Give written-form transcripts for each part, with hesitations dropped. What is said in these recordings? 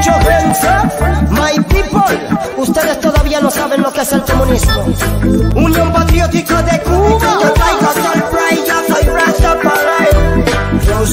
your hands up, my people. Ustedes todavía no saben lo que es el comunismo. Unión Patriótica de Cuba. Yo traigo surprise, yo soy Rastafari. Yo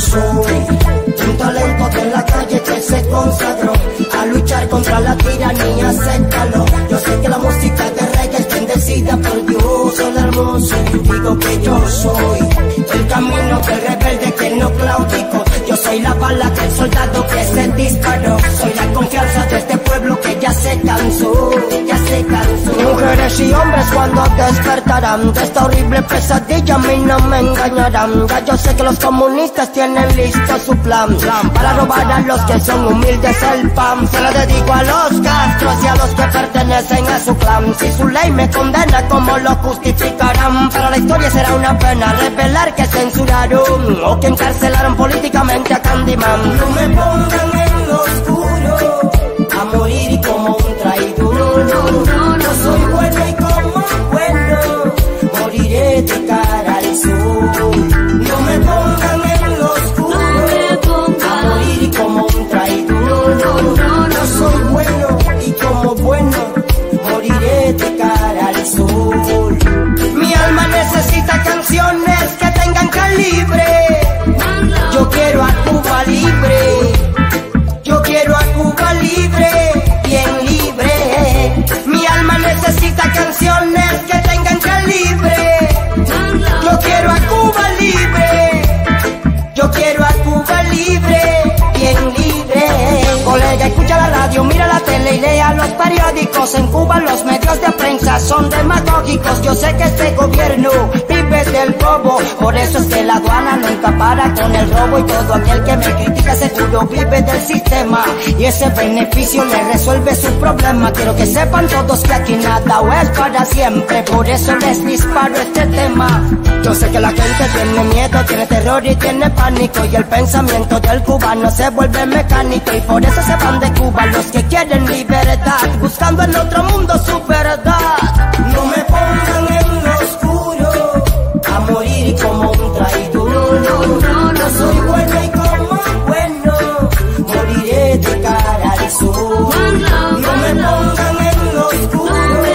soy un talento de la calle que se consagró a luchar contra la tiranía, acéptalo. Yo sé que la música de reggae es bendecida por Dios, el hermoso. Digo que yo soy el camino del rebelde que no claudico. Yo soy la bala del soldado que se disparó. Soy la confianza de este pueblo que ya se cansó, ya se cansó. Mujeres y hombres cuando despertarán de esta horrible pesadilla, a mí no me engañarán. Ya yo sé que los comunistas tienen listo su plan para robar a los que son humildes el pan. Se lo dedico a los Castros y a los que pertenecen a su clan. Si su ley me condena, ¿cómo lo justificarán? Para la historia será una pena revelar que censuraron o que encarcelaron políticamente a Candyman. No me pongan en lo oscuro a morir como un traidor. No soy bueno y como bueno moriré de cara al sol. No me pongan en lo oscuro a morir como un traidor. No soy bueno y como bueno moriré de cara al sol. Mi alma necesita canciones que tengan calibre. Yo quiero a Cuba libre. Yo quiero a Cuba libre, bien libre. Mi alma necesita canciones que tengan calibre. Yo quiero a Cuba libre. Yo quiero a Cuba libre, bien libre. Colega, escucha la radio, mira la tele y lea los periódicos. En Cuba los medios de prensa son demagógicos. Yo sé que este gobierno vive del robo, por eso es que la aduana nunca para con el robo. Y todo aquel que me critica seguro vive del sistema, y ese beneficio le resuelve su problema. Quiero que sepan todos que aquí nada es para siempre, por eso les disparo este tema. Yo sé que la gente tiene miedo, tiene terror y tiene pánico, y el pensamiento del cubano se vuelve mecánico, y por eso se van de Cuba los que quieren libertad, buscando en otro mundo su verdad. No me pongan en lo oscuro a morir como un traidor. No soy bueno y como bueno moriré de cara al sol. No me pongan en lo oscuro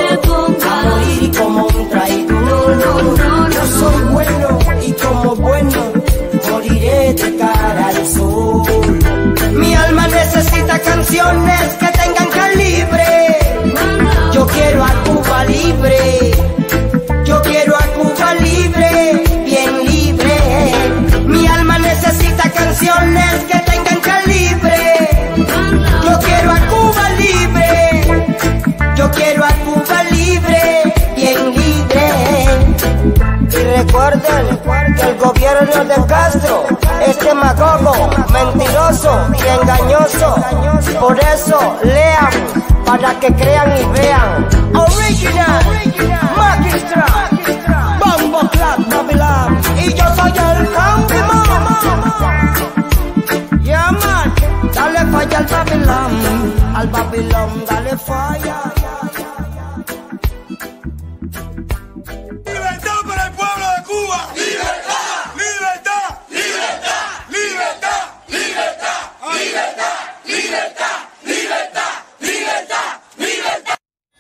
a morir como un traidor. No soy bueno y como bueno moriré de cara al sol. Mi alma necesita canciones que tengan calibre. Yo quiero a Cuba libre. Yo quiero a Cuba libre, bien libre. Mi alma necesita canciones que tengan calibre. Yo quiero a Cuba libre. Yo quiero a Cuba libre, bien libre. Y recuerden que el gobierno de Castro es demagogo, mentiroso y engañoso. Por eso lean para que crean y vean. Original, Magistra, Bombo Clap, Babylon. Y yo soy el Candyman. Yeah, man. Dale falla al Babylon. Al Babylon, dale falla. ¡Libertad para el pueblo de Cuba! ¡Libertad! ¡Libertad! ¡Libertad! ¡Libertad! ¡Libertad! ¡Libertad! ¡Libertad! ¡Libertad! ¡Libertad! ¡Libertad!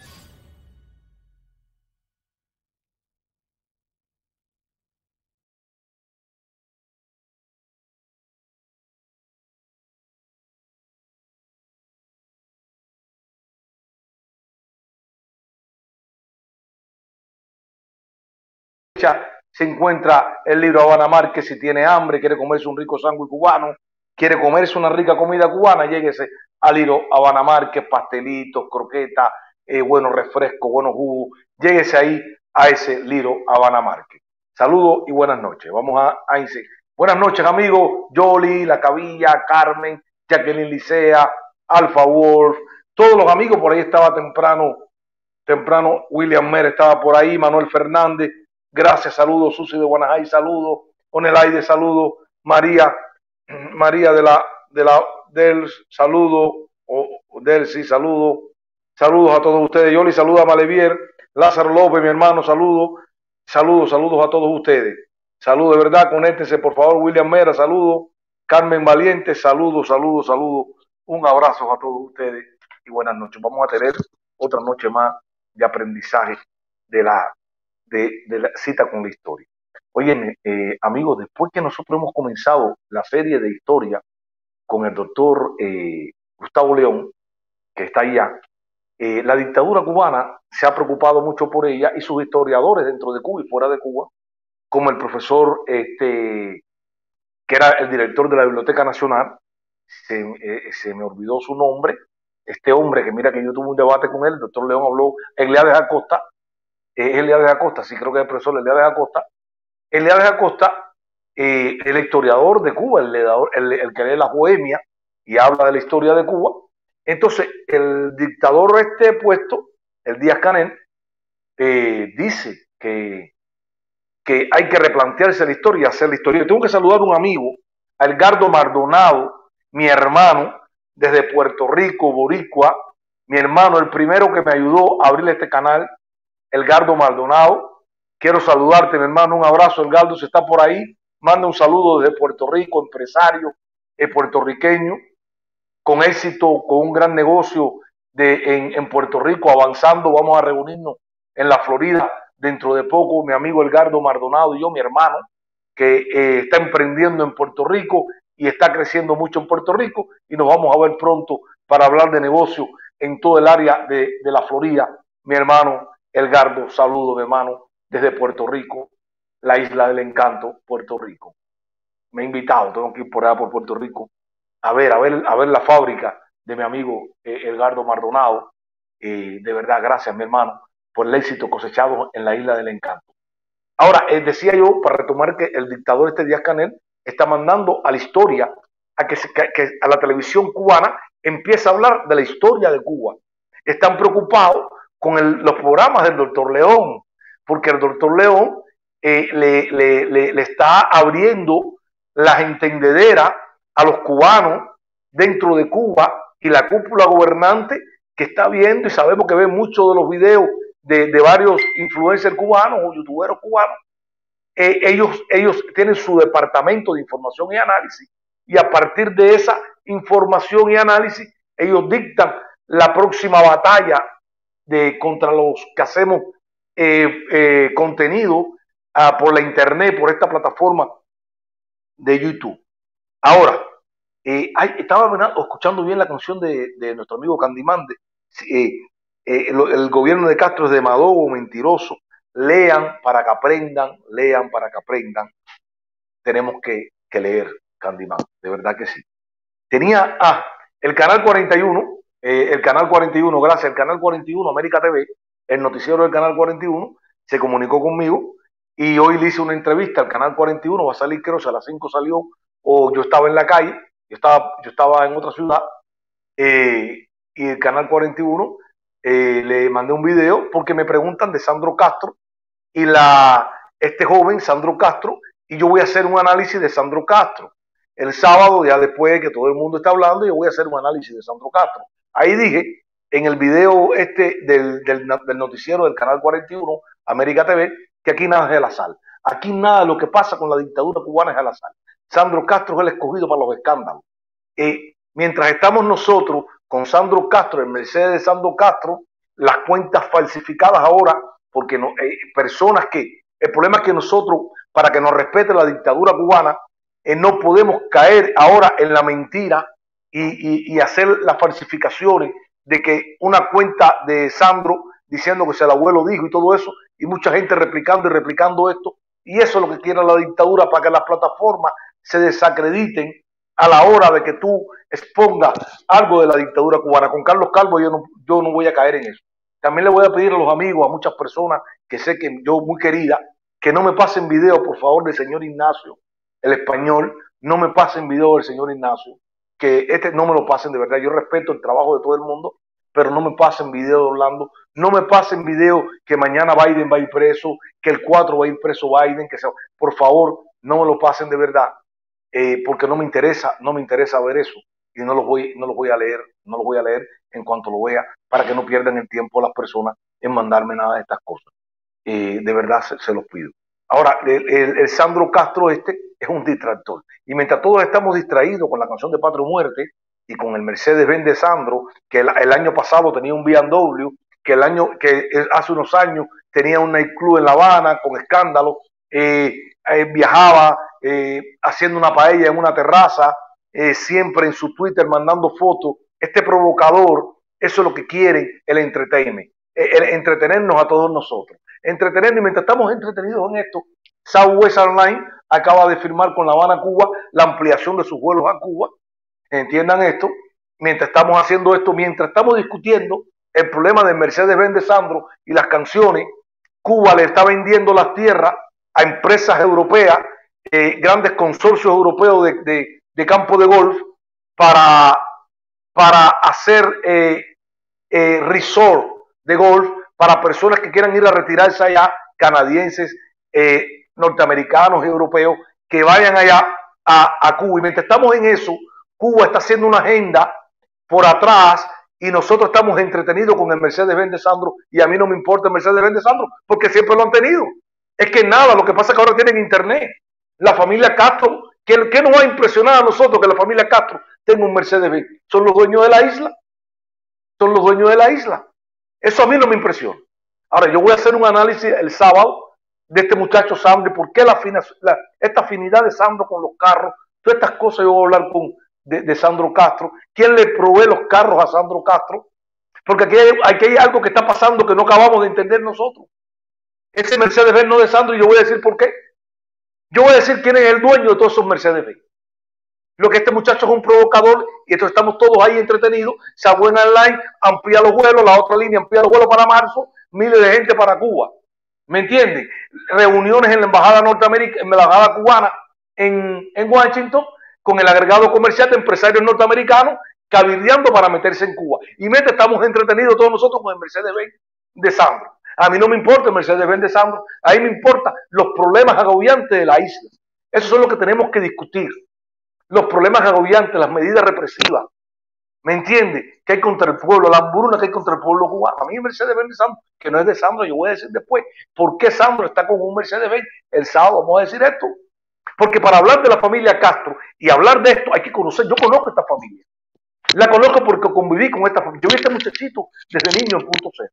Se encuentra el libro Habana Márquez. Si tiene hambre, quiere comerse un rico sándwich cubano, quiere comerse una rica comida cubana, lléguese al libro Habana Márquez, pastelitos, croquetas, buenos refrescos, buenos jugos, lléguese ahí a ese libro Habana Márquez. Saludos y buenas noches. Vamos a iniciar. Buenas noches, amigos. Yoli, La Cabilla, Carmen, Jacqueline Licea, Alfa Wolf, todos los amigos. Por ahí estaba temprano William Mer estaba por ahí, Manuel Fernández. Gracias, saludos. Susi de Guanajay, saludos. Onelaide, saludos. María del saludo, Delcy, saludos. Saludos a todos ustedes. Yoli, saluda a Malevier. Lázaro López, mi hermano, saludos. Saludos a todos ustedes. Saludos, de verdad, conéctense, por favor. William Mera, saludos. Carmen Valiente, saludos. Un abrazo a todos ustedes y buenas noches. Vamos a tener otra noche más de aprendizaje de la cita con la historia. Oye, amigos, después que nosotros hemos comenzado la serie de historia con el doctor Gustavo León, que está allá, la dictadura cubana se ha preocupado mucho por ella y sus historiadores dentro de Cuba y fuera de Cuba, como el profesor que era el director de la Biblioteca Nacional, se me olvidó su nombre, este hombre que mira que yo tuve un debate con él, el doctor León habló, Eliades Acosta, Eliades Acosta, sí creo que es el profesor Eliades Acosta, el historiador de Cuba, el que lee la Bohemia y habla de la historia de Cuba. Entonces, el dictador puesto, el Díaz-Canel, dice que hay que replantearse la historia y hacer la historia. Yo tengo que saludar a un amigo, a Edgardo Maldonado, mi hermano, desde Puerto Rico, Boricua, mi hermano, el primero que me ayudó a abrir este canal, Edgardo Maldonado. Quiero saludarte, mi hermano, un abrazo. Edgardo, si está por ahí, manda un saludo desde Puerto Rico, empresario puertorriqueño, con éxito, con un gran negocio en Puerto Rico, avanzando. Vamos a reunirnos en la Florida dentro de poco, mi amigo Edgardo Maldonado y yo, mi hermano, que está emprendiendo en Puerto Rico y está creciendo mucho en Puerto Rico, y nos vamos a ver pronto para hablar de negocio en todo el área de la Florida. Mi hermano Edgardo, saludo, mi hermano, desde Puerto Rico, la isla del encanto, Puerto Rico. Me he invitado, tengo que ir por allá por Puerto Rico a ver la fábrica de mi amigo Edgardo Maldonado. De verdad, gracias, mi hermano, por el éxito cosechado en la isla del encanto. Ahora, decía yo, para retomar, que el dictador Díaz-Canel está mandando a la historia, que a la televisión cubana empiece a hablar de la historia de Cuba. Están preocupados con los programas del doctor León, porque el doctor León le está abriendo las entendederas a los cubanos dentro de Cuba y la cúpula gobernante que está viendo, y sabemos que ve muchos de los videos de varios influencers cubanos o youtuberos cubanos. Ellos tienen su departamento de información y análisis, y a partir de esa información y análisis ellos dictan la próxima batalla contra los que hacemos contenido por la internet, por esta plataforma de YouTube. Ahora, estaba escuchando bien la canción de nuestro amigo Candyman. El gobierno de Castro es demagogo, mentiroso. Lean para que aprendan, lean para que aprendan. Tenemos que leer, Candyman, de verdad que sí. Tenía el canal 41, gracias, el canal 41, América TV, el noticiero del canal 41, se comunicó conmigo y hoy le hice una entrevista al canal 41, va a salir, creo que a las 5 salió, o yo estaba en la calle, yo estaba en otra ciudad, y el canal 41 le mandé un video porque me preguntan de Sandro Castro y este joven Sandro Castro, y yo voy a hacer un análisis de Sandro Castro. El sábado, ya después que todo el mundo está hablando, yo voy a hacer un análisis de Sandro Castro. Ahí dije, en el video del noticiero del canal 41, América TV, que aquí nada es al azar. Aquí nada de lo que pasa con la dictadura cubana es al azar. Sandro Castro es el escogido para los escándalos. Mientras estamos nosotros con Sandro Castro, el Mercedes de Sandro Castro, las cuentas falsificadas ahora, porque personas que, el problema es que nosotros, para que nos respete la dictadura cubana, no podemos caer ahora en la mentira y hacer las falsificaciones de que una cuenta de Sandro diciendo que si el abuelo dijo y todo eso, y mucha gente replicando y replicando esto, y eso es lo que quiere la dictadura, para que las plataformas se desacrediten a la hora de que tú expongas algo de la dictadura cubana. Con Carlos Calvo yo no voy a caer en eso. También le voy a pedir a los amigos, a muchas personas que sé que yo muy querida, que no me pasen video, por favor, del señor Ignacio, el español. No me pasen video del señor Ignacio, que no me lo pasen, de verdad. Yo respeto el trabajo de todo el mundo, pero no me pasen video de Orlando, no me pasen video que mañana Biden va a ir preso, que el 4 va a ir preso Biden, por favor, no me lo pasen de verdad, porque no me interesa ver eso, y no lo voy a leer en cuanto lo vea, para que no pierdan el tiempo las personas en mandarme nada de estas cosas. De verdad se los pido. Ahora, el Sandro Castro es un distractor, y mientras todos estamos distraídos con la canción de Patria o Muerte, y con el Mercedes-Benz de Sandro, que el año pasado tenía un BMW, que hace unos años tenía un nightclub en La Habana con escándalo, viajaba haciendo una paella en una terraza, siempre en su Twitter mandando fotos. Este provocador, eso es lo que quiere el entertainment, el entretenernos a todos nosotros. Entretenernos, y mientras estamos entretenidos en esto, Southwest Airlines acaba de firmar con La Habana, Cuba, la ampliación de sus vuelos a Cuba. Entiendan esto, mientras estamos haciendo esto, mientras estamos discutiendo el problema del Mercedes-Benz de Sandro y las canciones, Cuba le está vendiendo las tierras a empresas europeas, grandes consorcios europeos de campo de golf para hacer resort de golf para personas que quieran ir a retirarse allá, canadienses, norteamericanos y europeos, que vayan allá a Cuba. Y mientras estamos en eso, Cuba está haciendo una agenda por atrás y nosotros estamos entretenidos con el Mercedes-Benz de Sandro, y a mí no me importa el Mercedes-Benz de Sandro porque siempre lo han tenido. Es que nada, lo que pasa es que ahora tienen internet. La familia Castro, ¿qué nos va a impresionar a nosotros que la familia Castro tenga un Mercedes-Benz? Son los dueños de la isla. Son los dueños de la isla. Eso a mí no me impresiona. Ahora, yo voy a hacer un análisis el sábado de este muchacho Sandro, por qué esta afinidad de Sandro con los carros, todas estas cosas. Yo voy a hablar de Sandro Castro, quién le provee los carros a Sandro Castro, porque aquí hay algo que está pasando que no acabamos de entender nosotros. Ese Mercedes-Benz no de Sandro, y yo voy a decir por qué. Yo voy a decir quién es el dueño de todos esos Mercedes-Benz. Lo que este muchacho es un provocador, y entonces estamos todos ahí entretenidos. Southwest Airlines amplía los vuelos, la otra línea amplía los vuelos para marzo, miles de gente para Cuba. ¿Me entienden? Reuniones en la embajada norteamericana, en la embajada cubana en Washington, con el agregado comercial de empresarios norteamericanos cabildeando para meterse en Cuba. Y mientras estamos entretenidos todos nosotros con el Mercedes-Benz de Sandro. A mí no me importa el Mercedes-Benz de Sandro, a mí me importan los problemas agobiantes de la isla. Esos son los que tenemos que discutir. Los problemas agobiantes, las medidas represivas. ¿Me entiende? Que hay contra el pueblo, la hambruna que hay contra el pueblo cubano. A mí el Mercedes-Benz de Sandro, que no es de Sandro, yo voy a decir después por qué Sandro está con un Mercedes-Benz. El sábado vamos a decir esto. Porque para hablar de la familia Castro y hablar de esto hay que conocer. Yo conozco esta familia. La conozco porque conviví con esta familia. Yo vi a este muchachito desde niño en punto cero.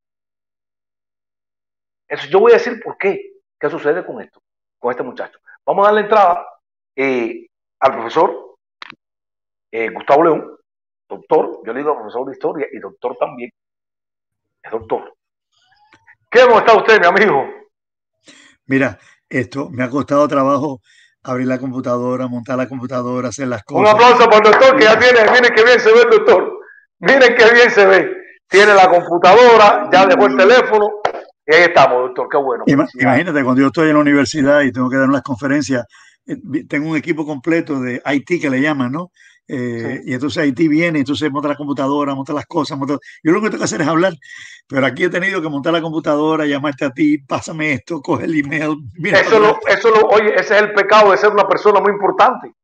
Eso yo voy a decir por qué. ¿Qué sucede con esto? Con este muchacho. Vamos a darle entrada al profesor Gustavo León, doctor. Yo le digo profesor de historia y doctor también. Es doctor. ¿Cómo está usted, mi amigo? Mira, esto me ha costado trabajo abrir la computadora, montar la computadora, hacer las cosas. Un aplauso para el doctor, que ya tiene, miren qué bien se ve el doctor. Miren qué bien se ve. Tiene la computadora, ya dejó el teléfono. Y ahí estamos, doctor, qué bueno. Imagínate, cuando yo estoy en la universidad y tengo que dar unas conferencias, tengo un equipo completo de IT que le llaman, ¿no? Sí. Y entonces IT viene, entonces monta la computadora, monta las cosas. Yo lo que tengo que hacer es hablar, pero aquí he tenido que montar la computadora, llamarte a ti, pásame esto, coge el email. Mira, oye, ese es el pecado de ser una persona muy importante.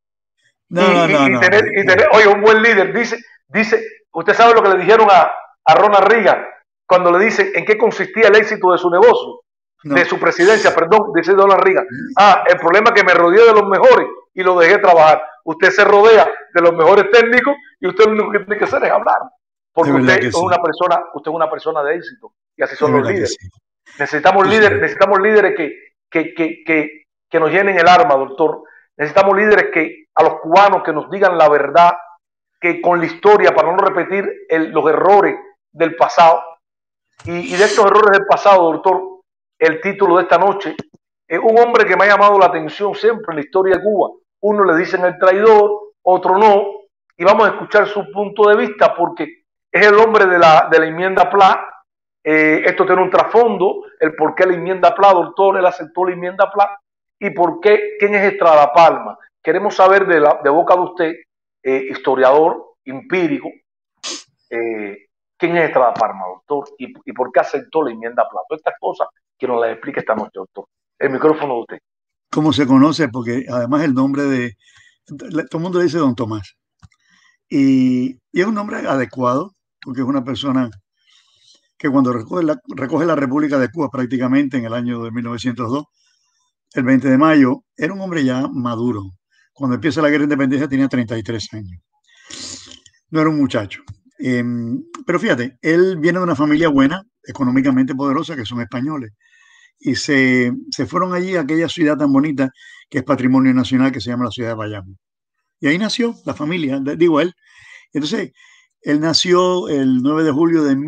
Oye, un buen líder dice, usted sabe lo que le dijeron a Ronald Reagan cuando le dicen en qué consistía el éxito de su negocio, de su presidencia, perdón, dice Ronald Reagan. El problema es que me rodeé de los mejores y lo dejé trabajar. Usted se rodea de los mejores técnicos y usted lo único que tiene que hacer es hablar. Porque usted es una persona de éxito. Y así son los líderes. Sí. Necesitamos líderes que nos llenen el alma, doctor. Necesitamos líderes a los cubanos que nos digan la verdad, que con la historia, para no repetir los errores del pasado. Y de estos errores del pasado, doctor, el título de esta noche es un hombre que me ha llamado la atención siempre en la historia de Cuba. Uno le dicen el traidor, otro no, y vamos a escuchar su punto de vista porque es el hombre de la enmienda Pla. Esto tiene un trasfondo, el por qué la enmienda Pla, doctor, él aceptó la enmienda Pla, y por qué, quién es Estrada Palma. Queremos saber de boca de usted, historiador, empírico, quién es Estrada Palma, doctor, y por qué aceptó la enmienda Pla. Todas estas cosas que nos las explique esta noche, doctor. El micrófono de usted. ¿Cómo se conoce? Porque además el nombre todo el mundo dice Don Tomás. Y es un nombre adecuado, porque es una persona que cuando recoge la República de Cuba prácticamente en el año de 1902, el 20 de mayo, era un hombre ya maduro. Cuando empieza la guerra de independencia tenía 33 años. no era un muchacho. Pero fíjate, él viene de una familia buena, económicamente poderosa, que son españoles. Y se fueron allí a aquella ciudad tan bonita que es patrimonio nacional, que se llama la ciudad de Bayamo. Y ahí nació la familia, digo él. Entonces, él nació el 9 de julio de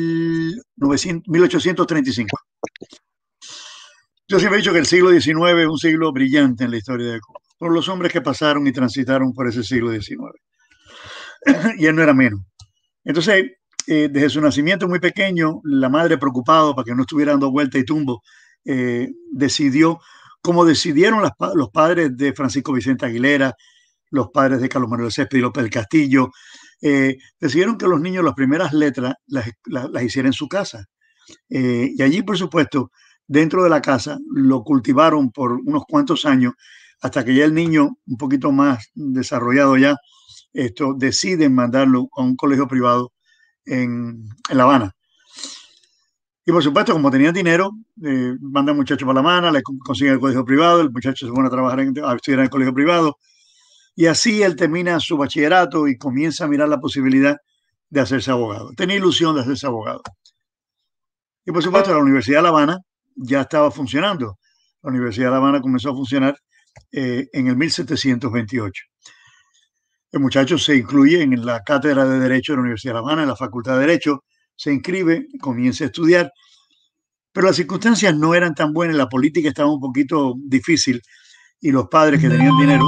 1835. Yo siempre he dicho que el siglo XIX es un siglo brillante en la historia de Cuba, por los hombres que pasaron y transitaron por ese siglo XIX. Y él no era menos. Entonces, desde su nacimiento muy pequeño, la madre, preocupada para que no estuviera dando vuelta y tumbo, decidió, como decidieron los padres de Francisco Vicente Aguilera, los padres de Carlos Manuel Céspedes y López del Castillo, decidieron que los niños las primeras letras las hicieran en su casa. Y allí, por supuesto, dentro de la casa, lo cultivaron por unos cuantos años, hasta que ya el niño, un poquito más desarrollado ya, deciden mandarlo a un colegio privado en La Habana. Y por supuesto, como tenían dinero, mandan muchachos para La Habana, le consiguen el colegio privado, el muchacho se pone a trabajar a estudiar en el colegio privado, y así él termina su bachillerato y comienza a mirar la posibilidad de hacerse abogado. Tenía ilusión de hacerse abogado. Y por supuesto, la Universidad de La Habana ya estaba funcionando. La Universidad de La Habana comenzó a funcionar en el 1728. El muchacho se incluye en la cátedra de Derecho de la Universidad de La Habana, en la Facultad de Derecho, se inscribe, comienza a estudiar, pero las circunstancias no eran tan buenas, la política estaba un poquito difícil y los padres que tenían dinero,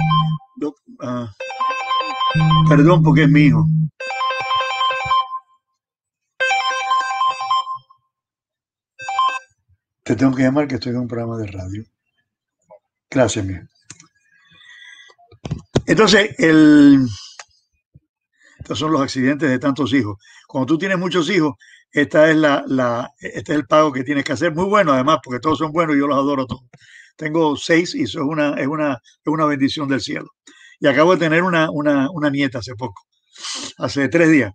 perdón porque es mi hijo. Te tengo que llamar que estoy en un programa de radio. Gracias, mío. Entonces, estos son los accidentes de tantos hijos. Cuando tú tienes muchos hijos, este es el pago que tienes que hacer. Muy bueno, además, porque todos son buenos y yo los adoro todos. Tengo 6 y eso es una bendición del cielo. Y acabo de tener una nieta hace poco, hace 3 días.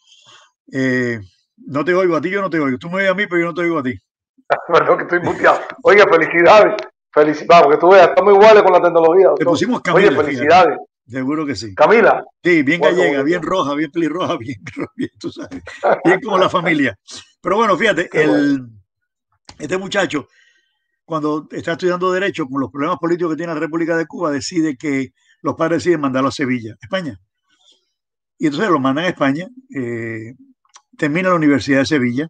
No te oigo a ti, yo no te oigo. Tú me oyes a mí, pero yo no te oigo a ti. Perdón que estoy muteado. Oye, felicidades. Felicidades, porque tú veas, estamos iguales con la tecnología. Te pusimos Camila. Oye, felicidades. Fíjate. Seguro que sí. Camila. Sí, bien gallega, bien roja, bien pelirroja, bien, tú sabes, bien como la familia. Pero bueno, fíjate, este muchacho, cuando está estudiando Derecho, con los problemas políticos que tiene la República de Cuba, los padres deciden mandarlo a Sevilla, España. Y entonces lo mandan a España, termina la Universidad de Sevilla,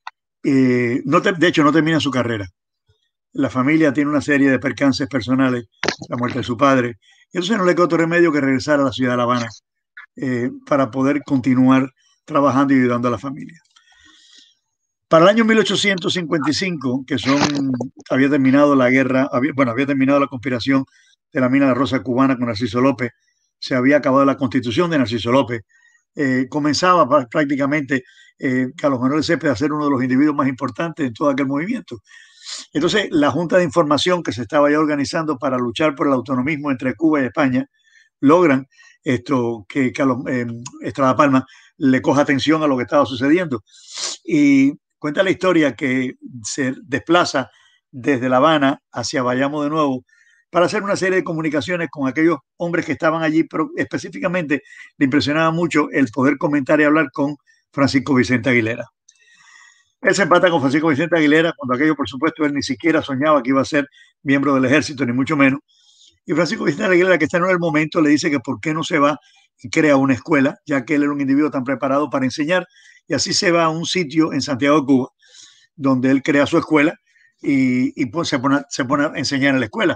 de hecho no termina su carrera. La familia tiene una serie de percances personales, la muerte de su padre, y entonces no le quedó otro remedio que regresar a la ciudad de La Habana para poder continuar trabajando y ayudando a la familia. Para el año 1855, había terminado la guerra, había terminado la conspiración de la mina de Rosa Cubana con Narciso López, se había acabado la constitución de Narciso López, comenzaba prácticamente Carlos Manuel Céspedes a ser uno de los individuos más importantes en todo aquel movimiento. Entonces, la Junta de Información que se estaba ya organizando para luchar por el autonomismo entre Cuba y España, logran que Estrada Palma le coja atención a lo que estaba sucediendo. Y cuenta la historia que se desplaza desde La Habana hacia Bayamo de nuevo para hacer una serie de comunicaciones con aquellos hombres que estaban allí, pero específicamente le impresionaba mucho el poder comentar y hablar con Francisco Vicente Aguilera. Él se empata con Francisco Vicente Aguilera, cuando aquello, por supuesto, él ni siquiera soñaba que iba a ser miembro del ejército, ni mucho menos. Y Francisco Vicente Aguilera, que está en el momento, le dice que por qué no se va y crea una escuela, ya que él era un individuo tan preparado para enseñar, y así se va a un sitio en Santiago de Cuba, donde él crea su escuela y pues se pone a enseñar en la escuela.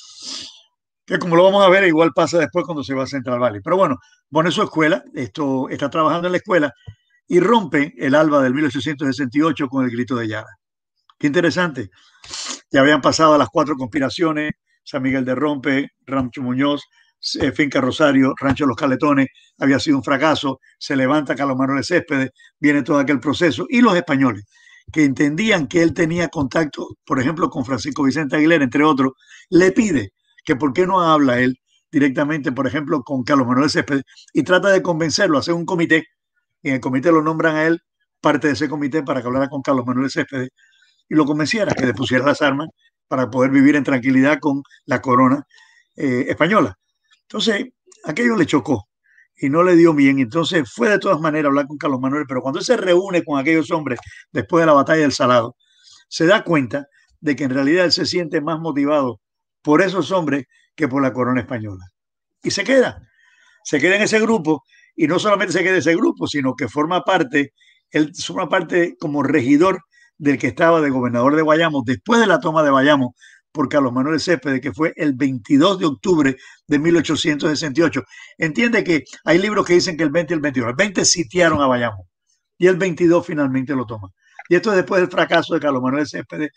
Que como lo vamos a ver, igual pasa después cuando se va a Central Valley. Pero bueno, pone su escuela, está trabajando en la escuela, y rompe el alba del 1868 con el grito de Yara. Qué interesante. Ya habían pasado las 4 conspiraciones, San Miguel de Rompe, Rancho Muñoz, Finca Rosario, Rancho Los Caletones, había sido un fracaso, se levanta Carlos Manuel Céspedes, viene todo aquel proceso, y los españoles, que entendían que él tenía contacto, por ejemplo, con Francisco Vicente Aguilera, entre otros, le pide que por qué no habla él directamente, por ejemplo, con Carlos Manuel Céspedes, y trata de convencerlo a hacer un comité. Y en el comité lo nombran a él parte de ese comité para que hablara con Carlos Manuel Céspedes y lo convenciera que depusiera las armas para poder vivir en tranquilidad con la corona española. Entonces, aquello le chocó y no le dio bien. Entonces fue de todas maneras a hablar con Carlos Manuel, pero cuando él se reúne con aquellos hombres después de la batalla del Salado, se da cuenta de que en realidad él se siente más motivado por esos hombres que por la corona española. Y se queda en ese grupo, y no solamente se queda en ese grupo, sino que él forma parte como regidor del que estaba de gobernador de Guayamo después de la toma de Bayamo por Carlos Manuel Céspedes, que fue el 22 de octubre de 1868. Entiende que hay libros que dicen que el 20 y el 21. El 20 sitiaron a Bayamo y el 22 finalmente lo toman. Y esto es después del fracaso de Carlos Manuel Céspedes,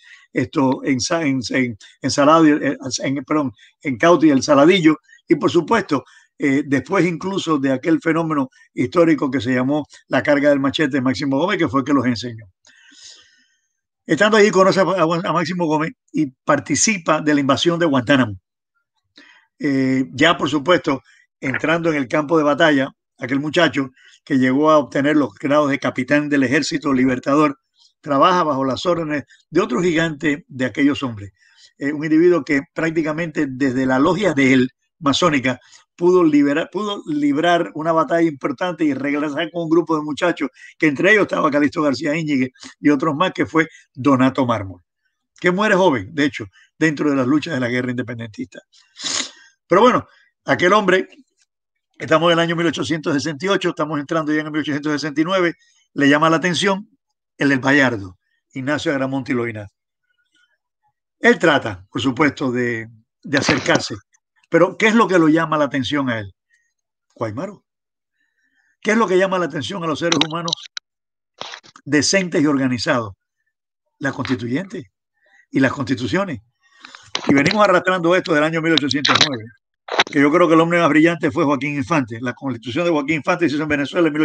en Cauti y el Saladillo, y por supuesto, después incluso de aquel fenómeno histórico que se llamó la carga del machete de Máximo Gómez, que fue el que los enseñó. Estando allí conoce a Máximo Gómez y participa de la invasión de Guantánamo. Ya, por supuesto, entrando en el campo de batalla, aquel muchacho que llegó a obtener los grados de capitán del Ejército Libertador, trabaja bajo las órdenes de otro gigante de aquellos hombres. Un individuo que prácticamente desde la logia de él, masónica, pudo librar una batalla importante y regresar con un grupo de muchachos, que entre ellos estaba Calixto García Íñiguez y otros más, que fue Donato Mármol, que muere joven, de hecho, dentro de las luchas de la guerra independentista. Pero bueno, aquel hombre, estamos en el año 1868, estamos entrando ya en el 1869, le llama la atención el Bayardo, Ignacio Agramonte y Loinaz. Él trata, por supuesto, de acercarse. Pero, ¿qué es lo que lo llama la atención a él? Guaymaro. ¿Qué es lo que llama la atención a los seres humanos decentes y organizados? La constituyente y las constituciones. Y venimos arrastrando esto del año 1809, que yo creo que el hombre más brillante fue Joaquín Infante. La constitución de Joaquín Infante se hizo en Venezuela en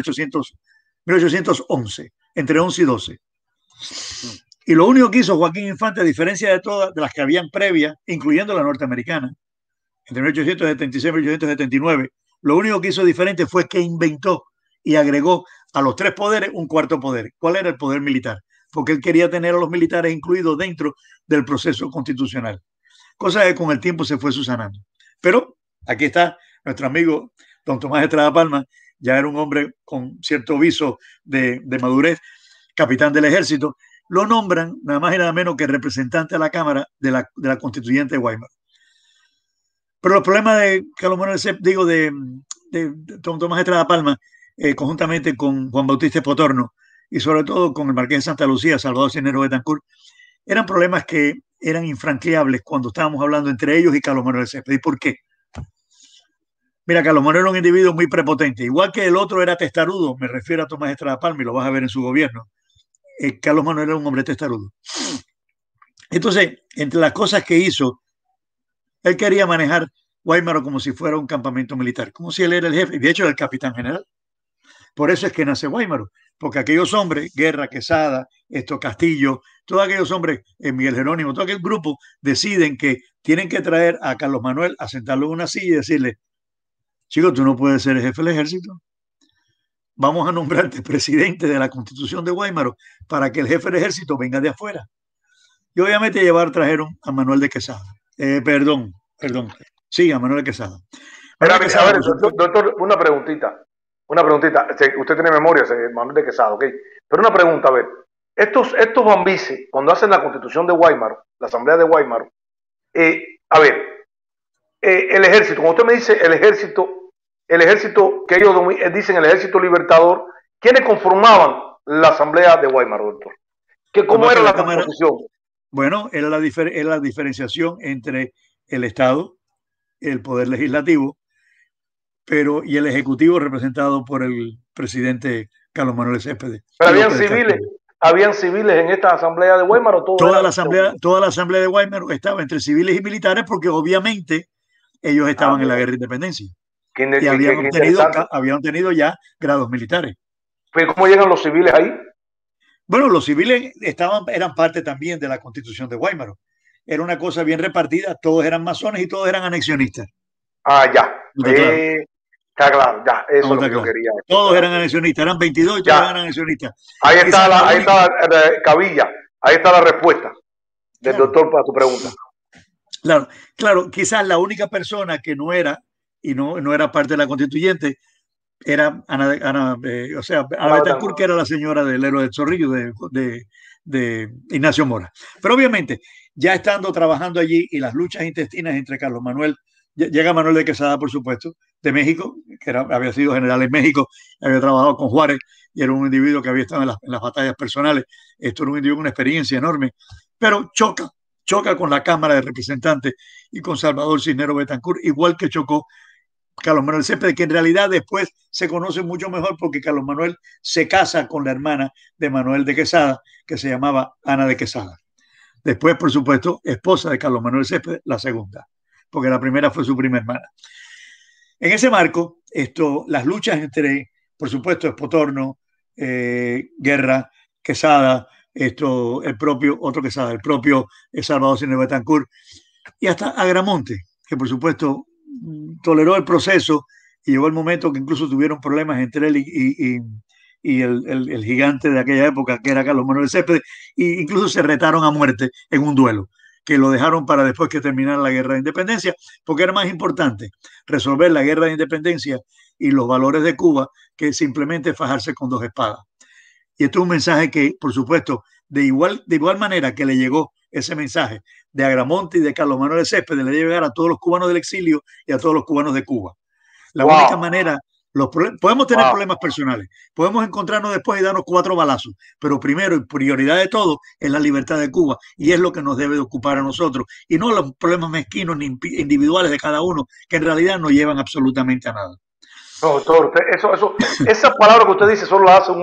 1811, entre 11 y 12. Y lo único que hizo Joaquín Infante, a diferencia de todas de las que habían previas, incluyendo la norteamericana, entre 1876 y 1879, lo único que hizo diferente fue que inventó y agregó a los tres poderes un cuarto poder. ¿Cuál era el poder militar? Porque él quería tener a los militares incluidos dentro del proceso constitucional, cosa que con el tiempo se fue subsanando. Pero aquí está nuestro amigo don Tomás Estrada Palma, ya era un hombre con cierto viso de madurez, capitán del ejército, lo nombran nada más y nada menos que representante a la Cámara de la constituyente de Guaymaro. Pero los problemas de Carlos Manuel, de Tomás Estrada Palma, conjuntamente con Juan Bautista Potorno y sobre todo con el Marqués de Santa Lucía, Salvador Cisneros Betancourt, eran problemas que eran infranqueables cuando estábamos hablando entre ellos y Carlos Manuel Céspedes. ¿Y por qué? Mira, Carlos Manuel era un individuo muy prepotente, igual que el otro era testarudo, me refiero a Tomás Estrada Palma y lo vas a ver en su gobierno. Carlos Manuel era un hombre testarudo. Entonces, entre las cosas que hizo, él quería manejar Guaymaro como si fuera un campamento militar, como si él era el jefe, de hecho era el capitán general. Por eso es que nace Guaymaro, porque aquellos hombres, Guerra, Quesada, Castillo, todos aquellos hombres, Miguel Jerónimo, todo aquel grupo, deciden que tienen que traer a Carlos Manuel a sentarlo en una silla y decirle: chico, tú no puedes ser el jefe del ejército, vamos a nombrarte presidente de la Constitución de Guaymaro para que el jefe del ejército venga de afuera. Y obviamente trajeron a Manuel de Quesada. Perdón. Sí, a Manuel de Quesada. A ver, doctor, una preguntita. Usted tiene memoria, Manuel de Quesada, ¿ok? Pero una pregunta, a ver. Estos bambices, cuando hacen la Constitución de Guaymaro, la Asamblea de Guaymaro, a ver, el ejército, como usted me dice, el ejército que ellos dicen el ejército libertador, ¿quiénes conformaban la Asamblea de Guaymaro, doctor? ¿Cómo era la composición? Bueno, era la diferenciación entre el Estado, el Poder Legislativo, y el Ejecutivo representado por el presidente Carlos Manuel Céspedes. ¿Pero habían civiles en esta Asamblea de Guaymaro? Toda la Asamblea de Guaymaro estaba entre civiles y militares porque obviamente ellos estaban en la guerra de independencia y habían tenido ya grados militares. ¿Pero cómo llegan los civiles ahí? Bueno, los civiles eran parte también de la Constitución de Guaymaro. Era una cosa bien repartida, todos eran masones y todos eran anexionistas. Ya. Está claro, ya. Eso es lo que yo quería. Todos eran anexionistas, eran 22 y todos eran anexionistas. Ahí está Cabilla, ahí está la respuesta del doctor para tu pregunta. Claro, quizás la única persona que no era parte de la constituyente era Ana Betancourt, que era la señora del héroe del Zorrillo de Ignacio Mora. Pero obviamente, ya estando trabajando allí y las luchas intestinas entre Carlos Manuel, llega Manuel de Quesada, por supuesto, de México, que había sido general en México, había trabajado con Juárez y era un individuo que había estado en las batallas personales. Esto era un individuo con una experiencia enorme, pero choca con la Cámara de Representantes y con Salvador Cisneros Betancourt, igual que chocó Carlos Manuel Céspedes, que en realidad después se conoce mucho mejor porque Carlos Manuel se casa con la hermana de Manuel de Quesada, que se llamaba Ana de Quesada. Después, por supuesto, esposa de Carlos Manuel Céspedes, la segunda, porque la primera fue su prima hermana. En ese marco, las luchas entre, por supuesto, Espotorno, Guerra, Quesada, el propio Salvador Cisneros Betancourt y hasta Agramonte, que por supuesto toleró el proceso y llegó el momento que incluso tuvieron problemas entre él y el gigante de aquella época, que era Carlos Manuel Céspedes, e incluso se retaron a muerte en un duelo, que lo dejaron para después que terminara la guerra de independencia, porque era más importante resolver la guerra de independencia y los valores de Cuba que simplemente fajarse con dos espadas. Y esto es un mensaje que, por supuesto, de igual manera que le llegó ese mensaje de Agramonte y de Carlos Manuel Céspedes, le debe llegar a todos los cubanos del exilio y a todos los cubanos de Cuba. La única manera, podemos tener problemas personales, podemos encontrarnos después y darnos 4 balazos, pero primero y prioridad de todo es la libertad de Cuba, y es lo que nos debe de ocupar a nosotros, y no los problemas mezquinos ni individuales de cada uno, que en realidad no llevan absolutamente a nada. No, doctor, esa palabra que usted dice solo la dice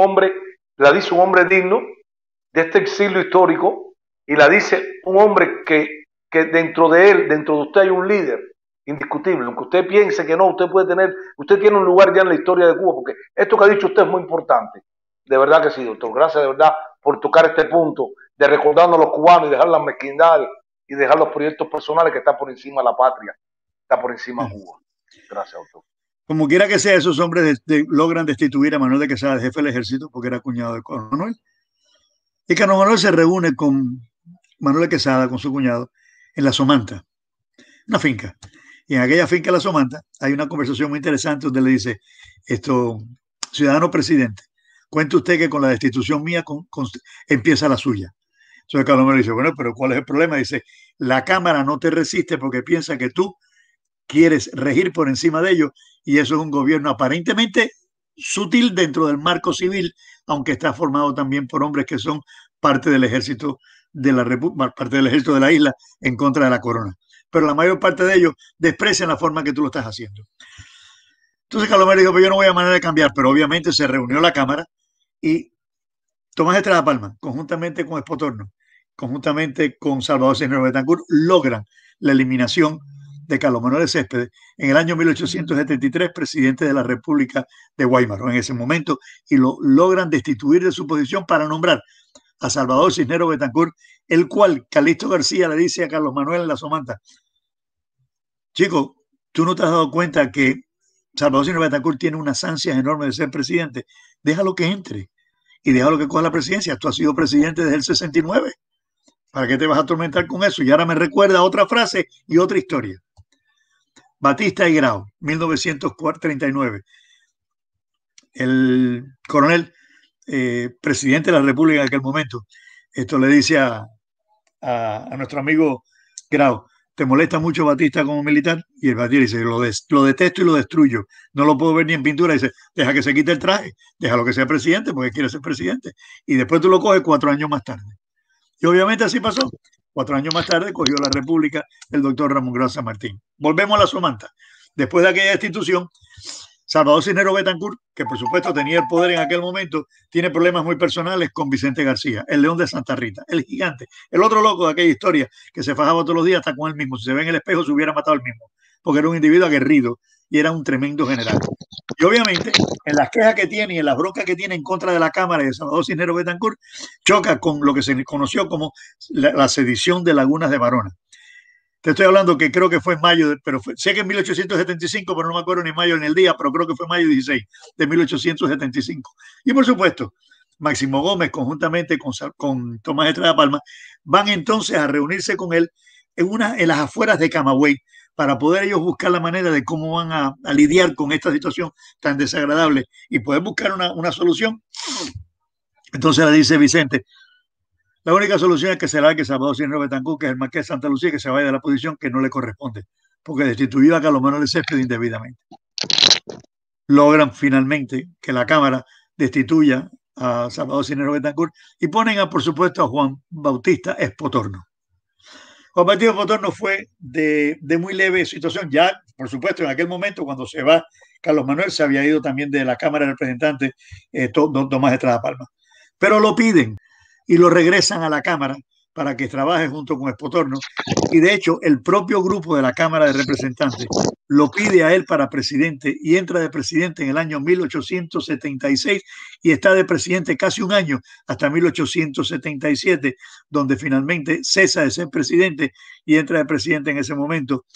un hombre digno de este exilio histórico, y la dice un hombre que dentro de usted hay un líder indiscutible. Aunque usted piense que no, usted tiene un lugar ya en la historia de Cuba, porque esto que ha dicho usted es muy importante. De verdad que sí, doctor. Gracias de verdad por tocar este punto de recordarnos a los cubanos y dejar las mezquindades y dejar los proyectos personales que están por encima de la patria, está por encima de Cuba. Gracias, doctor. Como quiera que sea, esos hombres logran destituir a Manuel de Quesada, jefe del ejército, porque era cuñado de Carlos Manuel. Y Carlos Manuel se reúne con Manuel de Quesada, con su cuñado, en La Somanta, una finca. Y en aquella finca de La Somanta hay una conversación muy interesante donde le dice, ciudadano presidente, cuente usted que con la destitución mía empieza la suya. Entonces Carlos Manuel dice, bueno, pero ¿cuál es el problema? Dice, la Cámara no te resiste porque piensa que tú quieres regir por encima de ellos, y eso es un gobierno aparentemente sutil dentro del marco civil, aunque está formado también por hombres que son parte del ejército de la isla en contra de la corona. Pero la mayor parte de ellos desprecian la forma que tú lo estás haciendo. Entonces Carlos Manuel dijo, pues yo no voy a manera de cambiar, pero obviamente se reunió la Cámara y Tomás Estrada Palma, conjuntamente con Espotorno, conjuntamente con Salvador Cisneros Betancourt, logran la eliminación de Carlos Manuel Céspedes en el año 1873, presidente de la República de Guaymaro en ese momento, y lo logran destituir de su posición para nombrar a Salvador Cisneros Betancourt, el cual Calixto García le dice a Carlos Manuel en La Somanta, chico, ¿tú no te has dado cuenta que Salvador Cisneros Betancourt tiene unas ansias enormes de ser presidente? Déjalo que entre y déjalo que coja la presidencia. Tú has sido presidente desde el 69. ¿Para qué te vas a atormentar con eso? Y ahora me recuerda otra frase y otra historia. Batista y Grau, 1939. El coronel, presidente de la República en aquel momento, esto le dice a nuestro amigo Grau, ¿te molesta mucho Batista como militar? Y el Batista dice, lo detesto y lo destruyo. No lo puedo ver ni en pintura. Dice, deja que se quite el traje, déjalo que sea presidente porque quiere ser presidente. Y después tú lo coges 4 años más tarde. Y obviamente así pasó. 4 años más tarde cogió la República el doctor Ramón Grau San Martín. Volvemos a La Somanta. Después de aquella destitución, Salvador Cisneros Betancourt, que por supuesto tenía el poder en aquel momento, tiene problemas muy personales con Vicente García, el león de Santa Rita, el gigante, el otro loco de aquella historia que se fajaba todos los días hasta con él mismo. Si se ve en el espejo, se hubiera matado él mismo, porque era un individuo aguerrido y era un tremendo general. Y obviamente, en las quejas que tiene y en las broncas que tiene en contra de la Cámara y de Salvador Cisneros Betancourt, choca con lo que se conoció como la sedición de Lagunas de Varona. Te estoy hablando que creo que fue en mayo, sé que en 1875, pero no me acuerdo ni mayo ni el día, pero creo que fue mayo 16 de 1875. Y por supuesto, Máximo Gómez, conjuntamente con Tomás Estrada Palma, van entonces a reunirse con él en las afueras de Camagüey, para poder ellos buscar la manera de cómo van a lidiar con esta situación tan desagradable y poder buscar una solución. Entonces le dice Vicente, la única solución es que se largue Salvador Cienfuegos Betancourt, que es el marqués de Santa Lucía, que se vaya de la posición que no le corresponde, porque destituyó a Carlos Manuel Céspedes indebidamente. Logran finalmente que la Cámara destituya a Salvador Cienfuegos Betancourt y ponen, por supuesto, a Juan Bautista Espotorno. Juan Bautista Espotorno fue de muy leve situación. Ya, por supuesto, en aquel momento, cuando se va Carlos Manuel, se había ido también de la Cámara de Representantes don Tomás Estrada Palma. Pero lo piden y lo regresan a la Cámara para que trabaje junto con Espotorno. Y de hecho, el propio grupo de la Cámara de Representantes lo pide a él para presidente y entra de presidente en el año 1876 y está de presidente casi un año hasta 1877, donde finalmente cesa de ser presidente y entra de presidente en ese momento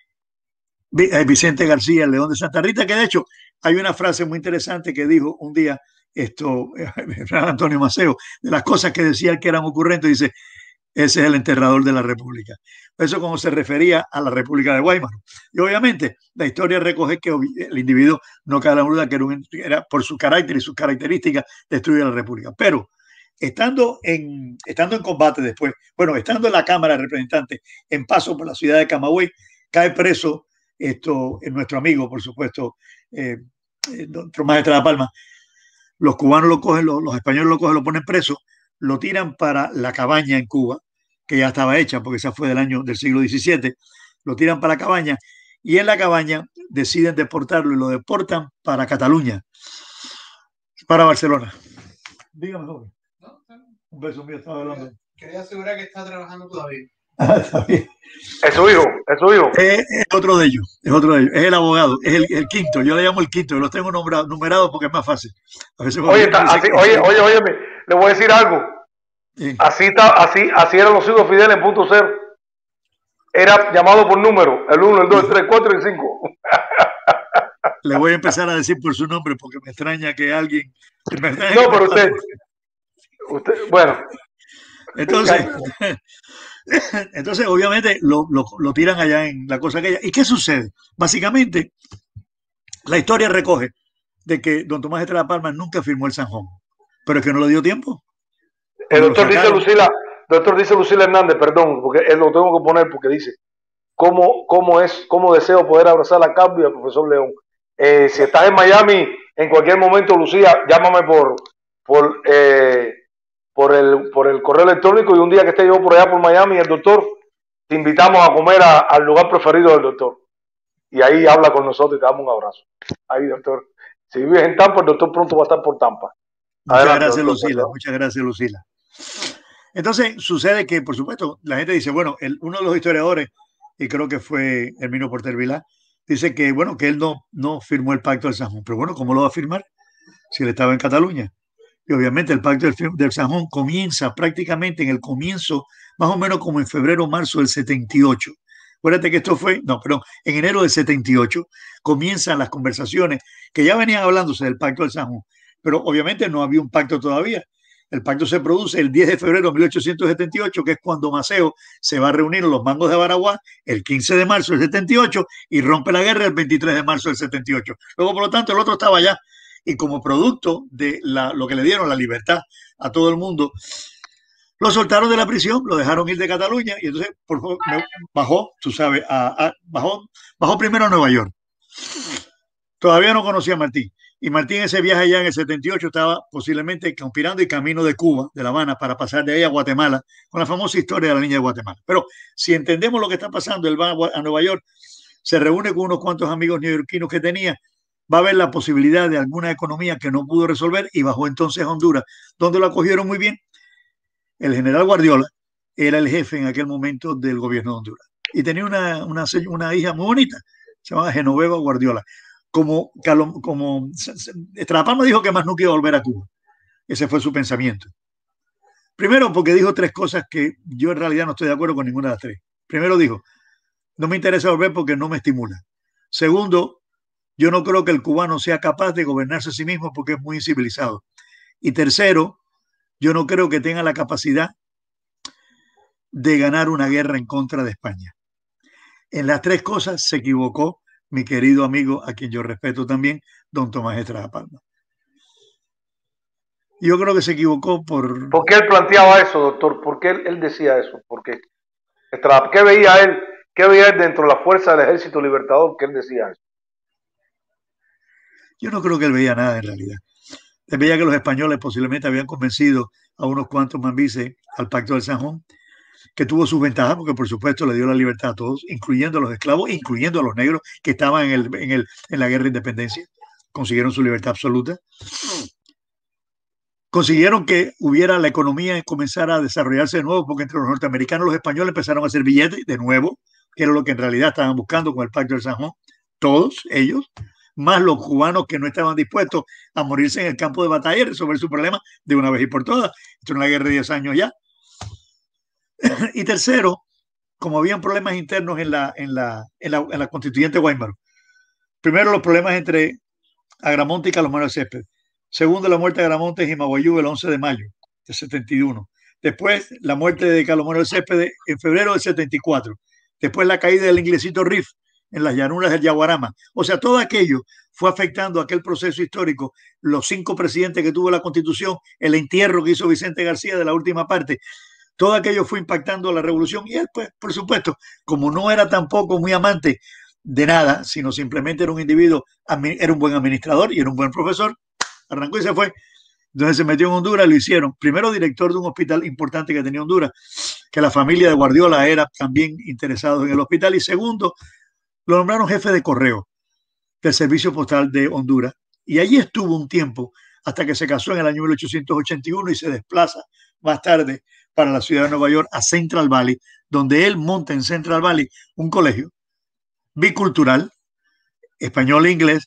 Vicente García León de Santa Rita, que de hecho hay una frase muy interesante que dijo un día Antonio Maceo, de las cosas que decía que eran ocurrentes, dice: ese es el enterrador de la República. Eso como se refería a la República de Weimar. Y obviamente la historia recoge que el individuo, no cabe la duda, que era por su carácter y sus características, destruir la República. Pero estando en combate después, estando en la Cámara de Representantes, en paso por la ciudad de Camagüey, cae preso nuestro amigo, por supuesto, Tomás Estrada Palma. Los cubanos lo cogen, los españoles lo cogen, lo ponen preso, lo tiran para la cabaña en Cuba, que ya estaba hecha porque esa fue del siglo XVII, lo tiran para la cabaña y en la cabaña deciden deportarlo y lo deportan para Cataluña, para Barcelona. Dígame, joven. No, un beso mío, estaba hablando. Quería asegurar que está trabajando todavía. Está bien. Es su hijo, es su hijo. Es otro de ellos, es el abogado, es el quinto, yo le llamo el quinto, los tengo numerados porque es más fácil. A veces oye, le voy a decir algo. Sí. Así eran los hijos de Fidel en punto cero. Era llamado por número, el 1, el 2, el 3, el 4 y el 5. Le voy a empezar a decir por su nombre porque me extraña que alguien... No, pero usted, bueno. Entonces, obviamente, lo tiran allá en la cosa aquella. ¿Y qué sucede? Básicamente, la historia recoge de que don Tomás Estrada Palma nunca firmó el Sanjón, pero es que no le dio tiempo. El doctor dice Lucila Hernández, perdón, porque él lo tengo que poner porque dice, ¿cómo deseo poder abrazar a Cambio y al profesor León? Si estás en Miami, en cualquier momento, Lucía, llámame por el correo electrónico y un día que esté yo por allá por Miami, el doctor, te invitamos a comer al lugar preferido del doctor. Y ahí habla con nosotros y te damos un abrazo. Ahí, doctor. Si vives en Tampa, el doctor pronto va a estar por Tampa. Muchas gracias, Lucila. Muchas gracias, Lucila. Entonces, sucede que, por supuesto, la gente dice, uno de los historiadores, y creo que fue Herminio Porter Vilá, dice que, que él no firmó el Pacto del Sanjón. Pero ¿cómo lo va a firmar si él estaba en Cataluña? Y obviamente el Pacto del Sanjón comienza prácticamente en el comienzo, más o menos como en febrero o marzo del 78. Acuérdate que esto fue, en enero del 78 comienzan las conversaciones que ya venían hablándose del Pacto del Sanjón, pero obviamente no había un pacto todavía. El pacto se produce el 10 de febrero de 1878, que es cuando Maceo se va a reunir en los Mangos de Baraguá el 15 de marzo del 78 y rompe la guerra el 23 de marzo del 78. Luego, por lo tanto, el otro estaba allá y como producto de lo que le dieron la libertad a todo el mundo, lo soltaron de la prisión, lo dejaron ir de Cataluña y entonces bajó, tú sabes, bajó primero a Nueva York. Todavía no conocía a Martín. Y Martín, ese viaje allá en el 78, estaba posiblemente conspirando y camino de Cuba, de La Habana, para pasar de ahí a Guatemala, con la famosa historia de la niña de Guatemala. Pero si entendemos lo que está pasando, él va a Nueva York, se reúne con unos cuantos amigos neoyorquinos que tenía, va a ver la posibilidad de alguna economía que no pudo resolver y bajó entonces a Honduras, donde lo acogieron muy bien. El general Guardiola era el jefe en aquel momento del gobierno de Honduras y tenía una hija muy bonita, se llamaba Genoveva Guardiola. Como Estrada Palma dijo que más no quiere volver a Cuba. Ese fue su pensamiento. Primero, porque dijo tres cosas que yo en realidad no estoy de acuerdo con ninguna de las tres. Primero dijo, no me interesa volver porque no me estimula. Segundo, yo no creo que el cubano sea capaz de gobernarse a sí mismo porque es muy incivilizado. Y tercero, yo no creo que tenga la capacidad de ganar una guerra en contra de España. En las tres cosas se equivocó mi querido amigo, a quien yo respeto también, don Tomás Estrada Palma. Yo creo que se equivocó por... ¿Por qué él planteaba eso, doctor? ¿Por qué él decía eso? ¿Por qué? ¿Qué veía él? ¿Qué veía él dentro de la fuerza del Ejército Libertador que él decía eso? Yo no creo que él veía nada en realidad. Él veía que los españoles posiblemente habían convencido a unos cuantos mambises al Pacto del San Juan, que tuvo sus ventajas porque por supuesto le dio la libertad a todos, incluyendo a los esclavos, incluyendo a los negros que estaban en la guerra de independencia. Consiguieron su libertad absoluta. Consiguieron que hubiera la economía y comenzara a desarrollarse de nuevo, porque entre los norteamericanos y los españoles empezaron a hacer billetes de nuevo, que era lo que en realidad estaban buscando con el Pacto del San Juan, todos ellos, más los cubanos que no estaban dispuestos a morirse en el campo de batalla y resolver su problema de una vez y por todas. Esto es una guerra de 10 años ya. Y tercero, como habían problemas internos en la constituyente Guaymaro. Primero, los problemas entre Agramonte y Carlos Céspedes. Segundo, la muerte de Agramonte en Jimaguayú el 11 de mayo del 71. Después, la muerte de Carlos Céspedes en febrero del 74. Después, la caída del inglesito Riff en las llanuras del Yaguarama. O sea, todo aquello fue afectando aquel proceso histórico, los 5 presidentes que tuvo la Constitución, el entierro que hizo Vicente García de la última parte. Todo aquello fue impactando la revolución y él, pues, por supuesto, como no era tampoco muy amante de nada, sino simplemente era un individuo, era un buen administrador y era un buen profesor, arrancó y se fue. Entonces se metió en Honduras, lo hicieron. Primero director de un hospital importante que tenía Honduras, que la familia de Guardiola era también interesado en el hospital. Y segundo, lo nombraron jefe de correo del Servicio Postal de Honduras. Y allí estuvo un tiempo hasta que se casó en el año 1881 y se desplaza más tarde para la ciudad de Nueva York, a Central Valley, donde él monta en Central Valley un colegio bicultural, español e inglés,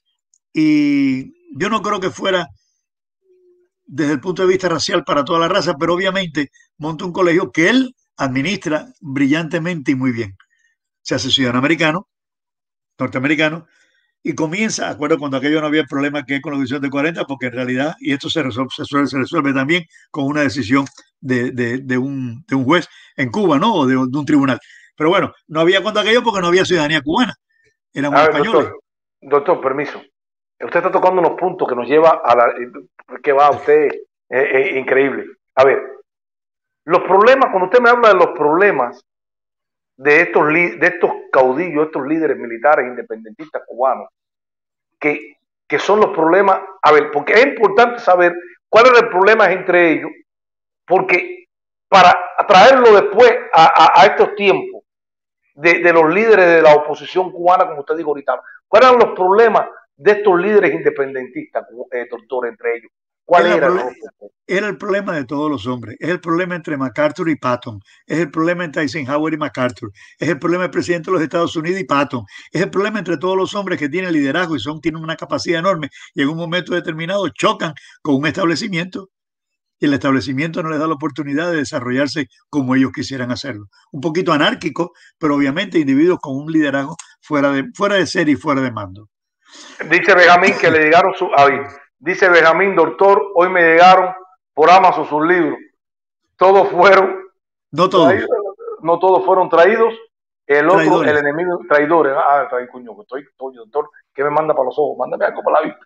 y yo no creo que fuera desde el punto de vista racial para toda la raza, pero obviamente monta un colegio que él administra brillantemente y muy bien. Se hace ciudadano americano, norteamericano, y comienza, acuerdo cuando aquello no había problema que con la división de 40, porque en realidad, y esto se resuelve también con una decisión de un juez en Cuba, ¿no? O de un tribunal. Pero bueno, no había cuando aquello porque no había ciudadanía cubana. Éramos españoles. Doctor, permiso. Usted está tocando unos puntos que nos lleva a la... que va usted increíble. A ver, los problemas, cuando usted me habla de los problemas de estos caudillos, estos líderes militares independentistas cubanos, que son los problemas, a ver, porque es importante saber cuál es el problema entre ellos, porque para traerlo después a estos tiempos de los líderes de la oposición cubana, como usted dijo ahorita, ¿cuáles eran los problemas de estos líderes independentistas, doctor, entre ellos? ¿Cuál era? Era el problema de todos los hombres. Es el problema entre MacArthur y Patton. Es el problema entre Eisenhower y MacArthur. Es el problema del presidente de los Estados Unidos y Patton. Es el problema entre todos los hombres que tienen liderazgo y tienen una capacidad enorme y en un momento determinado chocan con un establecimiento y el establecimiento no les da la oportunidad de desarrollarse como ellos quisieran hacerlo. Un poquito anárquico, pero obviamente individuos con un liderazgo fuera de serie y fuera de mando. Dice Benjamín que le llegaron dice Benjamín, doctor, hoy me llegaron por Amazon sus libros. Todos fueron... No todos. Traídos, no todos fueron traídos. El otro, traidores. El enemigo, traidores. Coño, estoy, doctor, ¿qué me manda para los ojos? Mándame algo para la vista.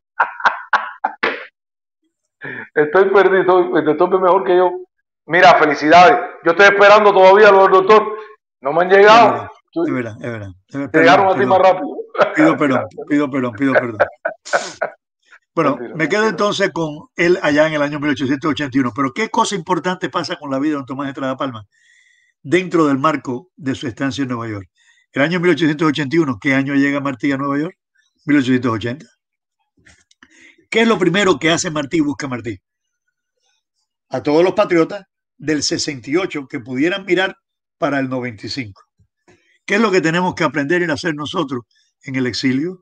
Estoy perdido, el doctor es mejor que yo. Mira, felicidades. Yo estoy esperando todavía lo del doctor. No me han llegado. Es verdad. Te llegaron a ti más rápido. Pido perdón. Bueno, me quedo entonces con él allá en el año 1881. Pero ¿qué cosa importante pasa con la vida de don Tomás Estrada Palma dentro del marco de su estancia en Nueva York? El año 1881, ¿qué año llega Martí a Nueva York? 1880. ¿Qué es lo primero que hace Martí y busca Martí? A todos los patriotas del 68 que pudieran mirar para el 95. ¿Qué es lo que tenemos que aprender y hacer nosotros en el exilio?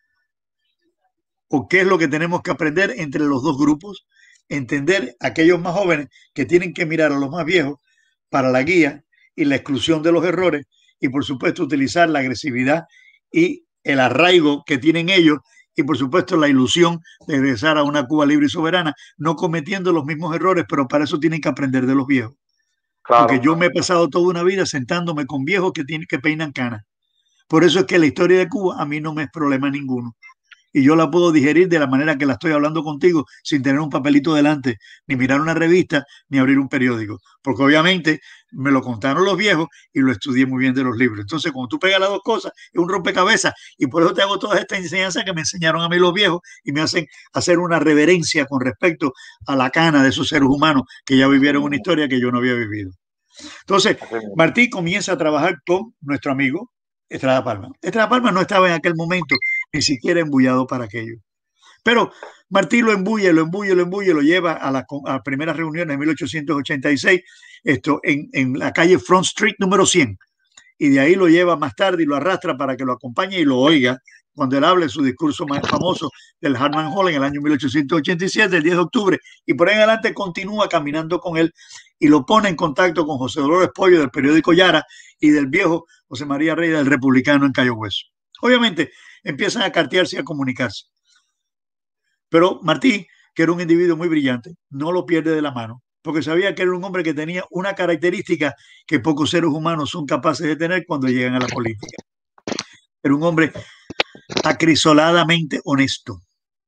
¿O qué es lo que tenemos que aprender entre los dos grupos? Entender a aquellos más jóvenes que tienen que mirar a los más viejos para la guía y la exclusión de los errores y, por supuesto, utilizar la agresividad y el arraigo que tienen ellos y, por supuesto, la ilusión de regresar a una Cuba libre y soberana, no cometiendo los mismos errores, pero para eso tienen que aprender de los viejos. Claro. Porque yo me he pasado toda una vida sentándome con viejos que peinan canas. Por eso es que la historia de Cuba a mí no me es problema ninguno. Y yo la puedo digerir de la manera que la estoy hablando contigo, sin tener un papelito delante, ni mirar una revista, ni abrir un periódico. Porque obviamente me lo contaron los viejos y lo estudié muy bien de los libros. Entonces, cuando tú pegas las dos cosas, es un rompecabezas. Y por eso te hago todas estas enseñanzas que me enseñaron a mí los viejos y me hacen hacer una reverencia con respecto a la cana de esos seres humanos que ya vivieron una historia que yo no había vivido. Entonces, Martí comienza a trabajar con nuestro amigo Estrada Palma. Estrada Palma no estaba en aquel momento ni siquiera embullado para aquello. Pero Martí lo embulle, lo lleva a las primeras reuniones en 1886, en la calle Front Street número 100. Y de ahí lo lleva más tarde y lo arrastra para que lo acompañe y lo oiga cuando él hable su discurso más famoso del Hartman Hall en el año 1887, el 10 de octubre. Y por ahí en adelante continúa caminando con él y lo pone en contacto con José Dolores Pollo del periódico Yara y del viejo José María Rey del Republicano en Cayo Hueso. Obviamente empiezan a cartearse y a comunicarse. Pero Martí, que era un individuo muy brillante, no lo pierde de la mano, porque sabía que era un hombre que tenía una característica que pocos seres humanos son capaces de tener cuando llegan a la política. Era un hombre acrisoladamente honesto.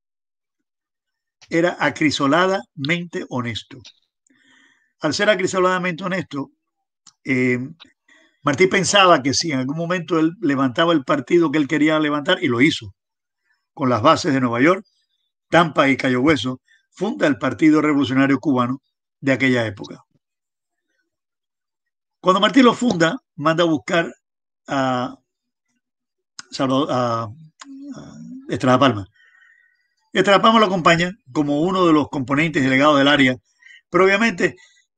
Era acrisoladamente honesto. Al ser acrisoladamente honesto, Martí pensaba que si en algún momento él levantaba el partido que él quería levantar, y lo hizo, con las bases de Nueva York, Tampa y Cayo Hueso, funda el Partido Revolucionario Cubano de aquella época. Cuando Martí lo funda, manda a buscar a Estrada Palma. Estrada Palma lo acompaña como uno de los componentes delegados del área, pero obviamente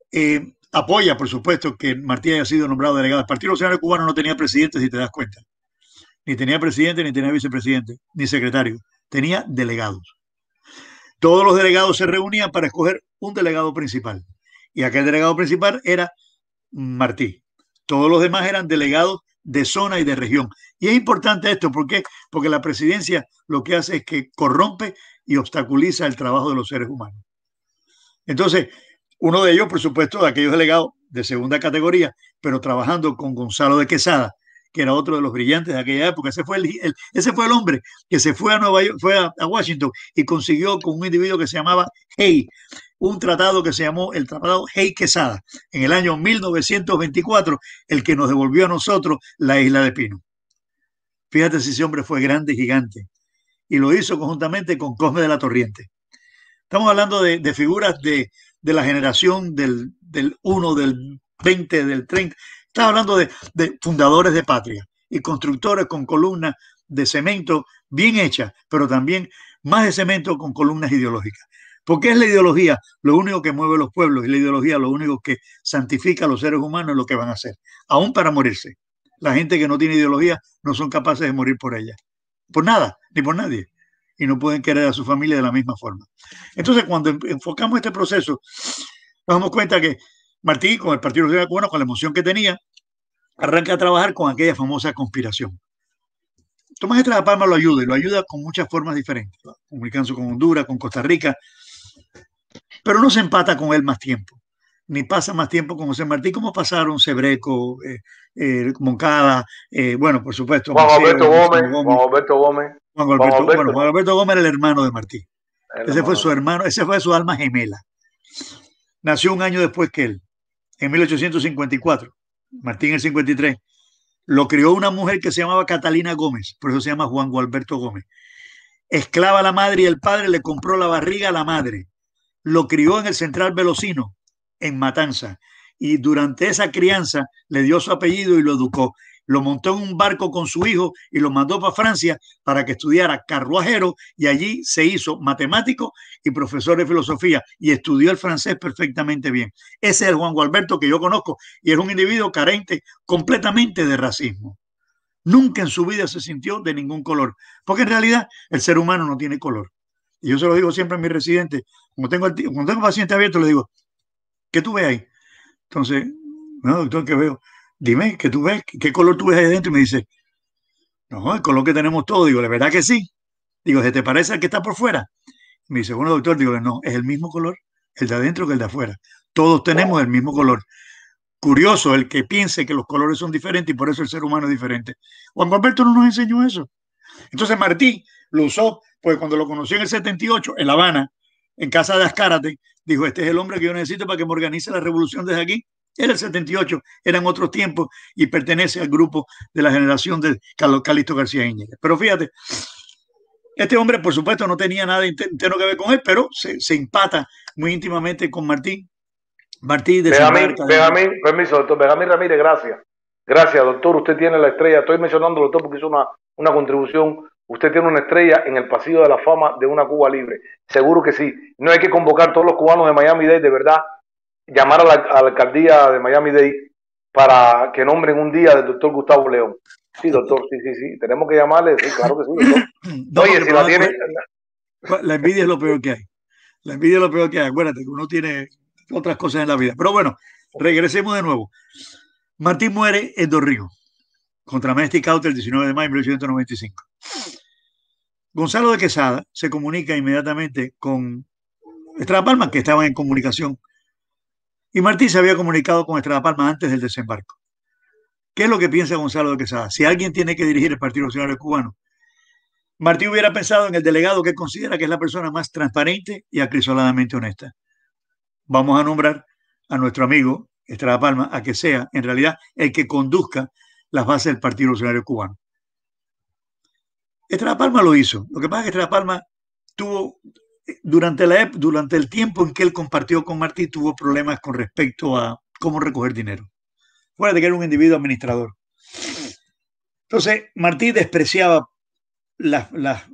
apoya, por supuesto, que Martí haya sido nombrado delegado. El Partido Revolucionario Cubano no tenía presidente, si te das cuenta. Ni tenía presidente, ni tenía vicepresidente, ni secretario. Tenía delegados. Todos los delegados se reunían para escoger un delegado principal. Y aquel delegado principal era Martí. Todos los demás eran delegados de zona y de región. Y es importante esto, ¿por qué? Porque la presidencia lo que hace es que corrompe y obstaculiza el trabajo de los seres humanos. Entonces, uno de ellos, por supuesto, de aquellos delegados de segunda categoría, pero trabajando con Gonzalo de Quesada, que era otro de los brillantes de aquella época. Ese fue el hombre que se fue a Nueva York, fue a Washington y consiguió con un individuo que se llamaba Hay, un tratado que se llamó el Tratado Hay-Quesada, en el año 1924, el que nos devolvió a nosotros la isla de Pino. Fíjate si ese hombre fue grande y gigante. Y lo hizo conjuntamente con Cosme de la Torriente. Estamos hablando de figuras de la generación del 1, del 20, del 30. Estamos hablando de fundadores de patria y constructores con columnas de cemento bien hechas, pero también más de cemento con columnas ideológicas. Porque es la ideología lo único que mueve a los pueblos y la ideología lo único que santifica a los seres humanos en lo que van a hacer, aún para morirse. La gente que no tiene ideología no son capaces de morir por ella, por nada, ni por nadie, y no pueden querer a su familia de la misma forma. Entonces, cuando enfocamos este proceso, nos damos cuenta que Martí, con el Partido Revolucionario Cubano, con la emoción que tenía, arranca a trabajar con aquella famosa conspiración. Tomás Estrada Palma lo ayuda, y lo ayuda con muchas formas diferentes, comunicándose con Honduras, con Costa Rica, pero no se empata con él más tiempo, ni pasa más tiempo con José Martí, como pasaron Sebreco, Moncada, bueno, por supuesto, Juan Alberto Gómez. Juan Alberto Gómez era el hermano de Martí. Ese fue su hermano, ese fue su alma gemela. Nació un año después que él, en 1854. Martí en el 53. Lo crió una mujer que se llamaba Catalina Gómez, por eso se llama Juan Gualberto Gómez. Esclava a la madre y el padre le compró la barriga a la madre. Lo crió en el Central Velocino, en Matanza, y durante esa crianza le dio su apellido y lo educó. Lo montó en un barco con su hijo y lo mandó para Francia para que estudiara carruajero, y allí se hizo matemático y profesor de filosofía y estudió el francés perfectamente bien. Ese es el Juan Gualberto que yo conozco, y es un individuo carente completamente de racismo. Nunca en su vida se sintió de ningún color, porque en realidad el ser humano no tiene color. Y yo se lo digo siempre a mis residentes, cuando tengo paciente abierto, le digo, ¿qué tú ves ahí? Entonces, no, doctor, ¿qué veo? Dime, ¿qué tú ves? ¿Qué color tú ves ahí adentro? Y me dice, no, el color que tenemos todos. Digo, ¿la verdad que sí? Digo, ¿se te parece al que está por fuera? Y me dice, bueno, doctor, digo, no, es el mismo color, el de adentro que el de afuera. Todos tenemos el mismo color. curioso el que piense que los colores son diferentes y por eso el ser humano es diferente. Juan Alberto no nos enseñó eso. Entonces Martí lo usó, pues cuando lo conoció en el 78, en La Habana, en casa de Azcárate, dijo, este es el hombre que yo necesito para que me organice la revolución desde aquí. Era el 78, eran otros tiempos y pertenece al grupo de la generación de Calixto García Íñiguez. Pero fíjate, este hombre, por supuesto, no tenía nada interno que ver con él, pero se empata muy íntimamente con Martí. Martí desembarca. Permiso, doctor Benjamín Ramírez, gracias. Gracias, doctor. Usted tiene la estrella. Estoy mencionando, doctor, porque hizo una contribución. Usted tiene una estrella en el pasillo de la fama de una Cuba libre. Seguro que sí. No hay que convocar a todos los cubanos de Miami-Dade, de verdad, llamar a la alcaldía de Miami-Dade para que nombren un día del doctor Gustavo León. Sí, doctor, sí. Tenemos que llamarle. Sí, claro que sí, doctor. No, oye, si la tiene... La envidia es lo peor que hay. La envidia es lo peor que hay. Acuérdate que uno tiene otras cosas en la vida. Pero bueno, regresemos de nuevo. Martí muere en Dos Ríos, contra Majestic Out el 19 de mayo de 1895. Gonzalo de Quesada se comunica inmediatamente con Estrada Palma, que estaban en comunicación. Y Martí se había comunicado con Estrada Palma antes del desembarco. ¿Qué es lo que piensa Gonzalo de Quesada? Si alguien tiene que dirigir el Partido Revolucionario Cubano, Martí hubiera pensado en el delegado que considera que es la persona más transparente y acrisoladamente honesta. Vamos a nombrar a nuestro amigo Estrada Palma a que sea, en realidad, el que conduzca las bases del Partido Revolucionario Cubano. Estrada Palma lo hizo. Lo que pasa es que Estrada Palma tuvo, durante el tiempo en que él compartió con Martí, tuvo problemas con respecto a cómo recoger dinero. Fuera de que era un individuo administrador. Entonces, Martí despreciaba las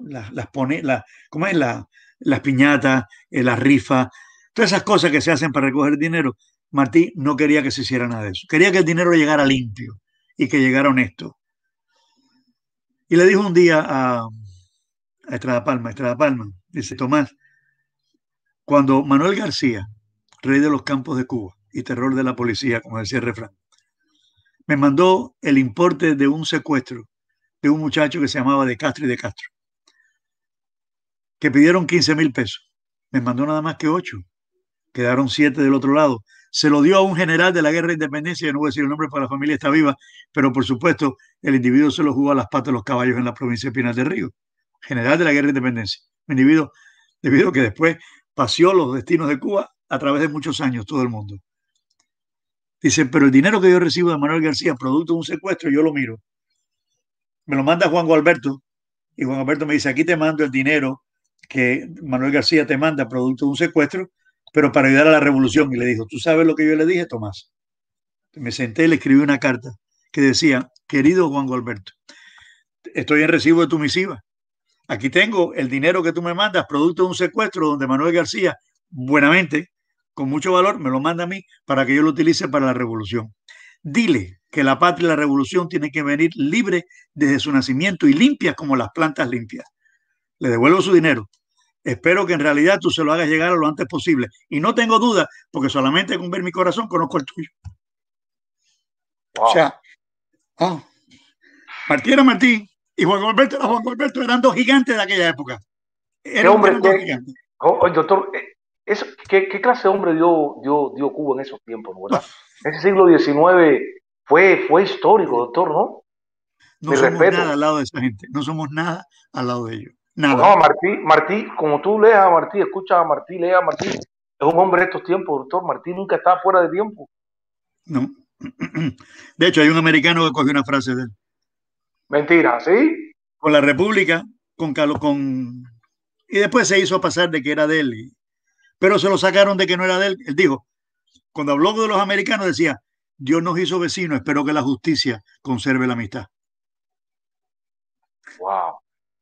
piñatas, las rifas, todas esas cosas que se hacen para recoger dinero. Martí no quería que se hiciera nada de eso. Quería que el dinero llegara limpio y que llegara honesto. Y le dijo un día a Estrada Palma, dice, Tomás, cuando Manuel García, rey de los campos de Cuba y terror de la policía, como decía el refrán, me mandó el importe de un secuestro de un muchacho que se llamaba De Castro y De Castro, que pidieron 15,000 pesos. Me mandó nada más que 8. Quedaron 7 del otro lado. Se lo dio a un general de la Guerra de Independencia, yo no voy a decir el nombre porque la familia está viva, pero por supuesto el individuo se lo jugó a las patas de los caballos en la provincia de Pinar del Río. General de la Guerra de Independencia. Un individuo debido a que después paseó los destinos de Cuba a través de muchos años, todo el mundo. Dice, pero el dinero que yo recibo de Manuel García, producto de un secuestro, yo lo miro. Me lo manda Juan Gualberto y Juan Alberto me dice, aquí te mando el dinero que Manuel García te manda producto de un secuestro, pero para ayudar a la revolución. Y le dijo, ¿tú sabes lo que yo le dije, Tomás? Me senté y le escribí una carta que decía, querido Juan Gualberto, estoy en recibo de tu misiva. Aquí tengo el dinero que tú me mandas, producto de un secuestro donde Manuel García, buenamente, con mucho valor, me lo manda a mí para que yo lo utilice para la revolución. Dile que la patria y la revolución tienen que venir libre desde su nacimiento y limpias como las plantas limpias. Le devuelvo su dinero. Espero que en realidad tú se lo hagas llegar lo antes posible. Y no tengo duda, porque solamente con ver mi corazón conozco el tuyo. Wow. O sea, Martí era Martí y Juan Alberto era Juan Alberto. Eran dos gigantes de aquella época. Eran dos gigantes. Oye, doctor, ¿qué clase de hombre dio Cuba en esos tiempos, ¿verdad? Ese siglo XIX fue histórico, doctor, ¿no? No somos nada al lado de esa gente. No somos nada al lado de ellos. Nada. No, Martí, como tú leas a Martí, escuchas a Martí, leas a Martí, es un hombre de estos tiempos, doctor. Martí nunca está fuera de tiempo. No. De hecho, hay un americano que cogió una frase de él. Mentira, ¿sí? Con la República, y después se hizo pasar de que era de él. Pero se lo sacaron de que no era de él. Él dijo, cuando habló de los americanos, decía, Dios nos hizo vecinos, espero que la justicia conserve la amistad. Wow.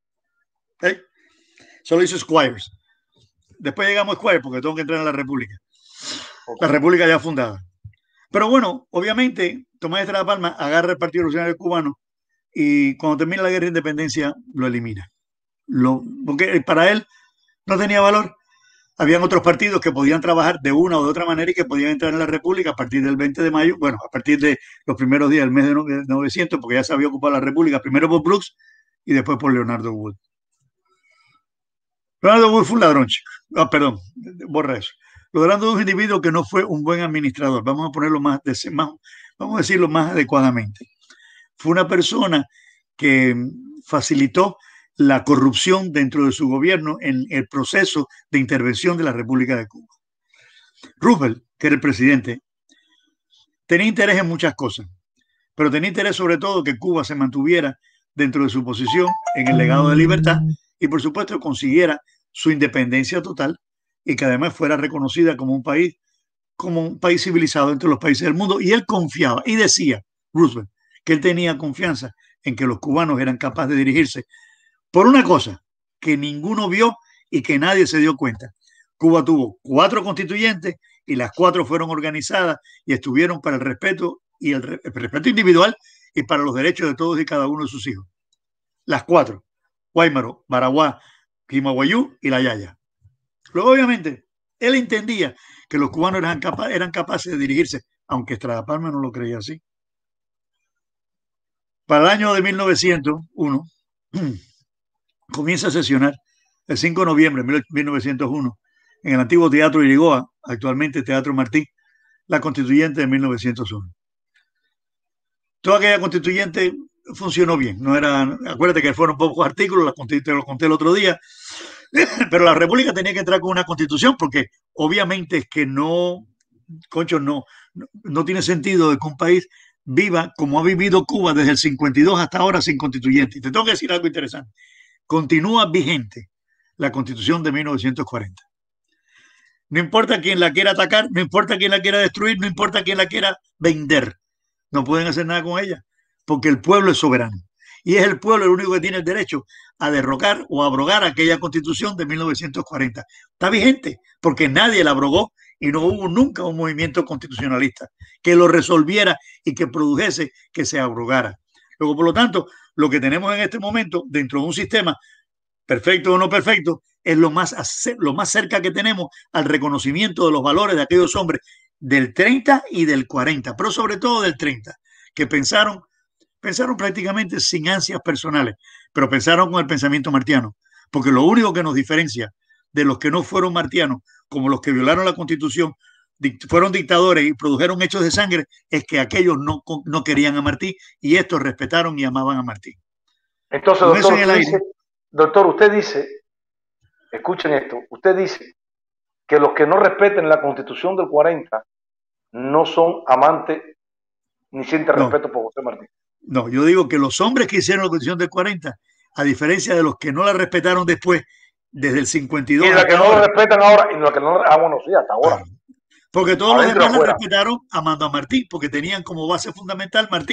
Solo hizo Squires. Después llegamos a Squires porque tengo que entrar en la República. La República ya fundada. Pero bueno, obviamente, Tomás Estrada Palma agarra el Partido Revolucionario Cubano y cuando termina la Guerra de Independencia lo elimina. Porque para él no tenía valor. Habían otros partidos que podían trabajar de una o de otra manera y que podían entrar en la República a partir del 20 de mayo, bueno, a partir de los primeros días del mes de 900, porque ya se había ocupado la República, primero por Brooks y después por Leonardo Wood. Leonardo Wood fue un ladrón, chico. Perdón, borra eso. logrando de un individuo que no fue un buen administrador. Vamos a ponerlo vamos a decirlo más adecuadamente. Fue una persona que facilitó la corrupción dentro de su gobierno en el proceso de intervención de la República de Cuba. Roosevelt, que era el presidente, tenía interés en muchas cosas, pero tenía interés sobre todo que Cuba se mantuviera dentro de su posición en el legado de libertad y por supuesto consiguiera su independencia total y que además fuera reconocida como un país civilizado entre los países del mundo. Y él confiaba y decía, Roosevelt, que él tenía confianza en que los cubanos eran capaces de dirigirse por una cosa que ninguno vio y que nadie se dio cuenta. Cuba tuvo 4 constituyentes y las 4 fueron organizadas y estuvieron para el respeto y el respeto individual y para los derechos de todos y cada uno de sus hijos. Las 4, Guaymaro, Baraguá, Quimaguayú y La Yaya. Luego, obviamente, él entendía que los cubanos eran capaces de dirigirse, aunque Estrada Palma no lo creía así. Para el año de 1901, comienza a sesionar el 5 de noviembre de 1901 en el antiguo Teatro Irigoa, actualmente Teatro Martí, la constituyente de 1901. Toda aquella constituyente funcionó bien. No era, acuérdate que fueron pocos artículos, te lo conté el otro día, pero la República tenía que entrar con una constitución porque obviamente es que no tiene sentido de que un país viva como ha vivido Cuba desde el 52 hasta ahora sin constituyente. Y te tengo que decir algo interesante. Continúa vigente la Constitución de 1940. No importa quién la quiera atacar, no importa quién la quiera destruir, no importa quién la quiera vender. No pueden hacer nada con ella, porque el pueblo es soberano. Y es el pueblo el único que tiene el derecho a derrocar o abrogar aquella Constitución de 1940. Está vigente, porque nadie la abrogó y no hubo nunca un movimiento constitucionalista que lo resolviera y que produjese que se abrogara. Luego, por lo tanto, lo que tenemos en este momento dentro de un sistema, perfecto o no perfecto, es lo más cerca que tenemos al reconocimiento de los valores de aquellos hombres del 30 y del 40, pero sobre todo del 30, que pensaron prácticamente sin ansias personales, pero pensaron con el pensamiento martiano, porque lo único que nos diferencia de los que no fueron martianos, como los que violaron la Constitución, fueron dictadores y produjeron hechos de sangre, es que aquellos no querían a Martí y estos respetaron y amaban a Martí. Entonces, doctor, usted dice, escuchen esto, usted dice que los que no respeten la Constitución del 40 no son amantes ni sienten respeto por José Martí. No, yo digo que los hombres que hicieron la Constitución del 40, a diferencia de los que no la respetaron después, desde el 52 y la que no la respetan ahora, y la que no bueno, sí, hasta ahora. Porque todos los demás la respetaron amando a Martí, porque tenían como base fundamental Martí.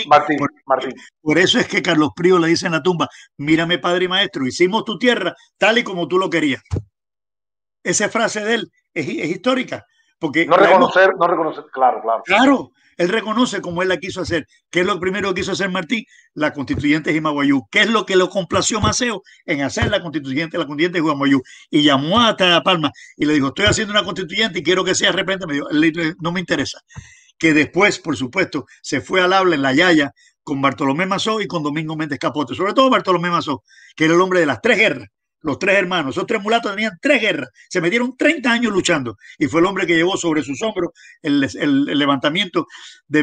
Por eso es que Carlos Prío le dice en la tumba, mírame padre y maestro, hicimos tu tierra tal y como tú lo querías. Esa frase de él es histórica. Porque no reconocer, claro. Claro, él reconoce como él la quiso hacer. ¿Qué es lo primero que quiso hacer Martí? La constituyente de Jimaguayú. ¿Qué es lo que lo complació Maceo en hacer la constituyente de Jimaguayú? Y llamó a Estrada Palma y le dijo, estoy haciendo una constituyente y quiero que sea reprendida. Me dijo, no me interesa. Que después, por supuesto, se fue al habla en La Yaya con Bartolomé Mazó y con Domingo Méndez Capote. Sobre todo Bartolomé Mazó, que era el hombre de las 3 guerras. Los 3 hermanos, esos 3 mulatos tenían 3 guerras, se metieron 30 años luchando y fue el hombre que llevó sobre sus hombros el levantamiento de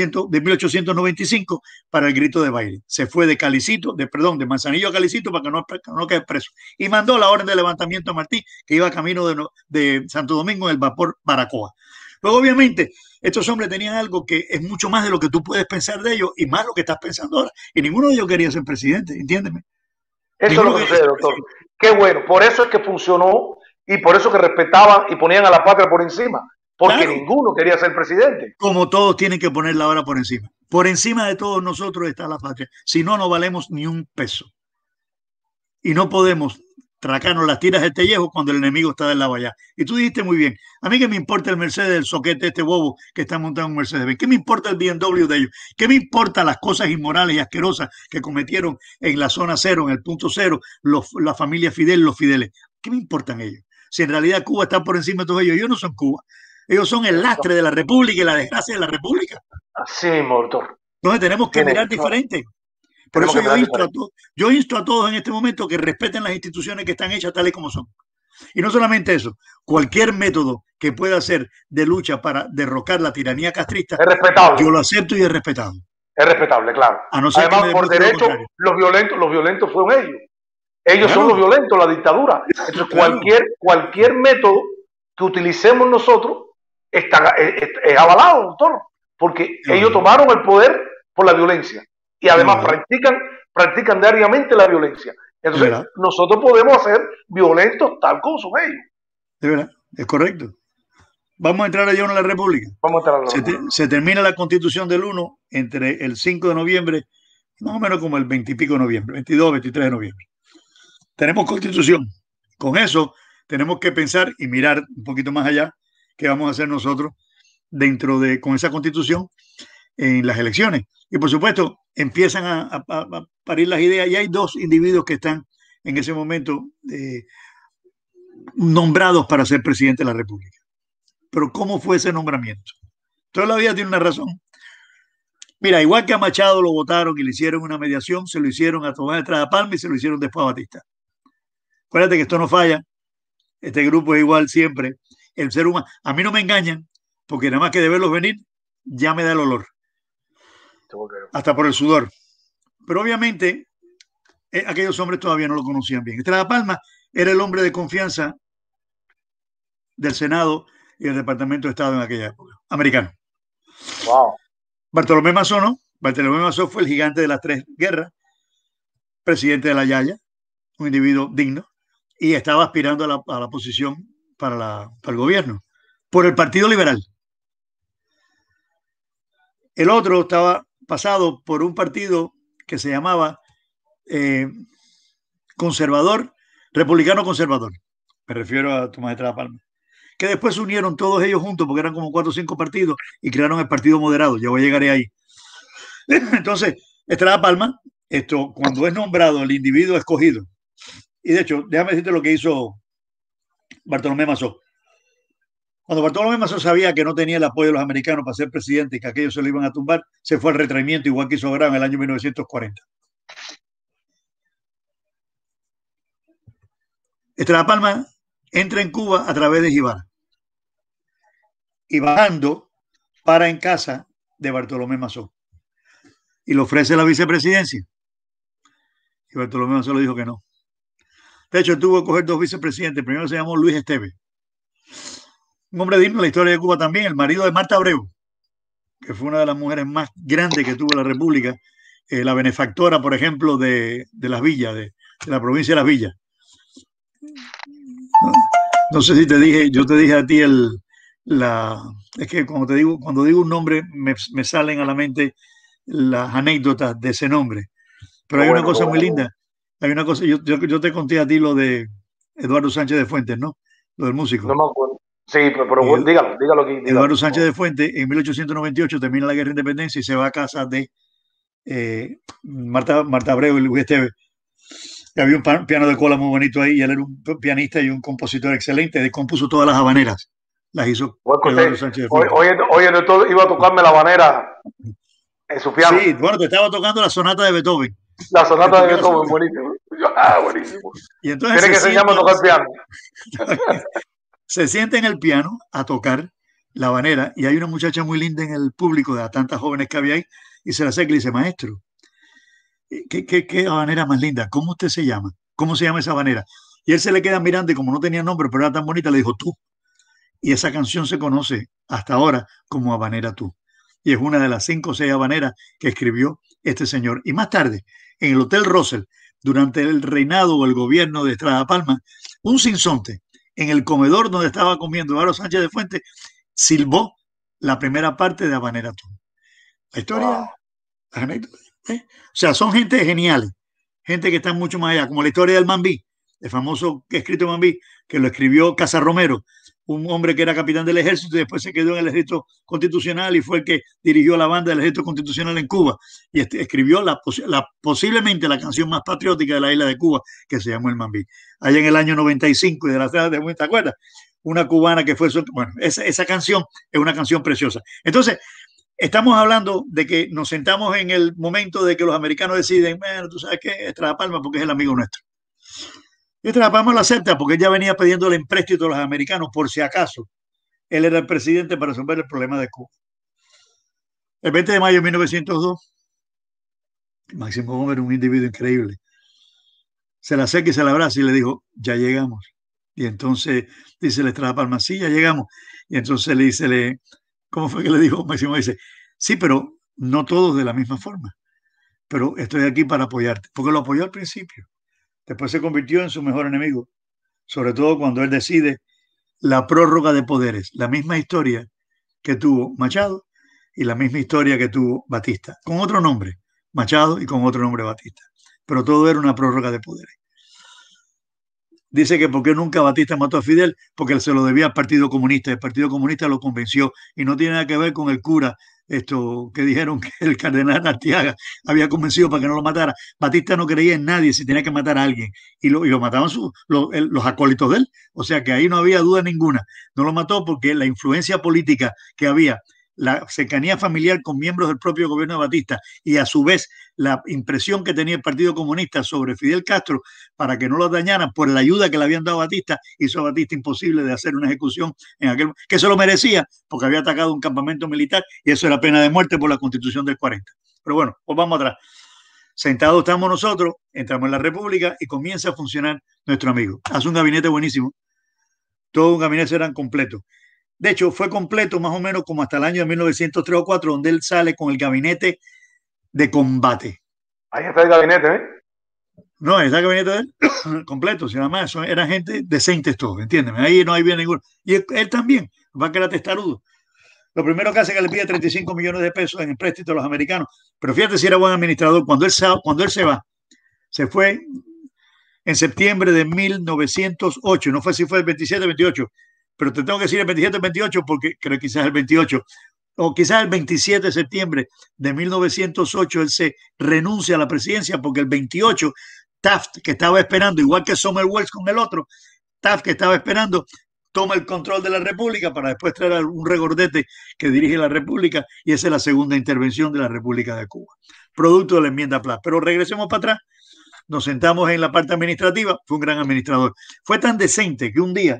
1895 para el grito de baile. Se fue de Manzanillo a Calicito para que no quede preso y mandó la orden de levantamiento a Martí, que iba camino de Santo Domingo en el vapor Baracoa. Luego, obviamente, estos hombres tenían algo que es mucho más de lo que tú puedes pensar de ellos y más lo que estás pensando ahora. Y ninguno de ellos quería ser presidente, entiéndeme. Eso es lo que sucede, doctor. Qué bueno, por eso es que funcionó y por eso que respetaban y ponían a la patria por encima, porque ninguno quería ser presidente. Como todos tienen que poner la hora por encima. Por encima de todos nosotros está la patria. Si no, no valemos ni un peso. Y no podemos tracarnos las tiras del pellejo cuando el enemigo está del lado allá. Y tú dijiste muy bien, a mí que me importa el Mercedes, el soquete, este bobo que está montado en un Mercedes-Benz, ¿qué me importa el BMW de ellos? ¿Qué me importa las cosas inmorales y asquerosas que cometieron en la zona cero, en el punto cero, la familia Fidel, los Fideles? ¿Qué me importan ellos? Si en realidad Cuba está por encima de todos ellos no son Cuba. Ellos son el lastre de la República y la desgracia de la República. Así mismo, doctor. Entonces tenemos que mirar diferente. Por eso yo insto a todos en este momento que respeten las instituciones que están hechas tal y como son. Y no solamente eso, cualquier método que pueda ser de lucha para derrocar la tiranía castrista, Es respetable. yo lo acepto y es respetado. Es respetable, claro. A no ser Además, por derecho, los violentos fueron ellos. Ellos son los violentos, la dictadura. Entonces, cualquier método que utilicemos nosotros es avalado, doctor, porque ellos tomaron el poder por la violencia y además practican diariamente la violencia. Entonces, nosotros podemos ser violentos tal como son ellos. De verdad, es correcto. Vamos a entrar allá en la República. Vamos a entrar a la se termina la Constitución del 1 entre el 5 de noviembre, más o menos como el 20 y pico de noviembre, 22, 23 de noviembre. Tenemos Constitución. Con eso tenemos que pensar y mirar un poquito más allá qué vamos a hacer nosotros con esa Constitución en las elecciones. Y por supuesto, empiezan a parir las ideas y hay dos individuos que están en ese momento nombrados para ser presidente de la República. Pero ¿cómo fue ese nombramiento? Toda la vida tiene una razón. Mira, igual que a Machado lo votaron y le hicieron una mediación, se lo hicieron a Tomás Estrada Palma y se lo hicieron después a Batista. Acuérdate que esto no falla. Este grupo es igual siempre. El ser humano, a mí no me engañan, porque nada más que de verlos venir, ya me da el olor. Hasta por el sudor. Pero obviamente, aquellos hombres todavía no lo conocían bien. Estrada Palma era el hombre de confianza del Senado y el Departamento de Estado en aquella época, americano. Wow. Bartolomé Mazó, ¿no? Bartolomé Mazó fue el gigante de las tres guerras, presidente de la Yaya, un individuo digno, y estaba aspirando a la posición para el gobierno, por el Partido Liberal. El otro estaba pasado por un partido que se llamaba conservador, republicano conservador. Me refiero a Tomás Estrada Palma. Que después se unieron todos ellos juntos porque eran como 4 o 5 partidos y crearon el Partido Moderado. Ya llegaré ahí. Entonces, Estrada Palma, cuando es nombrado el individuo escogido, y de hecho, déjame decirte lo que hizo Bartolomé Mazó. Cuando Bartolomé Mazó sabía que no tenía el apoyo de los americanos para ser presidente y que aquellos se lo iban a tumbar, se fue al retraimiento, igual que hizo Grau en el año 1940. Estrada Palma entra en Cuba a través de Jibara y bajando para en casa de Bartolomé Mazó y le ofrece la vicepresidencia y Bartolomé Mazó le dijo que no. De hecho, tuvo que coger 2 vicepresidentes. Primero se llamó Luis Esteves, un hombre digno de la historia de Cuba también, el marido de Marta Abreu, que fue una de las mujeres más grandes que tuvo la República, la benefactora, por ejemplo, de Las Villas, de la provincia de Las Villas. No sé si te dije, yo te dije a ti es que cuando digo un nombre me salen a la mente las anécdotas de ese nombre. Pero hay una cosa muy linda. Hay una cosa, yo te conté a ti lo de Eduardo Sánchez de Fuentes, ¿no? Lo del músico. No me acuerdo. Sí, pero dígalo aquí. Eduardo Sánchez de Fuentes en 1898 termina la Guerra de Independencia y se va a casa de Marta Abreu y Luis Esteves. Había un piano de cola muy bonito ahí y él era un pianista y un compositor excelente. Descompuso todas las habaneras. Las hizo Eduardo Sánchez de Fuentes. Oye, doctor, iba a tocarme la habanera en su piano. Sí, bueno, te estaba tocando la sonata de Beethoven. La sonata de Beethoven, buenísimo. Buenísimo. Y entonces tiene que enseñarme a tocar piano. Se sienta en el piano a tocar la habanera y hay una muchacha muy linda en el público de tantas jóvenes que había ahí y se la acerca y le dice, maestro, ¿qué habanera más linda? ¿Cómo usted se llama? ¿Cómo se llama esa habanera? Y él se le queda mirando y como no tenía nombre, pero era tan bonita, le dijo tú. Y esa canción se conoce hasta ahora como Habanera Tú. Y es una de las 5 o 6 habaneras que escribió este señor. Y más tarde, en el Hotel Russell, durante el reinado o el gobierno de Estrada Palma, un sinsonte en el comedor donde estaba comiendo Eduardo Sánchez de Fuentes silbó la primera parte de Habanera Tú. La historia, las anécdotas. O sea, son gente genial, gente que está mucho más allá, como la historia del Mambí, el famoso escrito Mambí, que lo escribió Casarromero, un hombre que era capitán del ejército y después se quedó en el ejército constitucional y fue el que dirigió la banda del ejército constitucional en Cuba y escribió posiblemente la canción más patriótica de la isla de Cuba, que se llamó El Mambí. Allá en el año 95 y de las tardes de ¿te acuerdas? Una cubana que fue, bueno, esa canción es una canción preciosa. Entonces, estamos hablando de que nos sentamos en el momento de que los americanos deciden, bueno, tú sabes qué, Estrada Palma porque es el amigo nuestro. Y este la Palma lo acepta porque él ya venía pidiendo el empréstito a los americanos por si acaso él era el presidente para resolver el problema de Cuba. El 20 de mayo de 1902, Máximo Gómez era un individuo increíble. Se le acerca y se le abraza y le dijo, ya llegamos. Y entonces dice, le Estrada Palma, sí, ya llegamos. Y entonces le dice, ¿cómo fue que le dijo Máximo? Dice, sí, pero no todos de la misma forma. Pero estoy aquí para apoyarte. Porque lo apoyó al principio. Después se convirtió en su mejor enemigo. Sobre todo cuando él decide la prórroga de poderes. La misma historia que tuvo Machado y la misma historia que tuvo Batista. Con otro nombre, Machado, y con otro nombre, Batista. Pero todo era una prórroga de poderes. Dice que por qué nunca Batista mató a Fidel, porque se lo debía al Partido Comunista. El Partido Comunista lo convenció y no tiene nada que ver con el cura, esto que dijeron que el cardenal Artiaga había convencido para que no lo matara. Batista no creía en nadie si tenía que matar a alguien y lo mataban los acólitos de él. O sea que ahí no había duda ninguna. No lo mató porque la influencia política que había, la cercanía familiar con miembros del propio gobierno de Batista y a su vez la impresión que tenía el Partido Comunista sobre Fidel Castro para que no lo dañaran por la ayuda que le habían dado a Batista, hizo a Batista imposible de hacer una ejecución en aquel que se lo merecía porque había atacado un campamento militar y eso era pena de muerte por la Constitución del 40. Pero bueno, pues vamos atrás. Sentados estamos nosotros, entramos en la República y comienza a funcionar nuestro amigo. Hace un gabinete buenísimo. Todo un gabinete eran completos. De hecho, fue completo más o menos como hasta el año de 1903 o 4, donde él sale con el gabinete de combate. Ahí está el gabinete, ¿eh? No, está el gabinete de él completo. Si además eran gente decentes todos, ¿entiendes? Ahí no hay bien ninguno. Y él también, va que era testarudo. Lo primero que hace es que le pide 35 millones de pesos en empréstito a los americanos. Pero fíjate si era buen administrador. Cuando él se va, se fue en septiembre de 1908. No fue si fue el 27 o 28. Pero te tengo que decir el 27 o 28 porque creo que quizás el 28 o quizás el 27 de septiembre de 1908 él se renuncia a la presidencia porque el 28 Taft, que estaba esperando, igual que Summerwells con el otro, Taft, que estaba esperando, toma el control de la República para después traer un regordete que dirige la República y esa es la segunda intervención de la República de Cuba, producto de la enmienda Platt. Pero regresemos para atrás, nos sentamos en la parte administrativa, fue un gran administrador. Fue tan decente que un día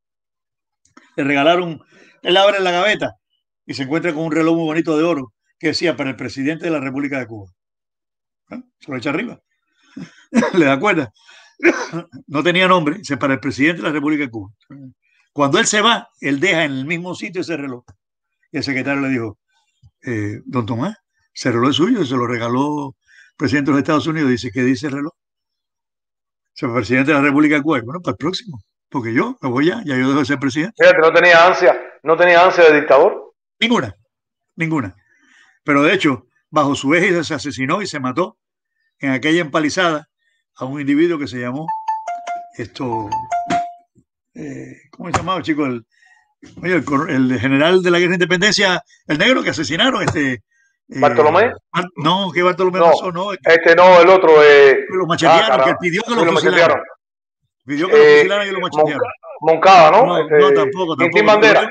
le regalaron, él abre la gaveta y se encuentra con un reloj muy bonito de oro que decía para el presidente de la República de Cuba. ¿Eh? Se lo echa arriba. ¿Le da cuenta? No tenía nombre, dice para el presidente de la República de Cuba. Cuando él se va, él deja en el mismo sitio ese reloj. Y el secretario le dijo, don Tomás, ese reloj es suyo, se lo regaló el presidente de los Estados Unidos. Dice, ¿qué dice el reloj? El presidente de la República de Cuba. Bueno, para el próximo. Porque yo me voy ya yo dejo de ser presidente. Fíjate, no tenía ansia de dictador. Ninguna. Pero de hecho, bajo su égida se asesinó y se mató en aquella empalizada a un individuo que se llamó ¿cómo se llamaba, chico? El general de la guerra de independencia, el negro que asesinaron, ¿Bartolomé? No, que Bartolomé no, pasó, no. No, el otro. Lo machetearon, que él pidió que lo fusilaran. Pidió que lo fusilaran y lo machetearon. Moncada, ¿no? No, tampoco. Quintín Bandera.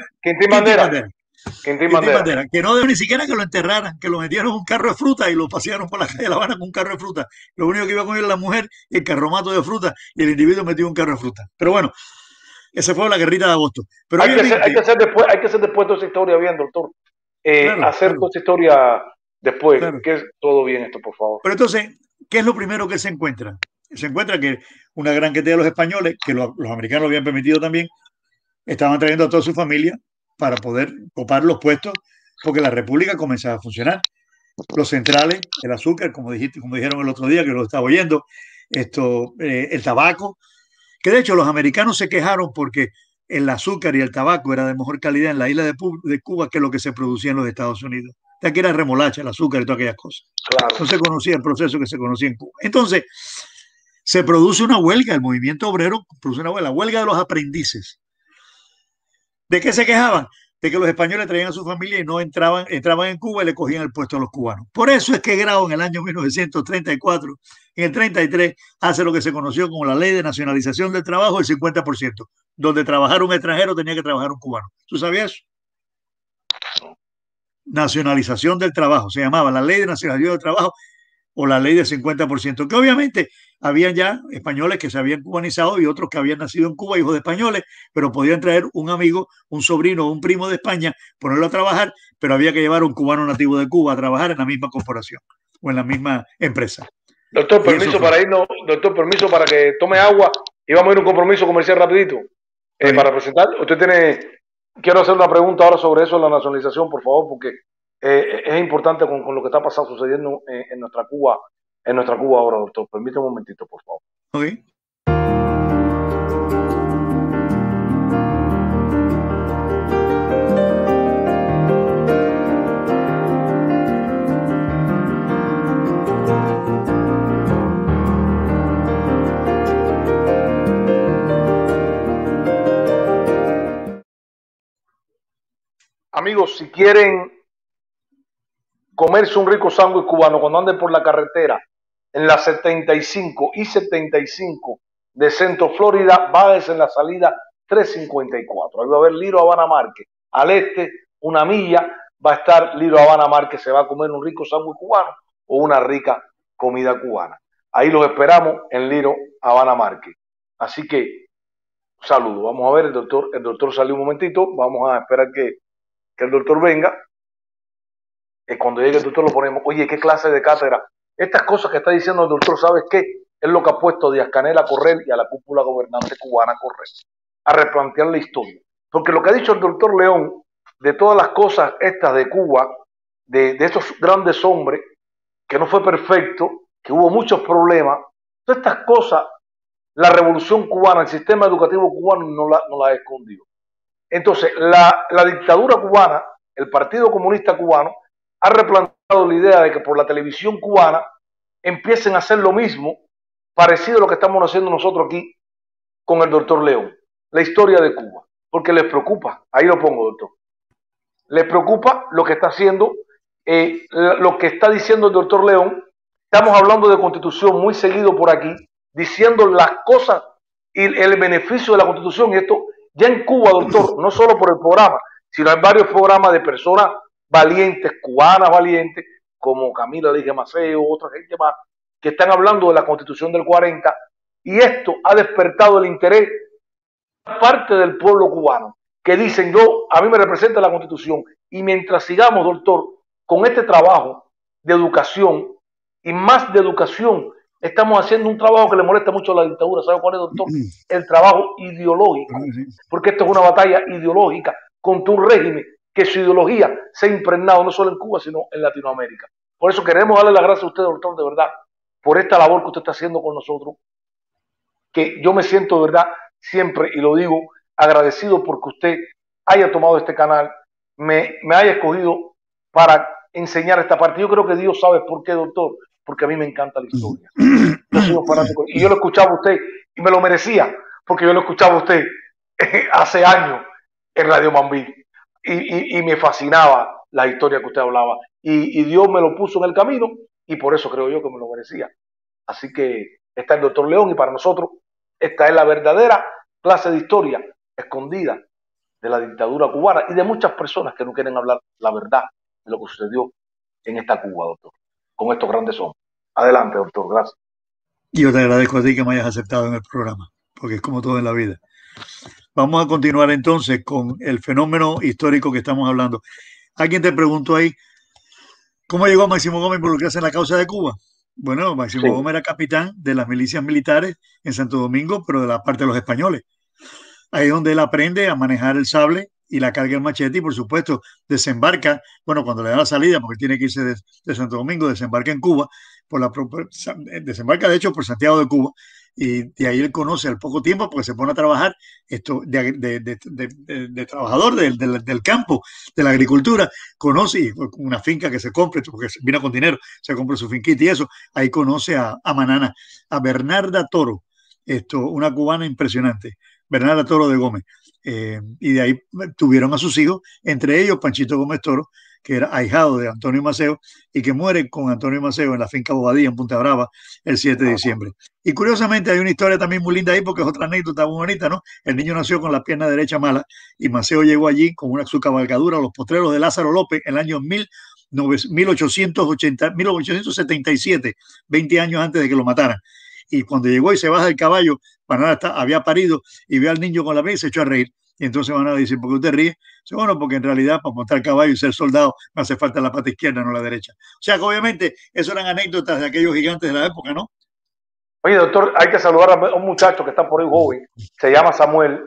Que no debe ni siquiera que lo enterraran, que lo metieron en un carro de fruta y lo pasearon por la calle de La Habana con un carro de fruta. Lo único que iba con él la mujer y el carromato de fruta y el individuo metió un carro de fruta. Pero bueno, esa fue la guerrita de agosto. Pero hay que hacer después toda esa historia bien, doctor. Toda esa historia después, que es todo bien esto, por favor. Pero entonces, ¿qué es lo primero que se encuentra? Se encuentra que una gran cantidad de los españoles, que los americanos lo habían permitido también, estaban trayendo a toda su familia para poder copar los puestos, porque la República comenzaba a funcionar. Los centrales, el azúcar, como dijeron el otro día, que lo estaba oyendo, el tabaco, que de hecho los americanos se quejaron porque el azúcar y el tabaco era de mejor calidad en la isla de Cuba que lo que se producía en los Estados Unidos. De aquí era remolacha, el azúcar y todas aquellas cosas. Claro. No se conocía el proceso que se conocía en Cuba. Entonces, se produce una huelga, el movimiento obrero produce una huelga de los aprendices. ¿De qué se quejaban? De que los españoles traían a su familia y no entraban en Cuba y le cogían el puesto a los cubanos. Por eso es que Grau en el año 1934, en el 33, hace lo que se conoció como la ley de nacionalización del trabajo del 50%, donde trabajar un extranjero tenía que trabajar un cubano. ¿Tú sabías eso? Nacionalización del trabajo, se llamaba la ley de nacionalización del trabajo, o la ley del 50%, que obviamente había ya españoles que se habían cubanizado y otros que habían nacido en Cuba, hijos de españoles, pero podían traer un amigo, un sobrino o un primo de España, ponerlo a trabajar, pero había que llevar un cubano nativo de Cuba a trabajar en la misma corporación o en la misma empresa. Doctor, permiso para irnos, doctor, permiso para que tome agua y vamos a ir a un compromiso comercial rapidito. Para presentar, quiero hacer una pregunta ahora sobre eso, la nacionalización, por favor, porque es importante con lo que está pasando, sucediendo en nuestra Cuba ahora, doctor. Permítame un momentito, por favor. Okay. Amigos, si quieren comerse un rico sándwich cubano cuando anden por la carretera en la 75 y 75 de Centro Florida, váyanse en la salida 354. Ahí va a haber Liro Habana Márquez. Al este, una milla, va a estar Liro Habana Márquez. Se va a comer un rico sándwich cubano o una rica comida cubana. Ahí los esperamos en Liro Habana Márquez. Así que, saludos. Vamos a ver, el doctor salió un momentito. Vamos a esperar que el doctor venga. Cuando llegue el doctor lo ponemos. Oye, qué clase de cátedra. Estas cosas que está diciendo el doctor, ¿sabes qué? Es lo que ha puesto a Díaz-Canel a correr y a la cúpula gobernante cubana a correr, a replantear la historia. Porque lo que ha dicho el doctor León, de todas las cosas estas de Cuba, de estos grandes hombres, que no fue perfecto, que hubo muchos problemas, todas estas cosas, la revolución cubana, el sistema educativo cubano no la ha escondido. Entonces, la dictadura cubana, el Partido Comunista Cubano, ha replanteado la idea de que por la televisión cubana empiecen a hacer lo mismo, parecido a lo que estamos haciendo nosotros aquí con el doctor León, la historia de Cuba, porque les preocupa, ahí lo pongo, doctor, les preocupa lo que está haciendo, lo que está diciendo el doctor León. Estamos hablando de constitución muy seguido por aquí, diciendo las cosas y el beneficio de la constitución, y esto ya en Cuba, doctor, no solo por el programa, sino hay varios programas de personas valientes, cubanas valientes, como Camila Lige Maceo, otra gente más, que están hablando de la Constitución del 40, y esto ha despertado el interés de parte del pueblo cubano, que dicen, a mí me representa la Constitución, y mientras sigamos, doctor, con este trabajo de educación, y más de educación, estamos haciendo un trabajo que le molesta mucho a la dictadura. ¿Sabe cuál es, doctor? El trabajo ideológico, porque esto es una batalla ideológica contra un régimen que su ideología se ha impregnado no solo en Cuba, sino en Latinoamérica. Por eso queremos darle las gracias a usted, doctor, de verdad, por esta labor que usted está haciendo con nosotros, que yo me siento, de verdad, siempre, y lo digo, agradecido porque usted haya tomado este canal, me haya escogido para enseñar esta parte. Yo creo que Dios sabe por qué, doctor, porque a mí me encanta la historia. Yo soy un fanático, y yo lo escuchaba a usted, y me lo merecía, porque yo lo escuchaba a usted hace años en Radio Mambí. Y me fascinaba la historia que usted hablaba. Y Dios me lo puso en el camino y por eso creo yo que me lo merecía. Así que está el doctor León y para nosotros esta es la verdadera clase de historia escondida de la dictadura cubana y de muchas personas que no quieren hablar la verdad de lo que sucedió en esta Cuba, doctor, con estos grandes hombres. Adelante, doctor, gracias. Yo te agradezco a ti que me hayas aceptado en el programa, porque es como todo en la vida. Vamos a continuar entonces con el fenómeno histórico que estamos hablando. Alguien te preguntó ahí, ¿cómo llegó Máximo Gómez a involucrarse en la causa de Cuba? Bueno, Máximo Gómez era capitán de las milicias militares en Santo Domingo, pero de la parte de los españoles. Ahí es donde él aprende a manejar el sable y la carga del machete y, por supuesto, desembarca, bueno, cuando le da la salida, porque tiene que irse de Santo Domingo, desembarca en Cuba, desembarca de hecho por Santiago de Cuba, y de ahí él conoce al poco tiempo, porque se pone a trabajar de trabajador del campo, de la agricultura, conoce una finca que se compre, porque vino con dinero, se compra su finquita y eso, ahí conoce a Manana, a Bernarda Toro, una cubana impresionante, Bernarda Toro de Gómez, y de ahí tuvieron a sus hijos, entre ellos Panchito Gómez Toro, que era ahijado de Antonio Maceo y que muere con Antonio Maceo en la finca Bobadilla en Punta Brava el 7 de diciembre. Y curiosamente hay una historia también muy linda ahí porque es otra anécdota muy bonita, ¿no? El niño nació con la pierna derecha mala y Maceo llegó allí con su cabalgadura a los potreros de Lázaro López en el año 1877, 20 años antes de que lo mataran. Y cuando llegó y se baja del caballo, Manara había parido y ve al niño con la mesa y se echó a reír. Y entonces Manara dice, ¿por qué usted ríe? Dice, bueno, porque en realidad para montar caballo y ser soldado me hace falta la pata izquierda, no la derecha. O sea que obviamente eso eran anécdotas de aquellos gigantes de la época, ¿no? Oye, doctor, hay que saludar a un muchacho que está por ahí joven, se llama Samuel,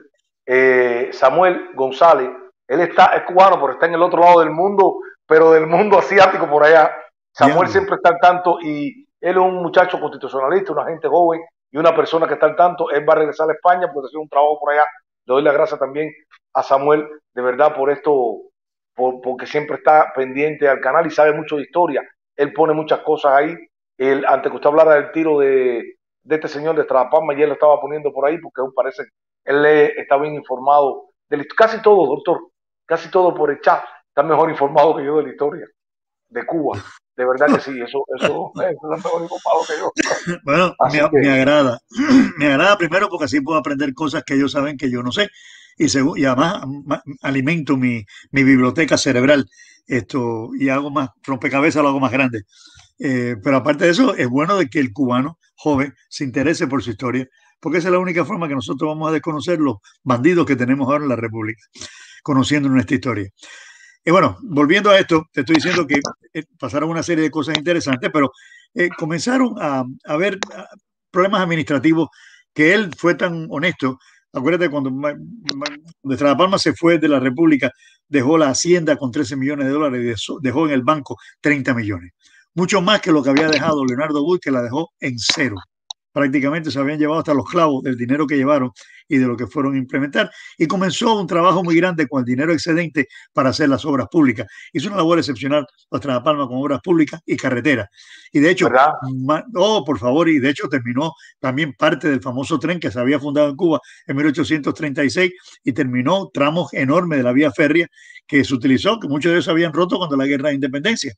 Samuel González. Él es cubano, pero está en el otro lado del mundo, pero del mundo asiático por allá. Samuel siempre está al tanto y él es un muchacho constitucionalista, una gente joven y una persona que está al tanto. Él va a regresar a España porque hace un trabajo por allá. Le doy las gracias también a Samuel, de verdad, por esto, porque siempre está pendiente al canal y sabe mucho de historia. Él pone muchas cosas ahí. Antes que usted hablara del tiro de este señor de Estrada y él lo estaba poniendo por ahí porque parece él está bien informado de casi todo, doctor, casi todo por el chat, está mejor informado que yo de la historia de Cuba. De verdad que sí, eso es mejor informado que yo. Bueno, me agrada primero porque así puedo aprender cosas que ellos saben que yo no sé. Y además alimento mi biblioteca cerebral y hago más rompecabezas, lo hago más grande. Pero aparte de eso, es bueno de que el cubano joven se interese por su historia, porque esa es la única forma que nosotros vamos a desconocer los bandidos que tenemos ahora en la República, conociendo nuestra historia. Y bueno, volviendo a esto, te estoy diciendo que pasaron una serie de cosas interesantes, pero comenzaron a haber problemas administrativos que él fue tan honesto. Acuérdate cuando Estrada Palma se fue de la República, dejó la hacienda con 13 millones de dólares y dejó en el banco 30 millones. Mucho más que lo que había dejado Leonardo Wood, que la dejó en cero. Prácticamente se habían llevado hasta los clavos del dinero que llevaron y de lo que fueron a implementar. Y comenzó un trabajo muy grande con el dinero excedente para hacer las obras públicas. Hizo una labor excepcional Estrada Palma con obras públicas y carreteras. Y de hecho, por favor, y de hecho terminó también parte del famoso tren que se había fundado en Cuba en 1836 y terminó tramos enormes de la vía férrea que se utilizó, que muchos de ellos habían roto cuando la guerra de independencia.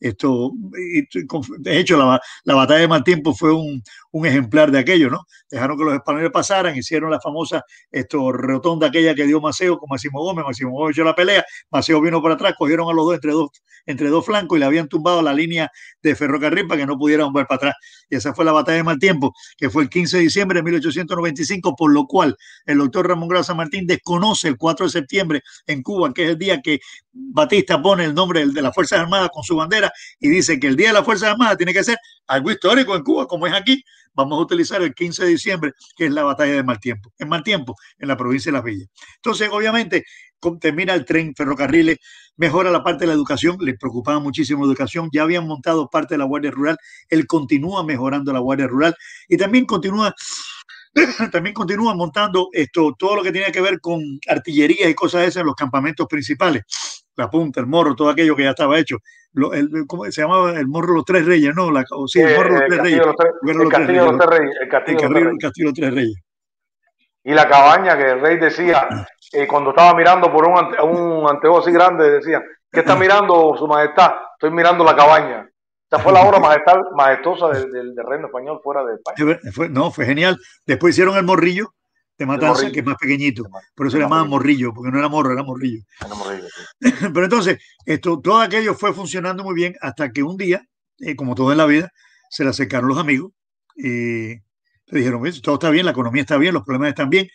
De hecho, la batalla de Mal Tiempo fue un ejemplar de aquello, ¿no? Dejaron que los españoles pasaran, hicieron la famosa rotonda aquella que dio Maceo con Máximo Gómez echó la pelea, Maceo vino por atrás, cogieron a los dos entre dos flancos y le habían tumbado la línea de ferrocarril para que no pudieran volver para atrás. Y esa fue la batalla de Mal Tiempo, que fue el 15 de diciembre de 1895, por lo cual el doctor Ramón Grau San Martín desconoce el 4 de septiembre en Cuba, que es el día que Batista pone el nombre de las Fuerzas Armadas con su bandera y dice que el Día de las Fuerzas Armadas tiene que ser algo histórico en Cuba, como es aquí. Vamos a utilizar el 15 de diciembre, que es la batalla de Mal Tiempo, en la provincia de Las Villas. Entonces, obviamente, termina el tren, ferrocarriles, mejora la parte de la educación, le preocupaba muchísimo la educación, ya habían montado parte de la Guardia Rural, él continúa mejorando la Guardia Rural y también continúa montando todo lo que tiene que ver con artillería y cosas esas en los campamentos principales. La punta, el morro, todo aquello que ya estaba hecho. ¿Cómo se llamaba? El morro de los Tres Reyes, ¿no? El morro de los Tres Reyes. El castillo de los Tres Reyes. El castillo de los Tres Reyes. Y la cabaña que el rey decía, cuando estaba mirando por un anteojo así grande, decía, ¿qué está mirando su majestad? Estoy mirando la cabaña. Esta fue la obra majestuosa del reino español fuera de España. Fue genial. Después hicieron el morrillo de Matanza, que es más pequeñito. Por eso se llamaba morrillo, porque no era morro, era morrillo. Sí. Pero entonces, todo aquello fue funcionando muy bien hasta que un día, como todo en la vida, se le acercaron los amigos y le dijeron, todo está bien, la economía está bien, los problemas están bien.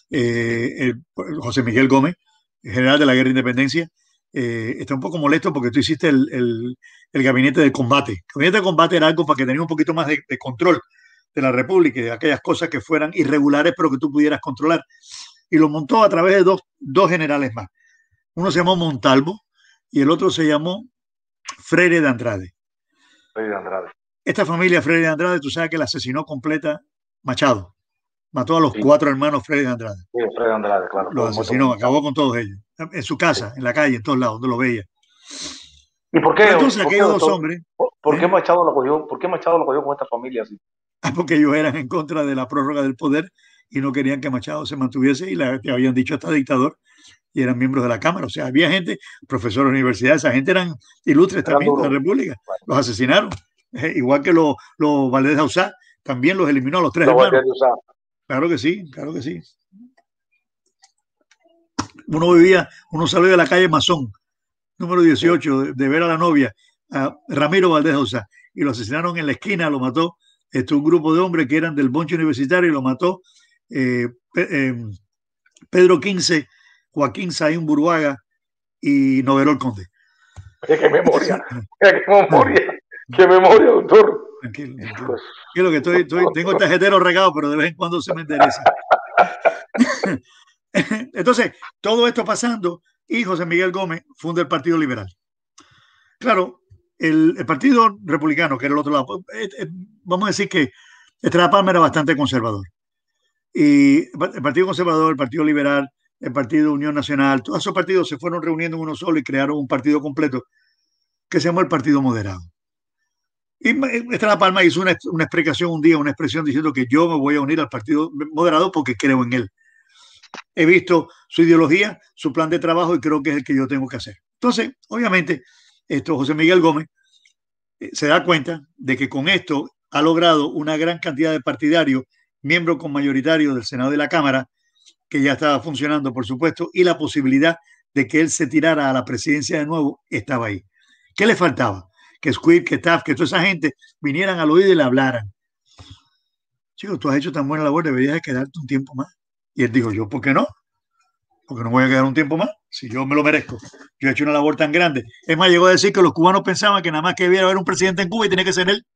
José Miguel Gómez, general de la Guerra de Independencia, está un poco molesto porque tú hiciste el gabinete de combate. El gabinete de combate era algo para que tenía un poquito más de control de la República y de aquellas cosas que fueran irregulares pero que tú pudieras controlar. Y lo montó a través de dos generales más. Uno se llamó Montalvo y el otro se llamó Freire de Andrade. Esta familia Freire de Andrade, tú sabes que la asesinó completa Machado. Mató a los 4 hermanos Freire de Andrade. Sí, Freire de Andrade, claro. Los asesinó, acabó con todos ellos. En su casa, en la calle, en todos lados, donde lo veía. ¿Y por qué? Entonces aquellos dos hombres... ¿Por qué Machado lo cogió? ¿Por qué Machado lo cogió con esta familia así? Porque ellos eran en contra de la prórroga del poder y no querían que Machado se mantuviese y le habían dicho hasta dictador y eran miembros de la Cámara. O sea, había gente, profesores de universidad, esa gente eran ilustres también de la República. Los asesinaron. Igual que los Valdés de Auzá, también los eliminó a los 3 hermanos. Claro que sí, claro que sí. Uno salía de la calle Mazón. número 18, de ver a la novia, a Ramiro Valdés Osa, y lo asesinaron en la esquina, lo mató un grupo de hombres que eran del bonche universitario y lo mató Pedro Quince, Joaquín Saín Burbuaga y Noverol Conde. ¡Qué memoria! ¡Qué memoria, doctor! Tranquilo. Tranquilo que tengo el tarjetero regado, pero de vez en cuando se me endereza. Entonces, todo esto pasando y José Miguel Gómez funda el Partido Liberal. Claro, el Partido Republicano, que era el otro lado, vamos a decir que Estrada Palma era bastante conservador. Y el Partido Conservador, el Partido Liberal, el Partido Unión Nacional, todos esos partidos se fueron reuniendo en uno solo y crearon un partido completo que se llamó el Partido Moderado. Y Estrada Palma hizo una explicación un día, una expresión diciendo que yo me voy a unir al Partido Moderado porque creo en él. He visto su ideología, su plan de trabajo y creo que es el que yo tengo que hacer. Entonces, obviamente, José Miguel Gómez se da cuenta de que con esto ha logrado una gran cantidad de partidarios, miembros con mayoritario del Senado y la Cámara, que ya estaba funcionando, por supuesto, y la posibilidad de que él se tirara a la presidencia de nuevo estaba ahí. ¿Qué le faltaba? Que Squid, que Taft, que toda esa gente vinieran al oído y le hablaran. Chico, tú has hecho tan buena labor, deberías de quedarte un tiempo más. Y él dijo, ¿yo por qué no? Porque no voy a quedar un tiempo más, si yo me lo merezco. Yo he hecho una labor tan grande. Es más, llegó a decir que los cubanos pensaban que nada más que debía haber un presidente en Cuba y tenía que ser él.